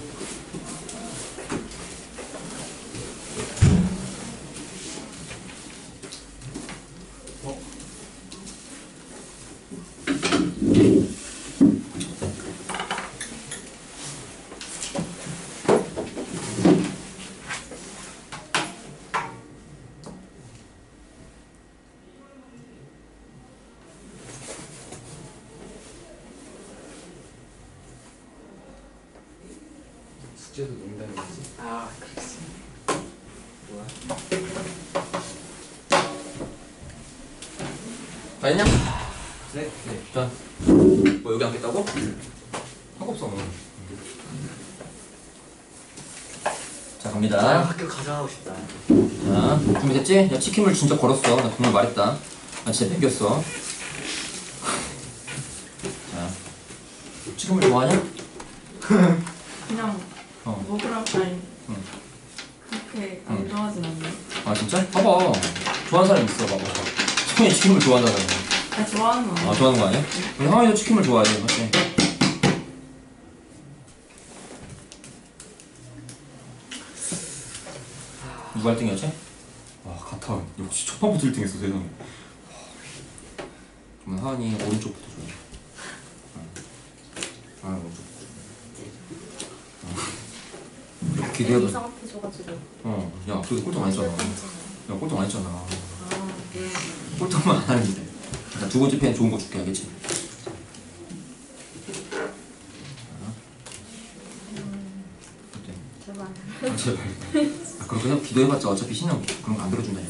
Speaker 2: 숙제도 농담이지.
Speaker 5: 아 그렇습니다.
Speaker 3: 다 했냐?
Speaker 2: 네.
Speaker 3: 네. 자. 뭐 여기 앉겠다고? 상관없어. 오늘. 자, 갑니다.
Speaker 5: 아 학교 가져가고 싶다.
Speaker 3: 자, 준비됐지? 야, 치킨물 진짜 걸었어. 나 정말 말했다. 나 진짜 뺏겼어. 자, 치킨물 좋아하냐?
Speaker 4: 그냥
Speaker 3: 어.
Speaker 4: 먹으라 아니
Speaker 3: 응.
Speaker 4: 그렇게 안
Speaker 3: 응.
Speaker 4: 좋아하진 않네.
Speaker 3: 아, 진짜? 봐봐. 좋아하는 사람 있어, 봐봐. 성현이 치킨물 좋아한다는 거.
Speaker 4: 아 좋아하는 거.
Speaker 3: 아, 좋아하는 거 아니야? 우리 하원이도 치킨물 좋아해, 맞지? 누가 일 등이었지? 와, 같아. 역시 첫 판부터 일 등 했어, 세상에. 그러면 하원이 오른쪽부터 줘요. 아, 오른쪽부터. 어. 기대해봐.
Speaker 4: 이상 앞에 줘가지고.
Speaker 3: 어, 야, 그래도 꼴등 안 했잖아. 야, 꼴등 안 했잖아.
Speaker 4: 아 네.
Speaker 3: 꼴등만 안 하는 데. 자, 두 번째 펜 좋은 거 줄게, 알겠지? 어때?
Speaker 4: 제발.
Speaker 3: 아, 제발. 아, 그럼 그냥 기도해봤자 어차피 신영 그런 거 안 들어준다니까.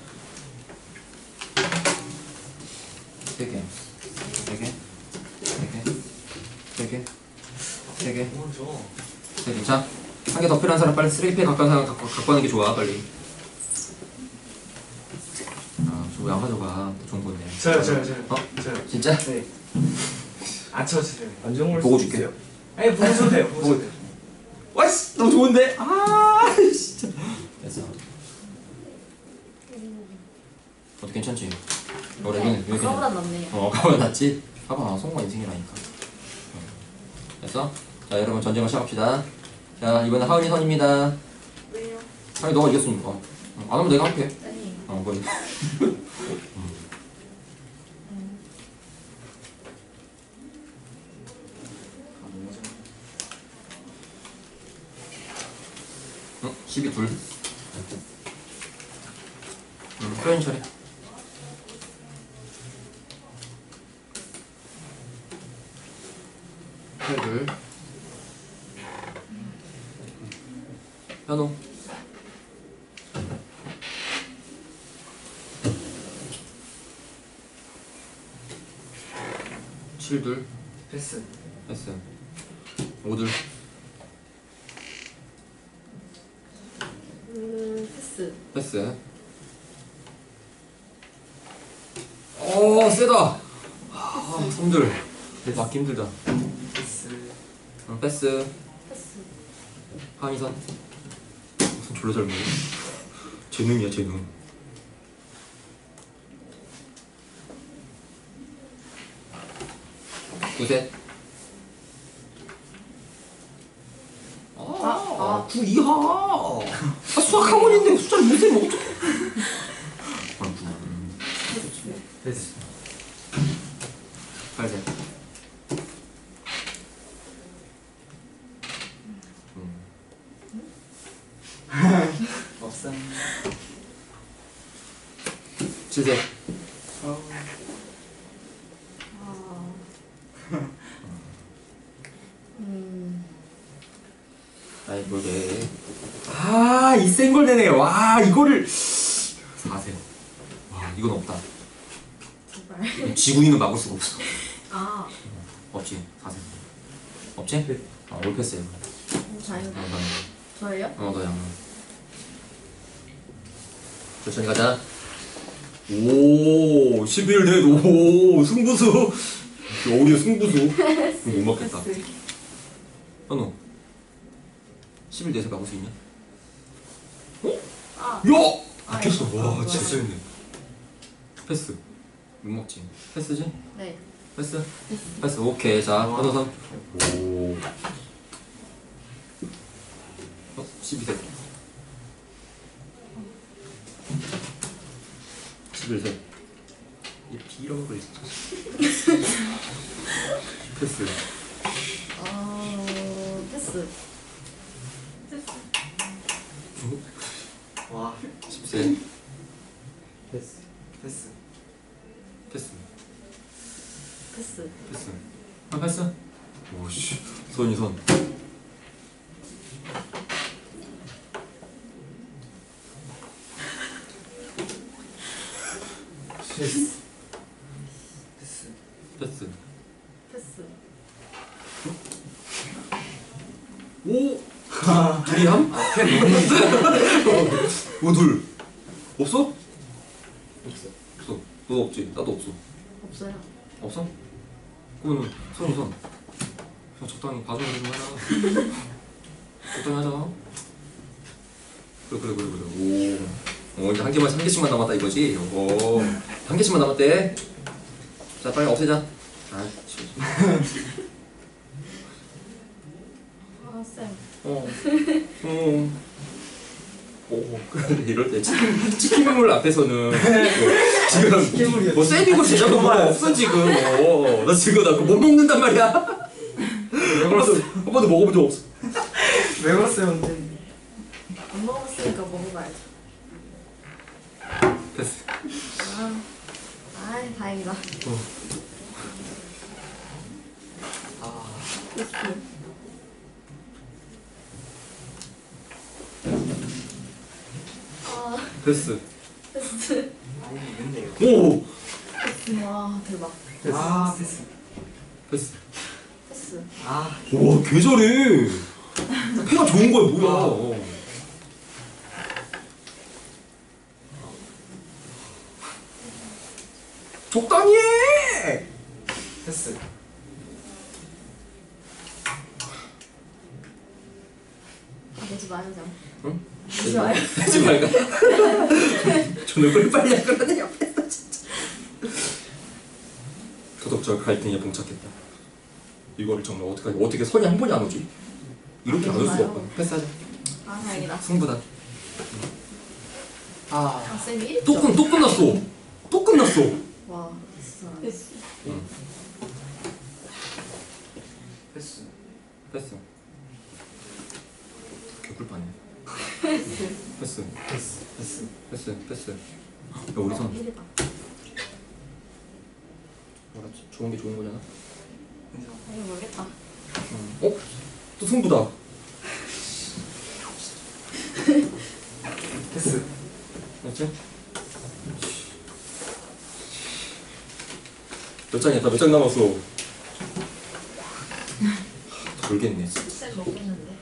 Speaker 3: 세 개. 세 개. 세 개. 세 개. 세 개.
Speaker 5: 뭘 줘?
Speaker 3: 세 개. 자, 한 개 더 필요한 사람 빨리 쓰레기팩 갖고 가는 사람 갖고, 갖고 가는 게 좋아, 빨리. 아, 저 왜 안 가져가? 좋은 건데.
Speaker 5: 저요 저요 저요.
Speaker 3: 어?
Speaker 5: 저요.
Speaker 3: 진짜?
Speaker 5: 네. 안 쳐주세요.
Speaker 1: 안정물
Speaker 3: 보고
Speaker 1: 수
Speaker 3: 줄게.
Speaker 1: 있어요?
Speaker 5: 아니 보셔도 돼요. 보셔도 돼요.
Speaker 3: 와씨, 너무 좋은데? 아, 진짜. 됐어. 어때, 괜찮지? 어, 여기는, 여기는.
Speaker 4: 그거보단 낫네요.
Speaker 3: 어, 가보다 낫지? 봐봐, 성공한 인생이라니까. 어. 됐어? 자, 여러분 전쟁을 시작합시다. 자, 이번엔 하은이 선입니다.
Speaker 4: 왜요?
Speaker 3: 하은이 너가 이겼으니까. 어, 안 하면 내가 할게.
Speaker 4: 아니.
Speaker 3: 어, 그래. 응? 십이 둘. 응, 표현 처리. 팔 둘. 현우. 칠 둘.
Speaker 5: 패스.
Speaker 3: 패스. 오 둘.
Speaker 4: 음 패스.
Speaker 3: 패스. 오, 세다. 아, 삼 둘. 맞기 힘들다.
Speaker 5: 패스.
Speaker 3: 응, 패스.
Speaker 4: 패스.
Speaker 3: 하미선. 무슨 졸라 잘 먹어. 재능이야, 재능. 구셋. 아, 아, 구 이하. 아, 수학 학원인데 숫자를 못 세면 어떡해.
Speaker 5: 패스.
Speaker 3: 팔셋.
Speaker 5: 없어.
Speaker 3: 칠셋.
Speaker 5: 어.
Speaker 4: 아. 음.
Speaker 3: 아이, 뭐게. 아, 이 센 걸
Speaker 2: 걸 내네. 와 이거를 사 세. 와 이건 없다.
Speaker 4: 제발.
Speaker 2: 지구인은 막을 수가 없어.
Speaker 4: 아,
Speaker 2: 없지. 사 세. 없지? 아 올패스야.
Speaker 4: 자유.
Speaker 2: 어,
Speaker 4: 저예요?
Speaker 2: 어 너야. 천천히 가자. 오 십일 넷. 오 승부수. 어디야 승부수. 이거 못 맞겠다. 현우 십일 넷에 막을 수 있냐?
Speaker 4: 아,
Speaker 2: 야!
Speaker 4: 아,
Speaker 2: 막혔어.
Speaker 4: 이거.
Speaker 2: 와
Speaker 4: 아,
Speaker 2: 진짜
Speaker 4: 뭐야.
Speaker 2: 재밌네. 패스. 못 먹지. 패스지?
Speaker 4: 네.
Speaker 2: 패스? 패스. 오케이. 자, 현우선. 오. 어? 십이 세. 십일 세. 이 비렁거리 진짜. 패스.
Speaker 4: 어, 패스.
Speaker 5: 와.
Speaker 2: 십 세.
Speaker 1: 패스.
Speaker 5: 패스.
Speaker 2: 패스.
Speaker 4: 패스.
Speaker 2: 패스. 아, 패스? 오씨. 손이 손.
Speaker 1: 패스.
Speaker 5: 패스.
Speaker 2: 패스.
Speaker 4: 패스.
Speaker 2: 오! 둘이 함?
Speaker 5: 앞에 너무
Speaker 2: 뭐 둘? 없어?
Speaker 1: 없어.
Speaker 2: 없어. 너 없지? 나도 없어.
Speaker 4: 없어요.
Speaker 2: 없어? 그러면 손이 손. 그냥 적당히 봐주는 좀 하자. 적당히 하자. 그래 그래 그래 그래. 오. 어 이제 한 개만 한 개씩만 남았다 이거지. 오. 한 개씩만 남았대. 자 빨리 없애자. 아, 씨.
Speaker 4: 아, 쌤.
Speaker 2: 어. 어. 오, 그런데 이럴 때 치킨, 치킨물 앞에서는 뭐 지금 뭐 세비고 진짜고 뭐 없어 지금. 어, 나 지금 나 그거 못 먹는단 말이야. 한 번도 한 번도 먹어본 적 없어.
Speaker 5: 왜 그랬어요 근데?
Speaker 4: 안 먹었으니까 먹어봐야죠.
Speaker 2: 됐어.
Speaker 4: 아, 아이, 다행이다.
Speaker 2: 어.
Speaker 5: 아.
Speaker 4: 패스. 아,
Speaker 2: 됐어.
Speaker 4: 패스.
Speaker 5: 아니 근데요.
Speaker 2: 오,
Speaker 4: 와, 대박.
Speaker 5: 아 패스.
Speaker 2: 됐어.
Speaker 4: 패스.
Speaker 5: 아.
Speaker 2: 와, 개 잘해. 패가 좋은 거야 뭐야. 적당히 해.
Speaker 5: 패스.
Speaker 4: 아, 내지 마요, 장.
Speaker 2: 응?
Speaker 4: 내지 마요.
Speaker 2: 하지 말까? 저는 걸 빨리 할 거라네 옆에서 진짜. 도덕적 갈등에 봉착했다. 이거를 정말 어떻게 어떻게 선이 한 번이 안 오지? 이렇게 안 올 수가 없다. 패스하자.
Speaker 4: 아, 다행이다.
Speaker 2: 승부다.
Speaker 5: 아.
Speaker 4: 아, 쌤이 일
Speaker 2: 또
Speaker 4: 점.
Speaker 2: 끝, 또 끝났어. 또 끝났어.
Speaker 4: 와, 진짜. 패스.
Speaker 2: 응.
Speaker 5: 패스.
Speaker 2: 패스. 개꿀빠네.
Speaker 4: 패스.
Speaker 2: 패스.
Speaker 5: 패스. 패스.
Speaker 2: 패스. 패스. 야 우리 선.
Speaker 4: 일이다.
Speaker 2: 뭐라지? 좋은 게 좋은 거잖아.
Speaker 4: 아, 이거 모르겠다.
Speaker 2: 어? 또 승부다.
Speaker 5: 패스.
Speaker 2: 맞지? 몇 장이야? 나 몇 장 남았어? 돌겠네.
Speaker 4: 쌤 먹겠는데.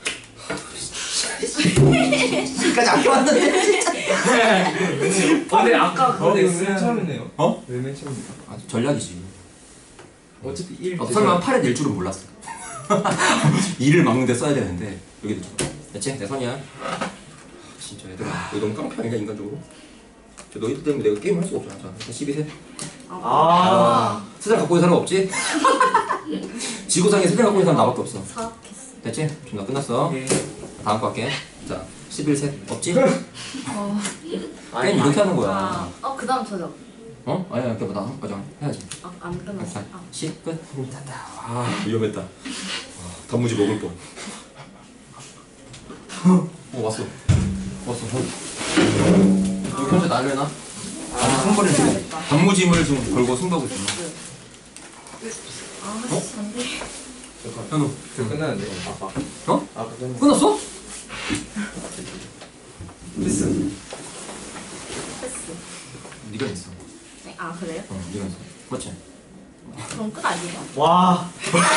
Speaker 2: 지금까지 아껴왔는데.
Speaker 5: 근데 아까
Speaker 1: 어,
Speaker 5: 근데
Speaker 1: 맨 처음이네요.
Speaker 2: 어?
Speaker 1: 왜 맨 처음이야?
Speaker 2: 아 전략이지.
Speaker 1: 어차피 일.
Speaker 2: 어, 설마 팔에 낼 줄은 몰랐어. 이를 막는데 써야 되는데 여기도 좀. 됐지? 내 선이야. 진짜 얘들아, 이거 너무 깡패 아니냐 인간적으로? 저 너희들 때문에 내가 게임을 할 수가 없잖아. 자, 십이 세.
Speaker 5: 아.
Speaker 2: 세장 갖고 있는 사람 없지? 지구상에 세장 갖고 있는 사람 나밖에 없어.
Speaker 4: 사악했어.
Speaker 2: 됐지? 지금 나 끝났어.
Speaker 5: 오케이.
Speaker 2: 다음 거 할게. 자, 십일 세. 없지?
Speaker 4: 어.
Speaker 2: 게임 이렇게 하는
Speaker 4: 아,
Speaker 2: 거야.
Speaker 4: 어, 그 다음 저죠.
Speaker 2: 어? 아니야, 이렇게 나 한 과정 해야지.
Speaker 4: 아, 안 끝났어.
Speaker 2: 자,
Speaker 4: 아,
Speaker 2: 십 끝. 됐다. 아, 위험했다. 와, 단무지 먹을 뻔. 어, 왔어. 왔어. 여기 현재 날려나? 아, 승부를 지금
Speaker 4: 해야겠다.
Speaker 2: 단무짐을 좀 걸고 승부하고 있어.
Speaker 4: 패스. 아, 씨, 안 돼.
Speaker 2: 현우.
Speaker 1: 그 끝났는데. 아빠.
Speaker 2: 어?
Speaker 1: 아까 끝났어.
Speaker 2: 끝났어?
Speaker 5: 패스.
Speaker 4: 패스.
Speaker 3: 네가 했어.
Speaker 4: 네, 아 그래요?
Speaker 3: 어, 네가 했어. 맞지?
Speaker 4: 그럼 끝 아니에요?
Speaker 5: 와.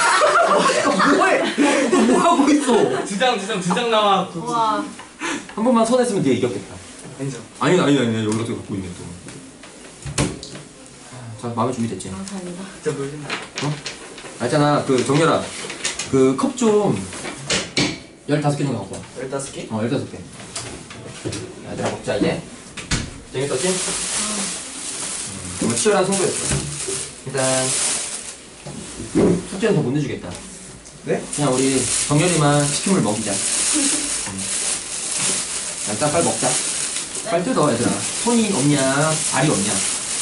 Speaker 3: 뭐해? 뭐 하고 있어?
Speaker 5: 두장 두 장 두 장 남아.
Speaker 4: 와.
Speaker 3: 한 번만 손했으면 네가 이겼겠다.
Speaker 5: 아니죠.
Speaker 3: 아니 아니 아니 여기가 또 갖고 있네 또. 자 마음의 준비됐지?
Speaker 4: 아 다행이다.
Speaker 5: 진짜 놀린다.
Speaker 3: 어? 알잖아 그 정렬아 그 컵 좀 열다섯 개 정도 갖고 와.
Speaker 5: 열다섯 개?
Speaker 3: 어 열다섯 개. 얘들아 먹자 이제. 재밌었지? 음, 정말 치열한 승부였어. 일단 숙제는 더 못 내주겠다.
Speaker 1: 네?
Speaker 3: 그냥 우리 정렬이만 치킨을 먹이자. 음. 일단 빨리 먹자. 빨리 뜯어 얘들아. 손이 없냐 발이 없냐.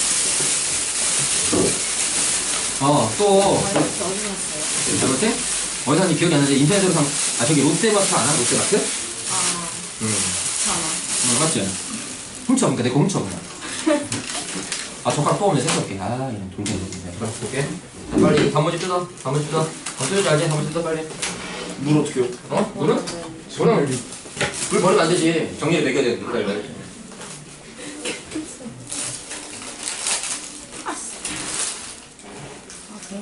Speaker 3: 어또
Speaker 4: 아 이렇게 어디 갔어요?
Speaker 3: 잘못해? 어디서 하는지 기억이 안 나는데 인터넷으로 상... 아 저기 롯데마트 아나? 롯데마트?
Speaker 4: 아
Speaker 3: 응.
Speaker 4: 잠깐만.
Speaker 3: 응 맞지? 훔쳐보니까 내 거 훔쳐보냐. 아 젓가락 또 없네 생각해. 아 이런 돌쟁이. 젓가락 볼게. 빨리 단무지 뜯어. 단무지 뜯어. 어 뜯어야지 알지? 단무지 뜯어 빨리.
Speaker 5: 물 어떻게요?
Speaker 3: 어? 물은? 물은 물 버리면 안 되지. 정리를 먹여야 되는데 기다려.
Speaker 4: 오케이.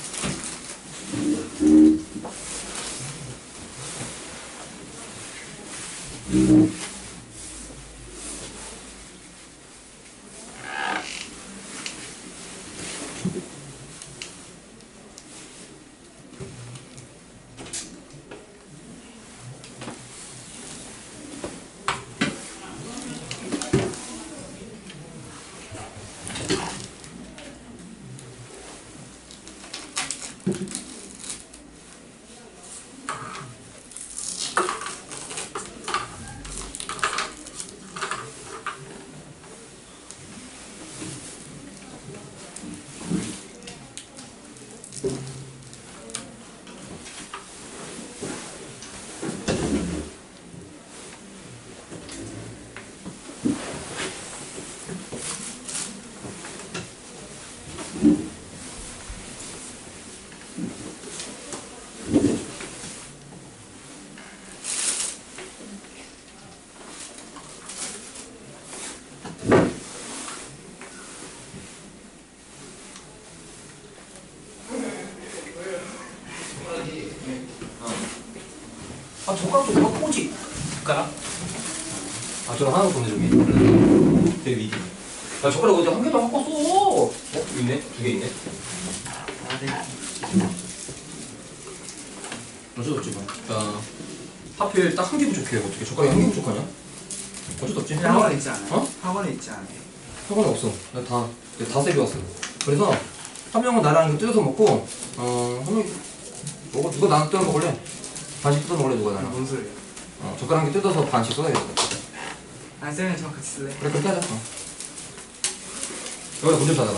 Speaker 3: 아 젓가락 좀 갖고 오지.
Speaker 5: 숟가락?
Speaker 3: 아 저랑 하나 보내줄게. 되게 위기. 야 젓가락 어디 한 개도 안 갖고 왔어. 어? 있네? 두 개 있네?
Speaker 5: 아 네.
Speaker 3: 어쩔 수 없지 뭐. 자 하필 딱 한 개 부족해. 어떻게 젓가락이 한 개 부족하냐? 어쩔 수 없지.
Speaker 5: 그냥 학원에 있지 않아요?
Speaker 3: 어?
Speaker 5: 학원에 있지 않아요?
Speaker 3: 상관이 없어. 내가 다, 내가 다 세배웠어. 그래서 한 명은 나랑 이거 뜯어서 먹고 어, 한 명이 먹어. 누가 나랑 뜯어 먹을래? 반씩 뜯어 먹을래? 누가
Speaker 5: 아,
Speaker 3: 나랑?
Speaker 5: 뭔 소리야?
Speaker 3: 어, 젓가락 한 개 뜯어서 반씩 쏟아야겠다.
Speaker 5: 아 쌤이랑 저랑 같이 쓸래?
Speaker 3: 그래 그렇게 하자. 어. 여기다 문 좀 닫아봐.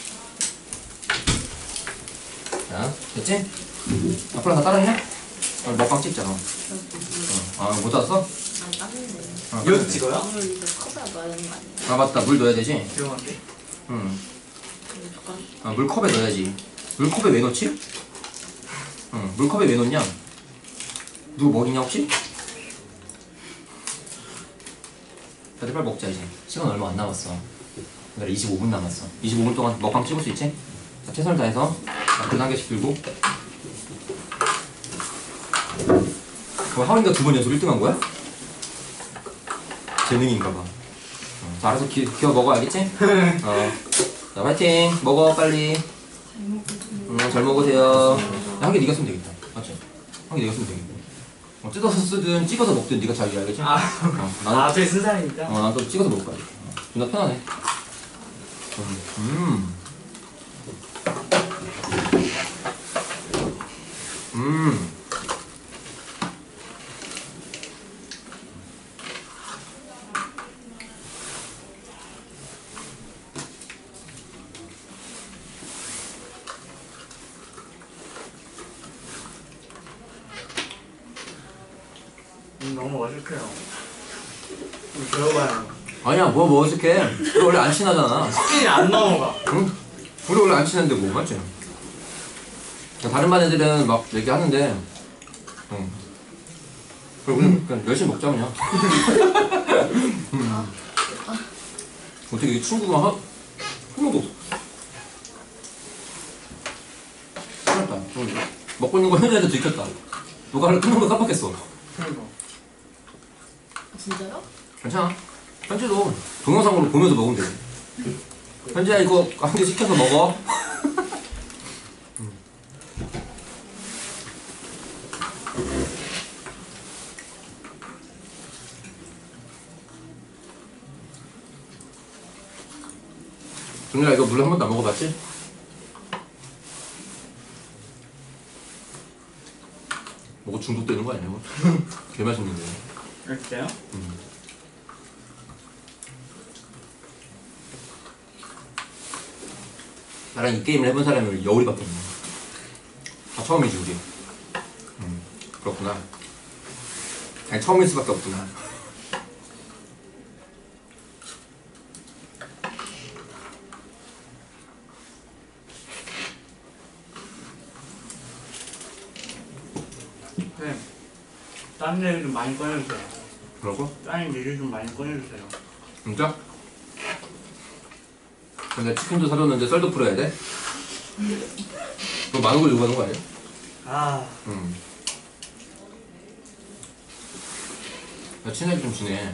Speaker 3: 자, 됐지? 앞으로 다 따라해? 어, 먹방 찍잖아. 어. 아, 못 닫았어?
Speaker 4: 안 땄는데.
Speaker 3: 어,
Speaker 5: 이것도 찍어요?
Speaker 4: 물을 이제 컵에 넣어야 되는 거 아니에요?
Speaker 3: 아 맞다. 물 넣어야 되지?
Speaker 5: 조용한데?
Speaker 3: 응.
Speaker 4: 이거 젓가락.
Speaker 3: 아, 물컵에 넣어야지. 물컵에 왜 넣지? 응, 물컵에 왜 넣냐? 누구 먹이냐 혹시? 다들 빨리 먹자 이제. 시간 얼마 안 남았어. 그러니까 이십오 분 남았어. 이십오 분 동안 먹방 찍을 수 있지? 자, 최선을 다해서 그 한 개씩 들고. 그럼 하은이가 두 번 연속 일 등 한 거야? 재능인가 봐. 어, 자, 알아서 기, 기어 먹어 알겠지? 어. 자, 파이팅! 먹어 빨리. 응, 잘 먹으세요. 한 개 네가 쓰면 되겠다. 맞지? 한 개 네가 쓰면 되겠다. 어, 뜯어서 쓰든 찍어서 먹든 네가 잘 알겠지?
Speaker 5: 아,
Speaker 3: 어, 나는
Speaker 5: 아 저희 순살이니까?
Speaker 3: 어, 난또 찍어서 먹을 거야. 어, 존나 편하네. 음. 음.
Speaker 5: 음, 너무 어색해요. 좀 들어봐요.
Speaker 3: 아니야, 뭐, 뭐 어떡해. 우리 원래 안 친하잖아.
Speaker 5: 스킬이 안 넘어가.
Speaker 3: 응? 우리 원래 안 친한데 뭐, 맞지? 다른 반 애들은 막 얘기하는데, 응. 그냥, 그냥 열심히 먹자 그냥. 음. 어떻게 이 친구가 한, 한 명도 없어. 그렇다. 좀 먹고 있는 거 현재한테 들켰다. 누가 하나 끊는 거 깜빡했어.
Speaker 5: 그리고
Speaker 4: 아, 진짜요?
Speaker 3: 괜찮아. 현재도 동영상으로 보면서 먹으면 돼. 현재야 이거 한 개 시켜서 먹어. 정리야 이거 물에 한 번도 안 먹어봤지? 먹어 중독되는 거 아니야 이거? 개 맛있는데.
Speaker 5: 이렇게요?
Speaker 3: 음. 나랑 이 게임을 해본 사람은 여울이밖에 없네. 다 처음이지 우리. 음 그렇구나. 아니 처음일 수밖에 없구나.
Speaker 5: 네. 다른 얘기 좀 많이 꺼내주세요.
Speaker 3: 그러고?
Speaker 5: 다른 얘기 좀 많이 꺼내주세요.
Speaker 3: 진짜? 근데 치킨도 사줬는데 썰도 풀어야 돼? 너 많은 걸 요구하는 거 아니야?
Speaker 5: 아,
Speaker 3: 응. 야 친하게 좀 지내.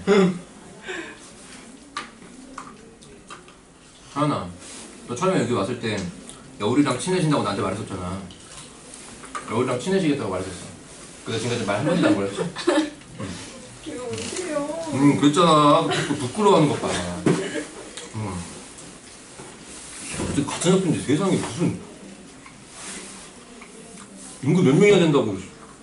Speaker 3: 하연아 너 처음에 여기 왔을 때 여울이랑 친해진다고 나한테 말했었잖아. 여울이랑 친해지겠다고 말했었어. 근데 지금까지 말 한마디도 안 걸었지?
Speaker 4: 이거 어떡해요?
Speaker 3: 응 그랬잖아. 자꾸 부끄러워하는 것 봐. 응. 근데 같은 학교인데 세상에 무슨 인구 몇 명이나 된다고.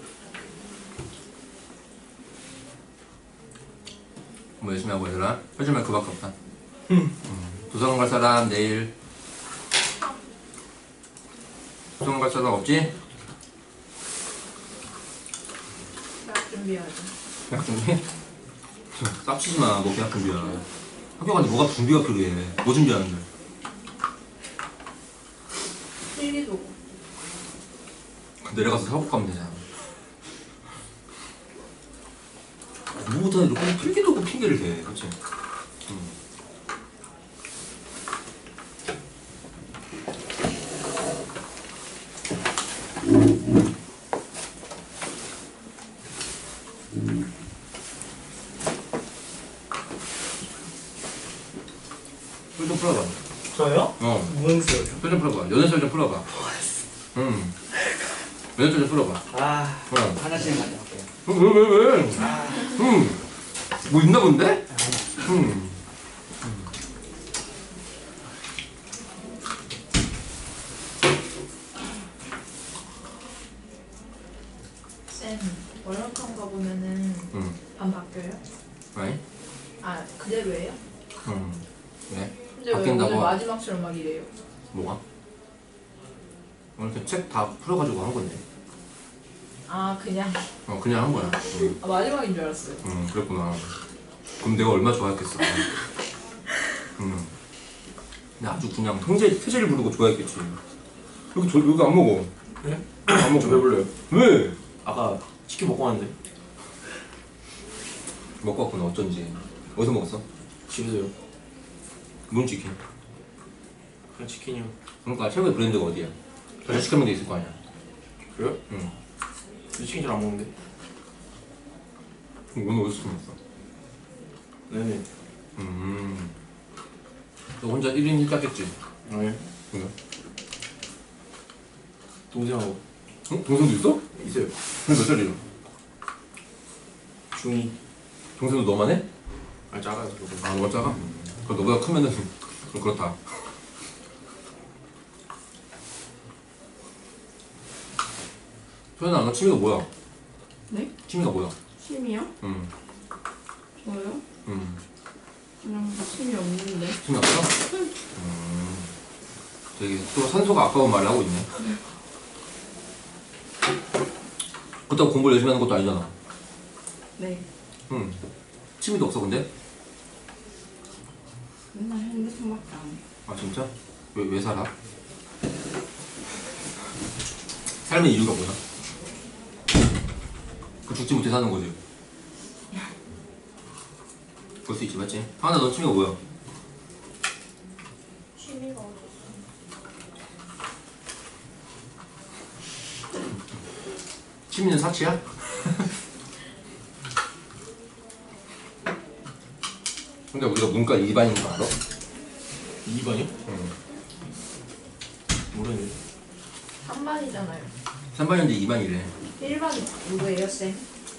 Speaker 3: 뭐 열심히 하고 얘들아. 해줄만 그밖에 없다. 응. 도서관 갈 사람 내일. 도서관 갈 사람 없지?
Speaker 4: 대학 준비하자.
Speaker 3: 계약 준비? 깝치지 마. 뭐 계약 준비야. 학교 가는데 뭐가 준비가 필요해. 뭐 준비하는데?
Speaker 4: 필기도.
Speaker 3: 내려가서 사고 가면 되잖아. 공부 못하는 애들 꼭 필기도 없고 핑계를 대. 그치? 응. 술 좀 풀어봐.
Speaker 5: 저요?
Speaker 3: 어.
Speaker 5: 무슨 소리요?
Speaker 3: 술 좀 풀어봐. 연애설 좀 풀어봐. 응. 연애설 좀 풀어봐.
Speaker 5: 아,
Speaker 3: 어.
Speaker 5: 화장실 다녀올게요.
Speaker 3: 어, 왜, 왜, 왜?
Speaker 5: 아,
Speaker 3: 응. 뭐 있나 본데? 응.
Speaker 4: 쌤, 월화칸 가보면은
Speaker 3: 응.
Speaker 4: 반 바뀌어요?
Speaker 3: 아니?
Speaker 4: 아, 그대로예요?
Speaker 3: 응. 왜?
Speaker 4: 근데 왜
Speaker 3: 바뀐다고?
Speaker 4: 오늘 마지막처럼 막 이래요?
Speaker 3: 뭐가? 오늘 이렇게 책 다 풀어가지고 한 건데.
Speaker 4: 아, 그냥
Speaker 3: 어, 그냥 한 거야. 응.
Speaker 4: 아, 마지막인 줄 알았어요.
Speaker 3: 응, 그랬구나. 그럼 내가 얼마나 좋아했겠어. 응. 나 아주 그냥 통제, 태제를 부르고 좋아했겠지. 여기, 저, 여기 안 먹어.
Speaker 1: 네?
Speaker 3: 안 먹어.
Speaker 1: 저 배불러요.
Speaker 3: 왜?
Speaker 1: 아까 치킨 먹고 왔는데
Speaker 3: 먹고 왔구나, 어쩐지. 어디서 먹었어?
Speaker 1: 집에서요.
Speaker 3: 뭔 치킨?
Speaker 1: 그냥 치킨이요.
Speaker 3: 그러니까 최고의 브랜드가 어디야? 저자식한 명도 있을 거 아니야.
Speaker 1: 그래요?
Speaker 3: 응.
Speaker 1: 저 치킨 잘 안 먹는데.
Speaker 3: 그럼 오늘 어디서 먹었어?
Speaker 1: 네네.
Speaker 3: 음. 너 혼자 일 인 일 짰겠지?
Speaker 1: 네.
Speaker 3: 왜?
Speaker 1: 동생하고
Speaker 3: 어? 동생도 있어?
Speaker 1: 있어요.
Speaker 3: 근데 몇 살이야?
Speaker 1: 중이.
Speaker 3: 동생도 너만 해?
Speaker 1: 아 작아요. 저도.
Speaker 3: 아, 너가 작아? 그럼 너보다 크면은 좀 그렇다. 소연아, 너 취미가 뭐야?
Speaker 4: 네?
Speaker 3: 취미가 뭐야?
Speaker 4: 취미요?
Speaker 3: 응.
Speaker 4: 저요?
Speaker 3: 응.
Speaker 4: 그냥 취미 없는데.
Speaker 3: 취미 없어? 음. 되게 또 산소가 아까운 말을 하고 있네. 그렇다고 공부를 열심히 하는 것도 아니잖아.
Speaker 4: 네.
Speaker 3: 응. 취미도 없어 근데?
Speaker 4: 맨날 핸드폰밖에 안 해.
Speaker 3: 아 진짜? 왜, 왜 살아? 삶의 이유가 뭐야? 그 죽지 못해 사는 거지. 볼 수 있지, 맞지? 하나 너 취미가 뭐야?
Speaker 4: 취미가 어딨어?
Speaker 3: 취미는 사치야? 근데 우리가 문과 이 반인 거 알아?
Speaker 1: 이 번이요?
Speaker 3: 응.
Speaker 1: 모르겠네.
Speaker 4: 삼 반이잖아요.
Speaker 3: 삼 반인데 이 반이래.
Speaker 4: 일 반 누구예요, 쌤?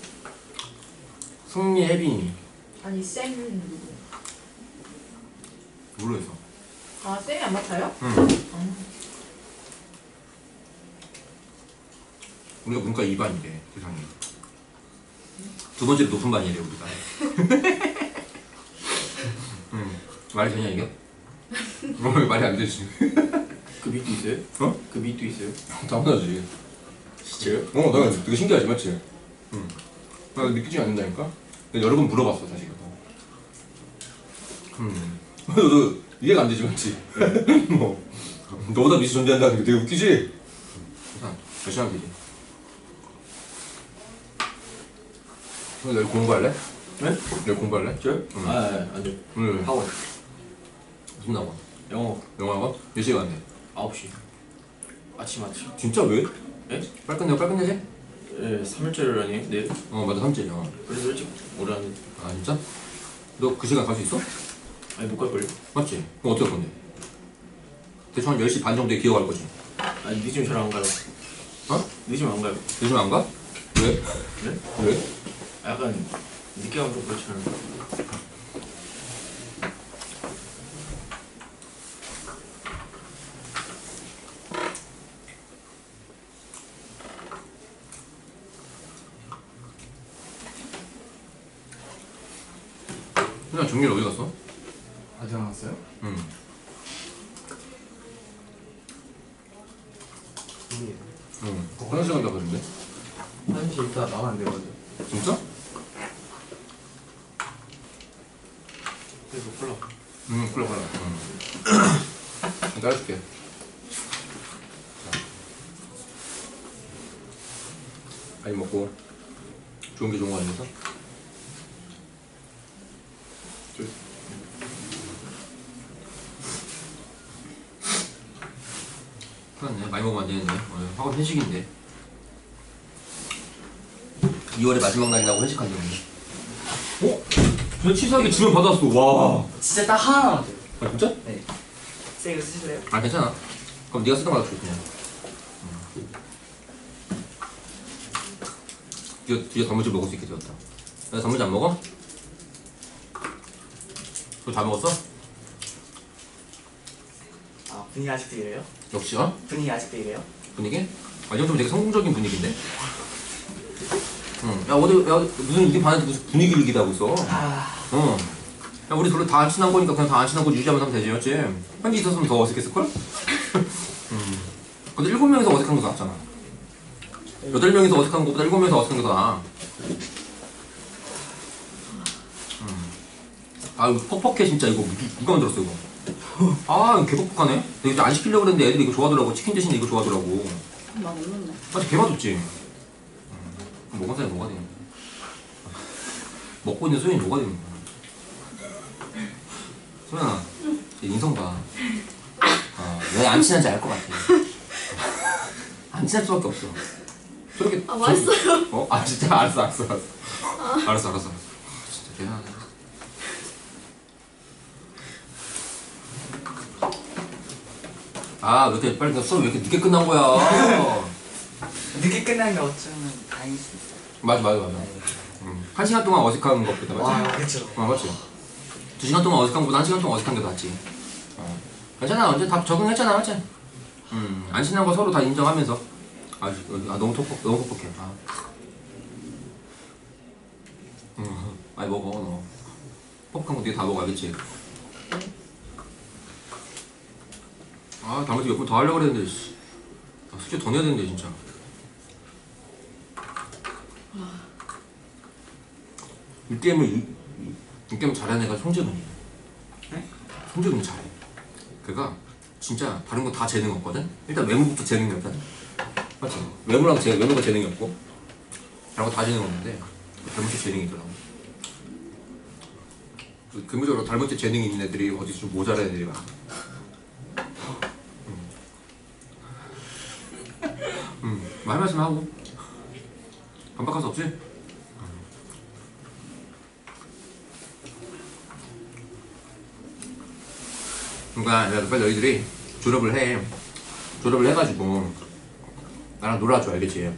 Speaker 3: 승리, 혜빈이.
Speaker 4: 아니, 쌤은 누구?
Speaker 3: 모르겠어.
Speaker 4: 아, 쌤이 안 맡아요?
Speaker 3: 응.
Speaker 4: 어.
Speaker 3: 우리가 문과 이 반이래, 세상에. 두 번째로 높은 반이래, 우리가. 응. 말이 되냐, 이게? 어, 말이 안 되지.
Speaker 1: 그 밑도 있어요?
Speaker 3: 어?
Speaker 1: 그 밑도 있어요?
Speaker 3: 당연하지.
Speaker 1: 진짜요?
Speaker 3: 어, 나 되게 신기하지, 맞지? 응. 나 믿기지 않는다니까? 근데 여러 번 물어봤어, 사실. 음. 너도 이해가 안 되지, 맞지? 뭐. 너보다 미시 존재한다는 게 되게 웃기지? 자, 열심히 하면 되지. 너 내일 공부할래?
Speaker 1: 네?
Speaker 3: 내일 공부할래?
Speaker 1: 저요?
Speaker 3: 응.
Speaker 1: 아, 아, 아니요.
Speaker 3: 오늘
Speaker 1: 학원.
Speaker 3: 무슨 학원?
Speaker 1: 영어
Speaker 3: 영어학원? 몇 시에 갔네?
Speaker 1: 아홉 시. 아침 아침.
Speaker 3: 진짜 왜?
Speaker 1: 네?
Speaker 3: 빨리 끝내고 빨리 끝내지?
Speaker 1: 네, 삼 일째를 아니에요? 네.
Speaker 3: 어, 맞아, 삼 일이야.
Speaker 1: 그래서 일찍 오라는데.
Speaker 3: 아, 진짜? 너 그 시간 갈 수 있어?
Speaker 1: 아니 못 갈걸요?
Speaker 3: 맞지? 그럼 어떻게 할 건데? 대충 한 열 시 반 정도에 기어갈 거지?
Speaker 1: 아니 늦으면 잘 안 가요.
Speaker 3: 어?
Speaker 1: 늦으면 안 가요.
Speaker 3: 요즘 안 가? 왜?
Speaker 1: 네?
Speaker 3: 왜?
Speaker 1: 약간 늦게 가면 좀 그렇잖아요.
Speaker 3: 그냥 정밀 어디 갔어?
Speaker 6: 아직 안 왔어요?
Speaker 3: 응. 응. 화장실 간다 그랬는데?
Speaker 6: 한시 있다 나가면 안 되거든.
Speaker 3: 진짜?
Speaker 1: 그래서 콜라.
Speaker 3: 응, 콜라 콜라. 응. 따라줄게. 많이 먹고 좋은 게 좋은 거 아니겠어? 그렇네. 많이 먹으면 안 되는데. 오늘 학원 회식인데. 이월의 마지막 날이라고 회식한다고. 어? 저 치사하게 주면 받았어. 와.
Speaker 5: 진짜 딱 하나 남았어요.
Speaker 3: 아 진짜?
Speaker 5: 네. 쌤 이거 쓰실래요?
Speaker 3: 아 괜찮아. 그럼 네가 쓰던 거 줘 그냥. 뒤에 뒤에 단무지 먹을 수 있게 되었다. 내가 단무지 안 먹어? 그거 다 먹었어?
Speaker 5: 아 분위기 아직도 이래요?
Speaker 3: 역시 어?
Speaker 5: 분위기 아직도 이래요?
Speaker 3: 분위기? 아, 이 정도면 되게 성공적인 분위기인데? 응. 야, 어디, 야, 무슨 이게 반한테 무슨 분위기 일기도 하고 있어.
Speaker 5: 아
Speaker 3: 응. 야, 우리 별로 다 안 친한 거니까 그냥 다 안 친한 거 유지하면 하면 되지, 맞지? 현지 있었으면 더 어색했을걸? 응. 근데 일곱 명이서 어색한 거 낫잖아. 여덟 명이서 어색한 거보다 일곱 명이서 어색한 게 더 나아. 응. 아, 이거 퍽퍽해, 진짜. 이거 누, 누가 만들었어, 이거? 아, 개퍽퍽하네? 내가 이제 안 시키려고 그랬는데 애들이 이거 좋아하더라고. 치킨 대신에 이거 좋아하더라고.
Speaker 4: 나 모르네.
Speaker 3: 맞아, 개맛없지? 음, 먹은 사람이 뭐가 되는 거야? 먹고 있는 소연이 뭐가 되는 거야? 소연아, 얘 인성 봐. 어, 왜 안 친한지 알 것 같아. 안 친할 수밖에 없어. 저렇게.
Speaker 4: 아, 맛있어요.
Speaker 3: 어? 아, 진짜? 알았어, 알았어, 알았어. 알았어, 알았어. 진짜 대단하네. 아, 왜 이렇게 빨리 수업 왜 이렇게 늦게 끝난 거야?
Speaker 5: 늦게 끝나는 게 어쩌면 다행일 수 있어요.
Speaker 3: 맞아, 맞아, 맞아. 음. 한 시간 동안 어색한 것보다 맞지?
Speaker 5: 와 그쵸.
Speaker 3: 어, 맞지? 두 시간 동안 어색한 것보다 한 시간 동안 어색한 게 낫지. 어. 괜찮아, 언제 다 적응했잖아, 맞지? 음, 안 친한 거 서로 다 인정하면서. 아, 아 너무 톡톡, 너무 톡톡해. 아. 음, 아니 먹어, 너. 퍽한 거 되게 다 먹어, 알겠지? 아, 단무지 몇 번 더 하려고 그랬는데, 씨. 아, 숙제 더 내야 되는데, 진짜. 이 게임을, 이, 이, 이 게임 잘하는 애가 송재근이야.
Speaker 5: 네?
Speaker 3: 송재근이 잘해. 걔가 진짜 다른 거 다 재능 없거든? 일단 외모부터 재능이 없다. 맞지? 외모랑 재, 외모가 재능이 없고, 다른 거 다 재능 없는데, 단무지 재능이 있더라고.
Speaker 2: 근본적으로 닮은체 재능이 있는 애들이 어디 좀 모자란 애들이 많아. 음. 음, 말 말씀 하고 반박할 수 없지? 음. 그러니까 야, 빨리 너희들이 졸업을 해. 졸업을 해가지고 나랑 놀아줘, 알겠지?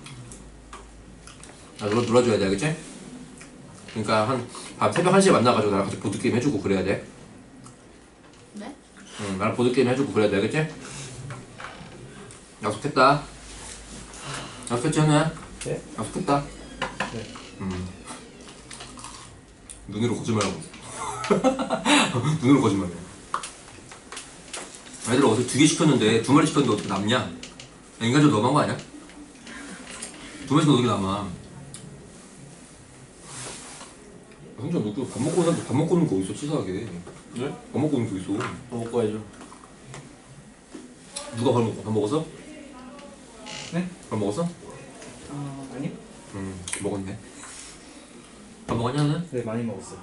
Speaker 2: 나 놀아, 놀아줘야 돼, 알겠지? 그러니까 한 밤 새벽 한 시에 만나가지고 나랑 같이 보드게임 해주고 그래야 돼.
Speaker 4: 네?
Speaker 2: 응, 나랑 보드게임 해주고 그래야 돼, 알겠지? 약속했다. 약속했지, 현우야?
Speaker 6: 네?
Speaker 2: 약속했다.
Speaker 6: 네.
Speaker 2: 음. 눈으로 거짓말하고 있어. 눈으로 거짓말해. 애들 어제 두 개 시켰는데 두 마리 시켰는데 어떻게 남냐? 야, 인간적으로 너무한 거 아니야? 두 마리 시켰는데 어떻게 남아? 형제 너 밥 먹고 오는 밥 먹고 오는 거 어딨어 치사하게?
Speaker 1: 네?
Speaker 2: 밥 먹고 오는 거 있어.
Speaker 1: 뭐 먹고 와야죠.
Speaker 2: 누가 밥 먹? 밥 먹었어?
Speaker 5: 네?
Speaker 2: 밥 먹었어?
Speaker 5: 어, 아니요.
Speaker 2: 응 먹었네. 밥 먹었냐 너는?
Speaker 6: 네, 많이 먹었어요.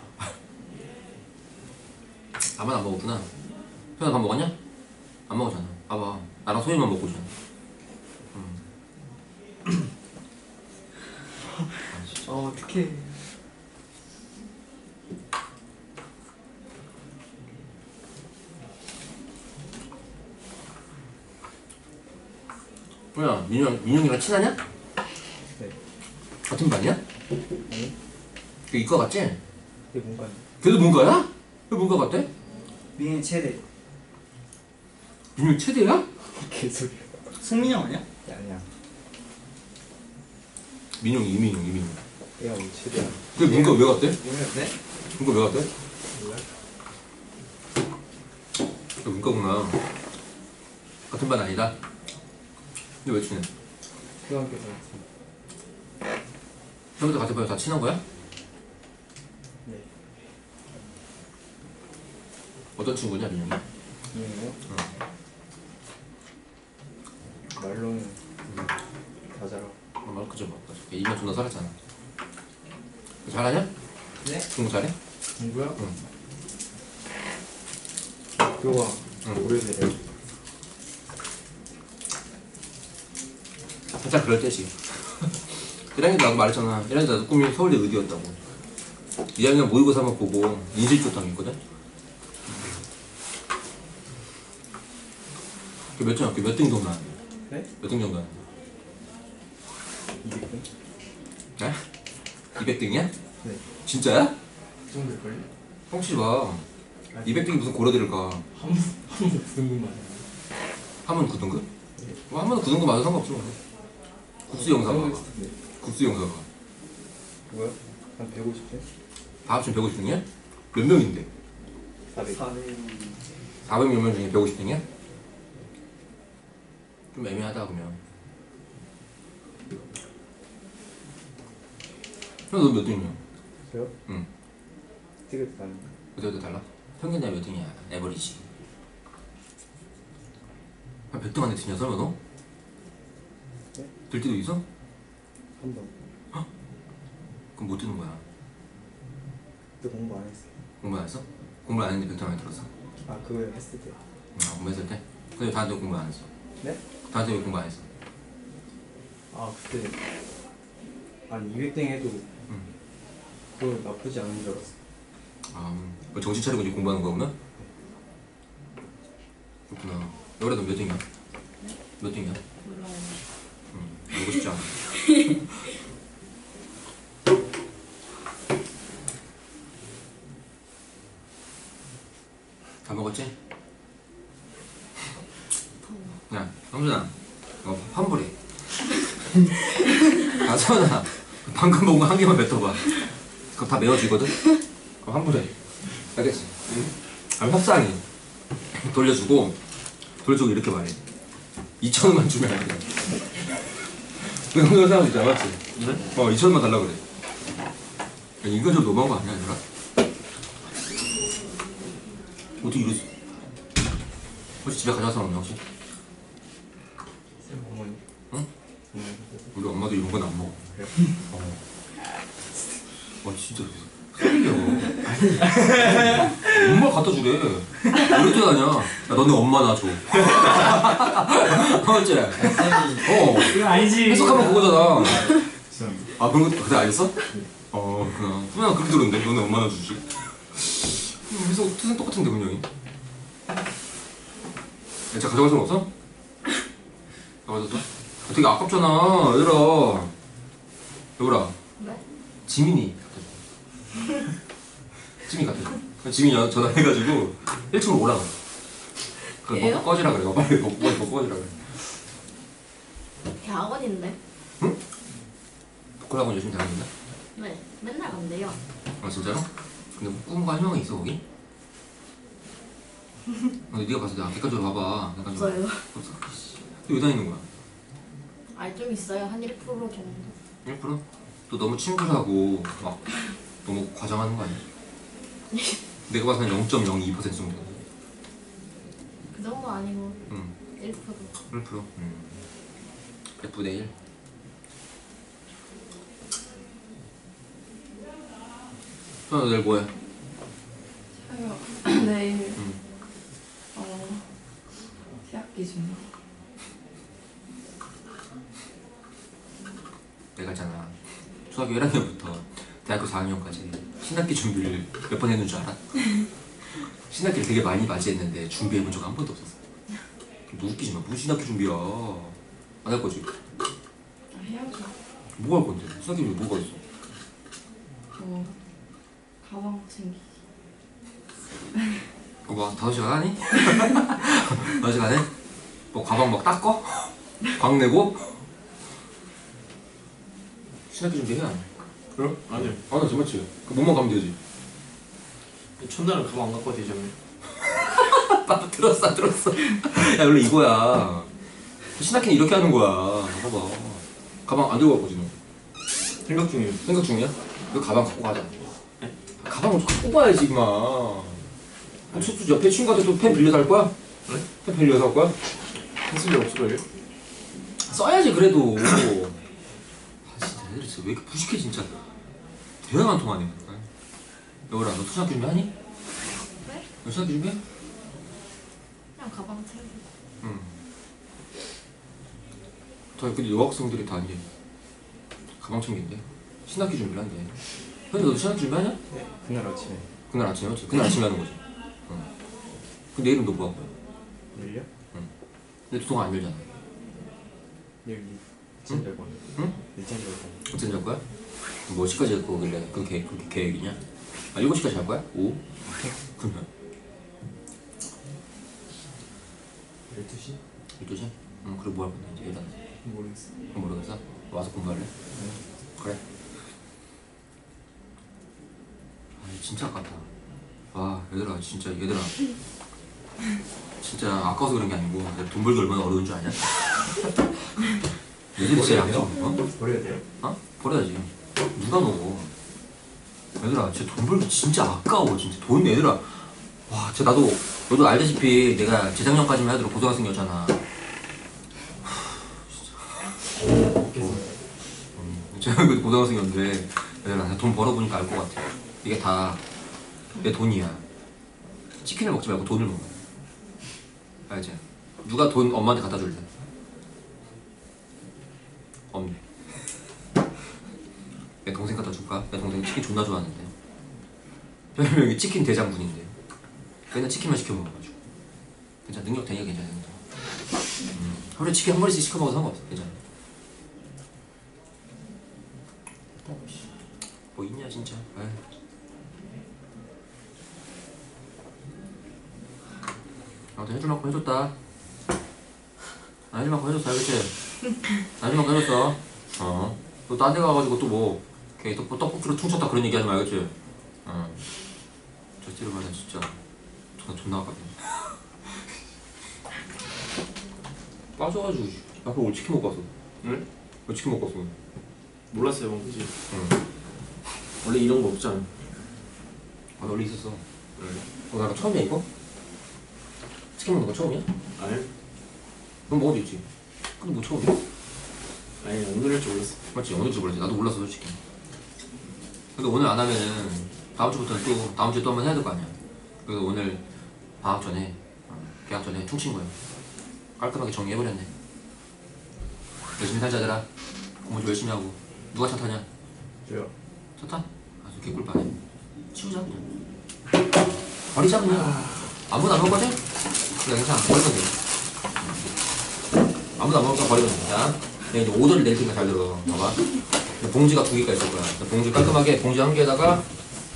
Speaker 2: 나만 안 먹었구나. 현아 밥 먹었냐? 안 먹었잖아. 봐봐 나랑 소희만 먹고 있잖아. 응.
Speaker 5: 어, 어떡해.
Speaker 2: 뭐야 민영 민영이랑 친하냐?
Speaker 6: 네.
Speaker 2: 같은 반이야?
Speaker 6: 아니,
Speaker 2: 그 이과 같지?
Speaker 6: 그게 뭔가요?
Speaker 2: 걔도 문과야? 왜 문과 같대?
Speaker 5: 민의 최대.
Speaker 2: 민영 최대야?
Speaker 6: 개소리야.
Speaker 5: 송민영 아니야?
Speaker 6: 야, 아니야.
Speaker 2: 민영이 이민영 이민영.
Speaker 6: 얘가 뭐 최대야.
Speaker 2: 그 문과 왜 갔대?
Speaker 5: 네?
Speaker 2: 문과 왜 갔대?
Speaker 6: 몰라?
Speaker 2: 그 문과구나. 같은 반 아니다. 근데 왜 친해?
Speaker 6: 초등학교에서
Speaker 2: 형들 같은 반에 다 친한 거야?
Speaker 6: 네.
Speaker 2: 어떤 친구냐 민영이?
Speaker 6: 이유는요?
Speaker 2: 응.
Speaker 6: 말로는 다 잘하고.
Speaker 2: 어, 말 그죠 뭐. 이 년 존나 살았잖아. 잘하냐?
Speaker 5: 네?
Speaker 2: 공부 잘해?
Speaker 6: 공부야?
Speaker 2: 응.
Speaker 6: 학교가
Speaker 2: 응.
Speaker 6: 오래돼요.
Speaker 2: 살짝 그럴 때지. 일 학년 때 나도 말했잖아. 일 학년 때 나도 꿈이 서울대 의대였다고. 이 학년 모의고사 한번 보고 인실조 당했거든? 그 몇 점, 학교 몇 등 정도 나왔는데?
Speaker 6: 네?
Speaker 2: 몇 등 정도 나왔는데?
Speaker 6: 이백 분?
Speaker 2: 네? 이백 등이야?
Speaker 6: 네.
Speaker 2: 진짜야?
Speaker 6: 그 정도일걸요?
Speaker 2: 뻥치지 마. 이백 등이 무슨 고려대를 가.
Speaker 6: 한 번, 한번 그 정도만 해요.
Speaker 2: 하면 구 등급?
Speaker 6: 네.
Speaker 2: 뭐 하면 구 등급 맞아 상관없지 뭐. 국수 영사가 봐.
Speaker 6: 네.
Speaker 2: 국수 영사가.
Speaker 6: 그거요? 한 백오십 분?
Speaker 2: 다 합치면 백오십 등이야? 몇 명인데?
Speaker 6: 사백.
Speaker 5: 사백.
Speaker 2: 사백 몇 명 중에 백오십 등이야? 좀 애매하다 그러면. 형 너 몇 등이야?
Speaker 6: 저요?
Speaker 2: 응.
Speaker 6: 티켓 가는
Speaker 2: 그때도 달라? 평균 나이 몇 등이야? 에버리지. 한 백 등 안에 드냐 설마 너?
Speaker 6: 네?
Speaker 2: 들 때도 있어?
Speaker 6: 한 번.
Speaker 2: 그럼 못 드는 거야.
Speaker 6: 그때 공부 안 했어요.
Speaker 2: 공부 안 했어? 공부 안 했는데 백 등 안에 들었어?
Speaker 6: 아, 그거 했을 때.
Speaker 2: 응, 공부했을 때? 근데 다한테 공부 안 했어?
Speaker 6: 네?
Speaker 2: 다한테 왜 공부 안 했어?
Speaker 6: 아, 그때 한 이백 등 해도
Speaker 2: 응.
Speaker 6: 그거 나쁘지 않은 줄 알았어.
Speaker 2: 아, 뭐 정신 차리고 이제 공부하는 거구나? 그렇구나. 너그래도 몇 등이야? 몇 등이야?
Speaker 4: 몰라요.
Speaker 2: 응, 알고 싶지 않아. 다 먹었지? 야, 성준아, 너 환불해. 아, 서연아, 방금 먹은 거 한 개만 뱉어봐. 그럼 다 메워지거든? 그럼 환불해. 알겠지? 아, 협상이. 돌려주고, 돌려주고 이렇게 말해. 이천 원만 주면 안 돼. 그 정도 사람 있잖아, 맞지?
Speaker 1: 네?
Speaker 2: 어, 이천 원만 달라 그래. 야, 이거 좀 너무한 거 아니야, 얘들아? 어떻게 이러지? 혹시 집에 가져갈 사람 없냐, 혹시?
Speaker 6: 쌤 어머니.
Speaker 2: 응?
Speaker 6: 음,
Speaker 2: 우리 엄마도 이런 건 안 먹어.
Speaker 6: 그래요?
Speaker 2: 어. 와, 진짜.
Speaker 3: 소리려. 엄마 갖다 주래. 왜 이렇게 하냐? 야, 너네 엄마 나 줘. 어째? 어.
Speaker 5: 이거 아니지.
Speaker 3: 해석하면 그거잖아. 아 그런 것도 그때 알겠어? 어 그냥 그냥 그렇게 들었는데 너네 엄마 나 주지. 음, 해석 뜻은 똑같은데 분명히. 야, 자 가져갈 수는 없어? 가져갔어? 되게 아깝잖아 얘들아. 여보라.
Speaker 4: 네?
Speaker 3: 지민이. 지민이 같아. 지민이 전화해가지고 일 층으로 올라가. 그래
Speaker 4: 얘요?
Speaker 3: 먹고 꺼지라 그래. 빨리 먹고 먹고 꺼지라 그래.
Speaker 4: 대학원인데?
Speaker 3: 그러고 요즘 다니는데?
Speaker 4: 네, 맨날 간대요.
Speaker 3: 아 진짜로? 근데 뭐 꿈과 희망이 있어 거기? 근데 네가 봤을 때 객관적으로 봐봐. 객관적으로.
Speaker 4: 없어요.
Speaker 3: 없어. 왜 다니는 거야?
Speaker 4: 아, 좀 있어요. 한 일 퍼센트 정도.
Speaker 3: 일 퍼센트? 또 너무 친구라고 막 너무 과장하는 거 아니야? 내가 봐서는 영 점 영이 퍼센트 정도.
Speaker 4: 그 정도 아니고
Speaker 3: 응.
Speaker 4: 일 퍼센트.
Speaker 3: 일 퍼센트. 음. 백 분의 일. 너 내일 뭐해?
Speaker 4: 저요. 내일
Speaker 3: 응.
Speaker 4: 어 대학기 준비.
Speaker 3: 내가 있잖아. 초등학교 일 학년부터 대학교 사 학년까지 신학기 준비를 몇 번 했는 줄 알아? 신학기를 되게 많이 맞이했는데 준비해본 적 한 번도 없었어. 너 웃기지 마. 무슨 신학기 준비야? 안 할 거지?
Speaker 4: 아, 해야죠.
Speaker 3: 뭐 할 건데? 신학기 준비 뭐가 있어?
Speaker 4: 뭐 가방 챙기기.
Speaker 3: 어, 뭐 다섯 시간 하니? 다섯 시간 해? 뭐 가방 막 닦어? 광 내고? 신학기 준비 해야 안 해?
Speaker 1: 그럼? 아니요.
Speaker 3: 아, 나 정말지. 그 몸만 가면 되지.
Speaker 1: 첫날은 가방 안 갖고 와도 되잖아요.
Speaker 3: 아, 들었어, 들었어. 야, 원래 이거야. 신학기는 이렇게 하는 거야. 봐봐. 가방 안 들고 갈 거지, 너.
Speaker 1: 생각 중이에요.
Speaker 3: 생각 중이야? 너 가방 갖고 가자. 네? 가방을 좀 갖고 가야지, 임마. 또 옆에 친구한테 또 펜 빌려서 할 거야?
Speaker 1: 네?
Speaker 3: 펜 빌려서 할 거야?
Speaker 1: 펜슬이 없을걸요?
Speaker 3: 써야지, 그래도. 아, 진짜 애들이 진짜 왜 이렇게 부식해, 진짜. 대화가 안 통하네. 여보라, 너 초등학교 준비하니?
Speaker 4: 네?
Speaker 3: 너 초등학교 준비해?
Speaker 4: 그냥 가방 챙기기.
Speaker 3: 응. 다 근데 여학생들이 다 이제 가방 챙긴대. 신학기 준비를 한대. 근데 너도 신학기 준비하냐?
Speaker 6: 네. 그날 아침에.
Speaker 3: 그날 아침에 맞지? 그날 아침에 하는 거지. 응. 근데 내일은 너 뭐 할 거야?
Speaker 6: 내일요?
Speaker 3: 근데 두통안 안 열잖아.
Speaker 6: 내일 일찍 잘 거예요.
Speaker 3: 응?
Speaker 6: 일찍 잘 거예요.
Speaker 3: 어떻게 잘 거야? 몇 시까지 할 거길래 그 계획, 그 계획이냐? 아, 일곱 시까지 할 거야? 오? 그러면?
Speaker 6: 열두 시?
Speaker 3: 열두 시? 응, 그리고 뭐 할 건데 이제 일단
Speaker 6: 모르겠어요.
Speaker 3: 모르겠어? 와서 공부할래? 그래. 아, 진짜 아깝다. 아, 얘들아, 진짜 얘들아. 진짜 아까워서 그런 게 아니고 내가 돈 벌기 얼마나 어려운 줄 아냐? 얘들이 진짜 약점. 어?
Speaker 6: 버려야 돼요?
Speaker 3: 어? 버려야지. 누가 먹어? 얘들아, 진짜 돈 벌기 진짜 아까워. 진짜 돈 얘들아. 와, 진짜 나도 너도 알다시피 내가 재작년까지만 하도록 고등학생이었잖아. 제가 그 고등학생이었는데 얘들아, 돈 벌어보니까 알 것 같아. 이게 다 내 돈이야. 치킨을 먹지 말고 돈을 먹어. 알지? 누가 돈 엄마한테 갖다 줄래? 없네. 내 동생 갖다 줄까? 내 동생이 치킨 존나 좋아하는데 별명이 치킨 대장군인데 맨날 치킨만 시켜 먹어가지고. 괜찮아. 능력 되니까 괜찮아. 음. 하루에 치킨 한 마리씩 시켜 먹어도 상관없어. 괜찮아. 뭐 있냐 진짜. 아유. 아무튼 해줄 만큼 해줬다. 나 해줄 만큼 해줬어. 알겠지? 나 해줄 만큼 해줬어. 어. 또 딴 데 가가지고 또 뭐 걔 떡, 떡볶이로 퉁쳤다 그런 얘기 하지 마. 알겠지? 어. 저 찌르면 진짜 존나 존나 아깝네. 빠져가지고 앞으로 오늘 치킨 먹고 왔어.
Speaker 1: 응?
Speaker 3: 왜 치킨 먹고 왔어?
Speaker 1: 몰랐어요, 뭐 그지?
Speaker 3: 응.
Speaker 1: 원래 이런 거 없잖아.
Speaker 3: 아, 원래 있었어.
Speaker 1: 응.
Speaker 3: 어, 나랑 처음이야 이거? 치킨 먹는 거 처음이야?
Speaker 1: 아니,
Speaker 3: 넌 먹어도 있지. 근데 뭐 처음이야?
Speaker 1: 아니 오늘 할 줄 몰랐어.
Speaker 3: 맞지? 오늘 줄 몰랐지. 나도 몰랐어 솔직히. 근데 오늘 안 하면은 다음 주부터 또 다음 주에 또 한번 해야 될 거 아니야. 그래서 오늘 방학 전에 어, 개학 전에 퉁친 거야. 깔끔하게 정리해버렸네. 열심히 살자 얘들아. 공부 좀 열심히 하고. 누가 차 타냐?
Speaker 1: 저요.
Speaker 3: 차 타? 아주 개꿀빠네. 치우자 그냥. 버리자 그냥. 아무도 안 먹을 거지? 그냥 괜찮아. 버리면 돼. 아무도 안 먹을 거 버리면 돼. 자, 내가 이제 오더를 낼 테니까 잘 들어. 봐봐. 봉지가 두 개가 있을 거야. 봉지 깔끔하게 봉지 한 개에다가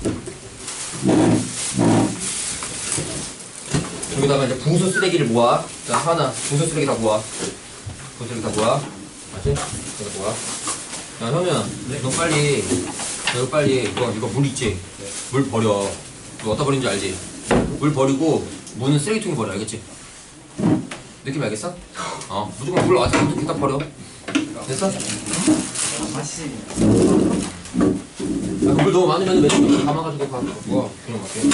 Speaker 3: 여기다가 이제 부수 쓰레기를 모아. 자, 하나 부수 쓰레기 다 모아. 부수 쓰레기 다 모아. 맞지? 이거 모아. 야, 형이야. 너 빨리, 너 빨리 이거 이거 물 있지? 물 버려. 너 어디다 버리는지 알지? 물 버리고 물은 쓰레기통에 버려. 알겠지? 느낌 알겠어? 어, 무조건 물 와서 이렇게 딱 버려. 됐어?
Speaker 5: 맛이.
Speaker 3: 아, 물 너무 많으면 매점 감아가지고 가. 뭐 그냥 갈게.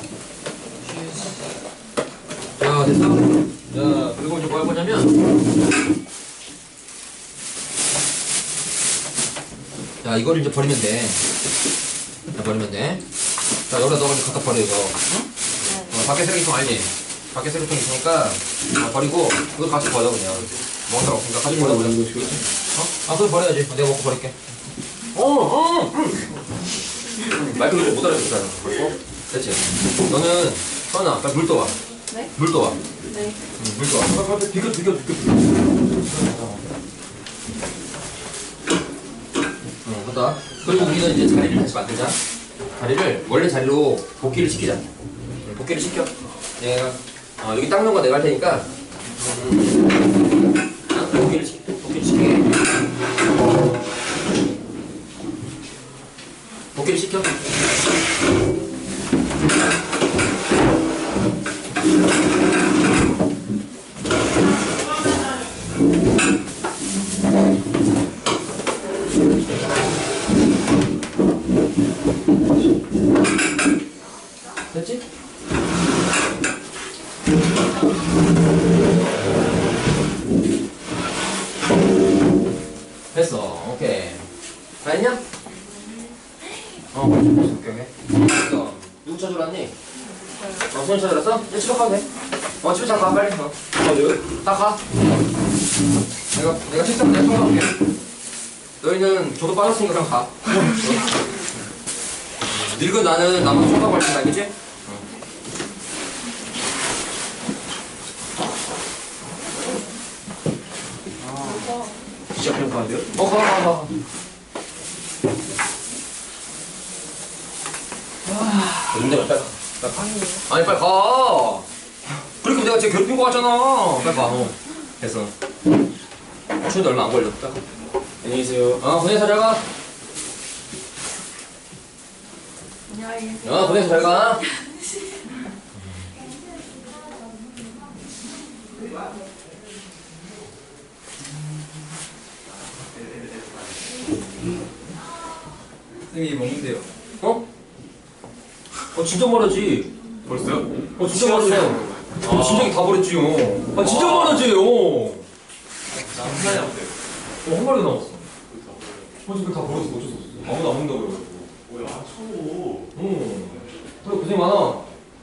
Speaker 3: 자, 됐어? 자, 그리고 이제 뭐 할 거냐면, 자, 이거를 이제 버리면 돼. 자, 버리면 돼. 자, 여기다 넣어가지고 갖다 버려, 이거. 어, 밖에 쓰레기통 알지? 밖에 쓰레기통 있으니까, 아, 버리고, 이거 같이 버려, 그냥. 먹을 사람 없으니까 같이 버려, 버려. 어? 아, 그거 버려야지. 내가 먹고 버릴게. 어, 어, 응. 마이크로 좀 못 알아듣잖아. 버리고. 됐지? 너는, 서은아, 빨리 물 떠와.
Speaker 4: 네?
Speaker 3: 물 떠와.
Speaker 4: 네.
Speaker 3: 응, 물 떠와. 빨리, 빨리, 비켜, 비켜, 비켜. 응, 됐다. 그리고 우리는 이제 자리를 다시 만들자. 자리를, 원래 자리로 복귀를 시키자. 응, 복귀를 시켜. 내가, 어, 여기 닦는 거 내가 할 테니까. 음, 어, 복귀를 시켜. 복귀를 시키게. 복귀를 시켜. 됐지? 됐어. 오케이. 다 했냐? 어, 오케이, 오케이. 됐어. 누구 찾으러 왔니? 어, 손님 찾으러 왔어? 이제 집에 가도 돼. 어, 집에 잘 가, 빨리. 어, 어디? 다 가. 내가, 내가 식당 내가 청소할게. 너희는 저도 빠졌으니까 그냥 가. 어? 늙은 나는 나만 청소하고 할 텐데, 알겠지?
Speaker 1: 진짜 그냥 가는데요?
Speaker 3: 어, 가, 가, 가. 근데 빨리 가. 빨리 가. 아니, 빨리 가. 그렇게 내가 쟤 괴롭힌 거 같잖아. 빨리 가. 어. 됐어. 추운데 얼마 안 걸려. 빨리 가.
Speaker 1: 안녕히 계세요.
Speaker 3: 어, 보내서 잘 가.
Speaker 4: 안녕히 계세요.
Speaker 3: 어, 보내서 잘 가.
Speaker 6: 선생님이 먹는데요.
Speaker 3: 어? 어, 진짜 말하지.
Speaker 1: 벌써요?
Speaker 3: 어, 진짜 말하지. 어, 진작에 다 버렸지요. 아, 진짜 말하지요. 어,
Speaker 1: 장난이 안 돼요.
Speaker 3: 한 마리 남았어. 어, 지금 다 버렸어. 어쩔 수 없어. 아무도 안 먹는다고 그래가지고.
Speaker 1: 뭐야, 초.
Speaker 3: 응. 그래, 고생 많아.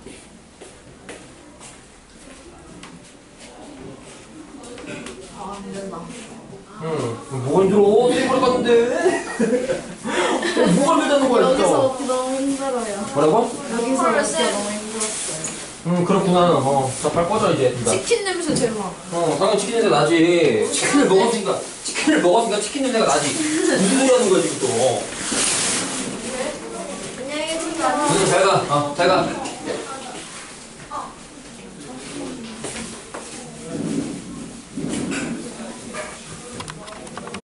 Speaker 4: 아, 안 된다.
Speaker 3: 응. 뭐가 힘들어? 세이버를 갔는데. 뭐가 힘들다는 거야, 진짜.
Speaker 4: 여기서 얻기 너무 힘들어요.
Speaker 3: 뭐라고?
Speaker 4: 여기서 얻기가 너무 힘들었어요.
Speaker 3: 응, 그렇구나. 어. 자, 빨리 꺼져, 이제. 둘 다.
Speaker 4: 치킨 냄새 제일 많아.
Speaker 3: 어, 당연히 치킨 냄새 나지. 치킨을 먹었으니까, 치킨을 먹었으니까 치킨 냄새가 나지. 무슨 소리 하는 거야, 지금 또.
Speaker 4: 안녕히 계세요.
Speaker 3: 응, 잘 가. 어, 잘 가.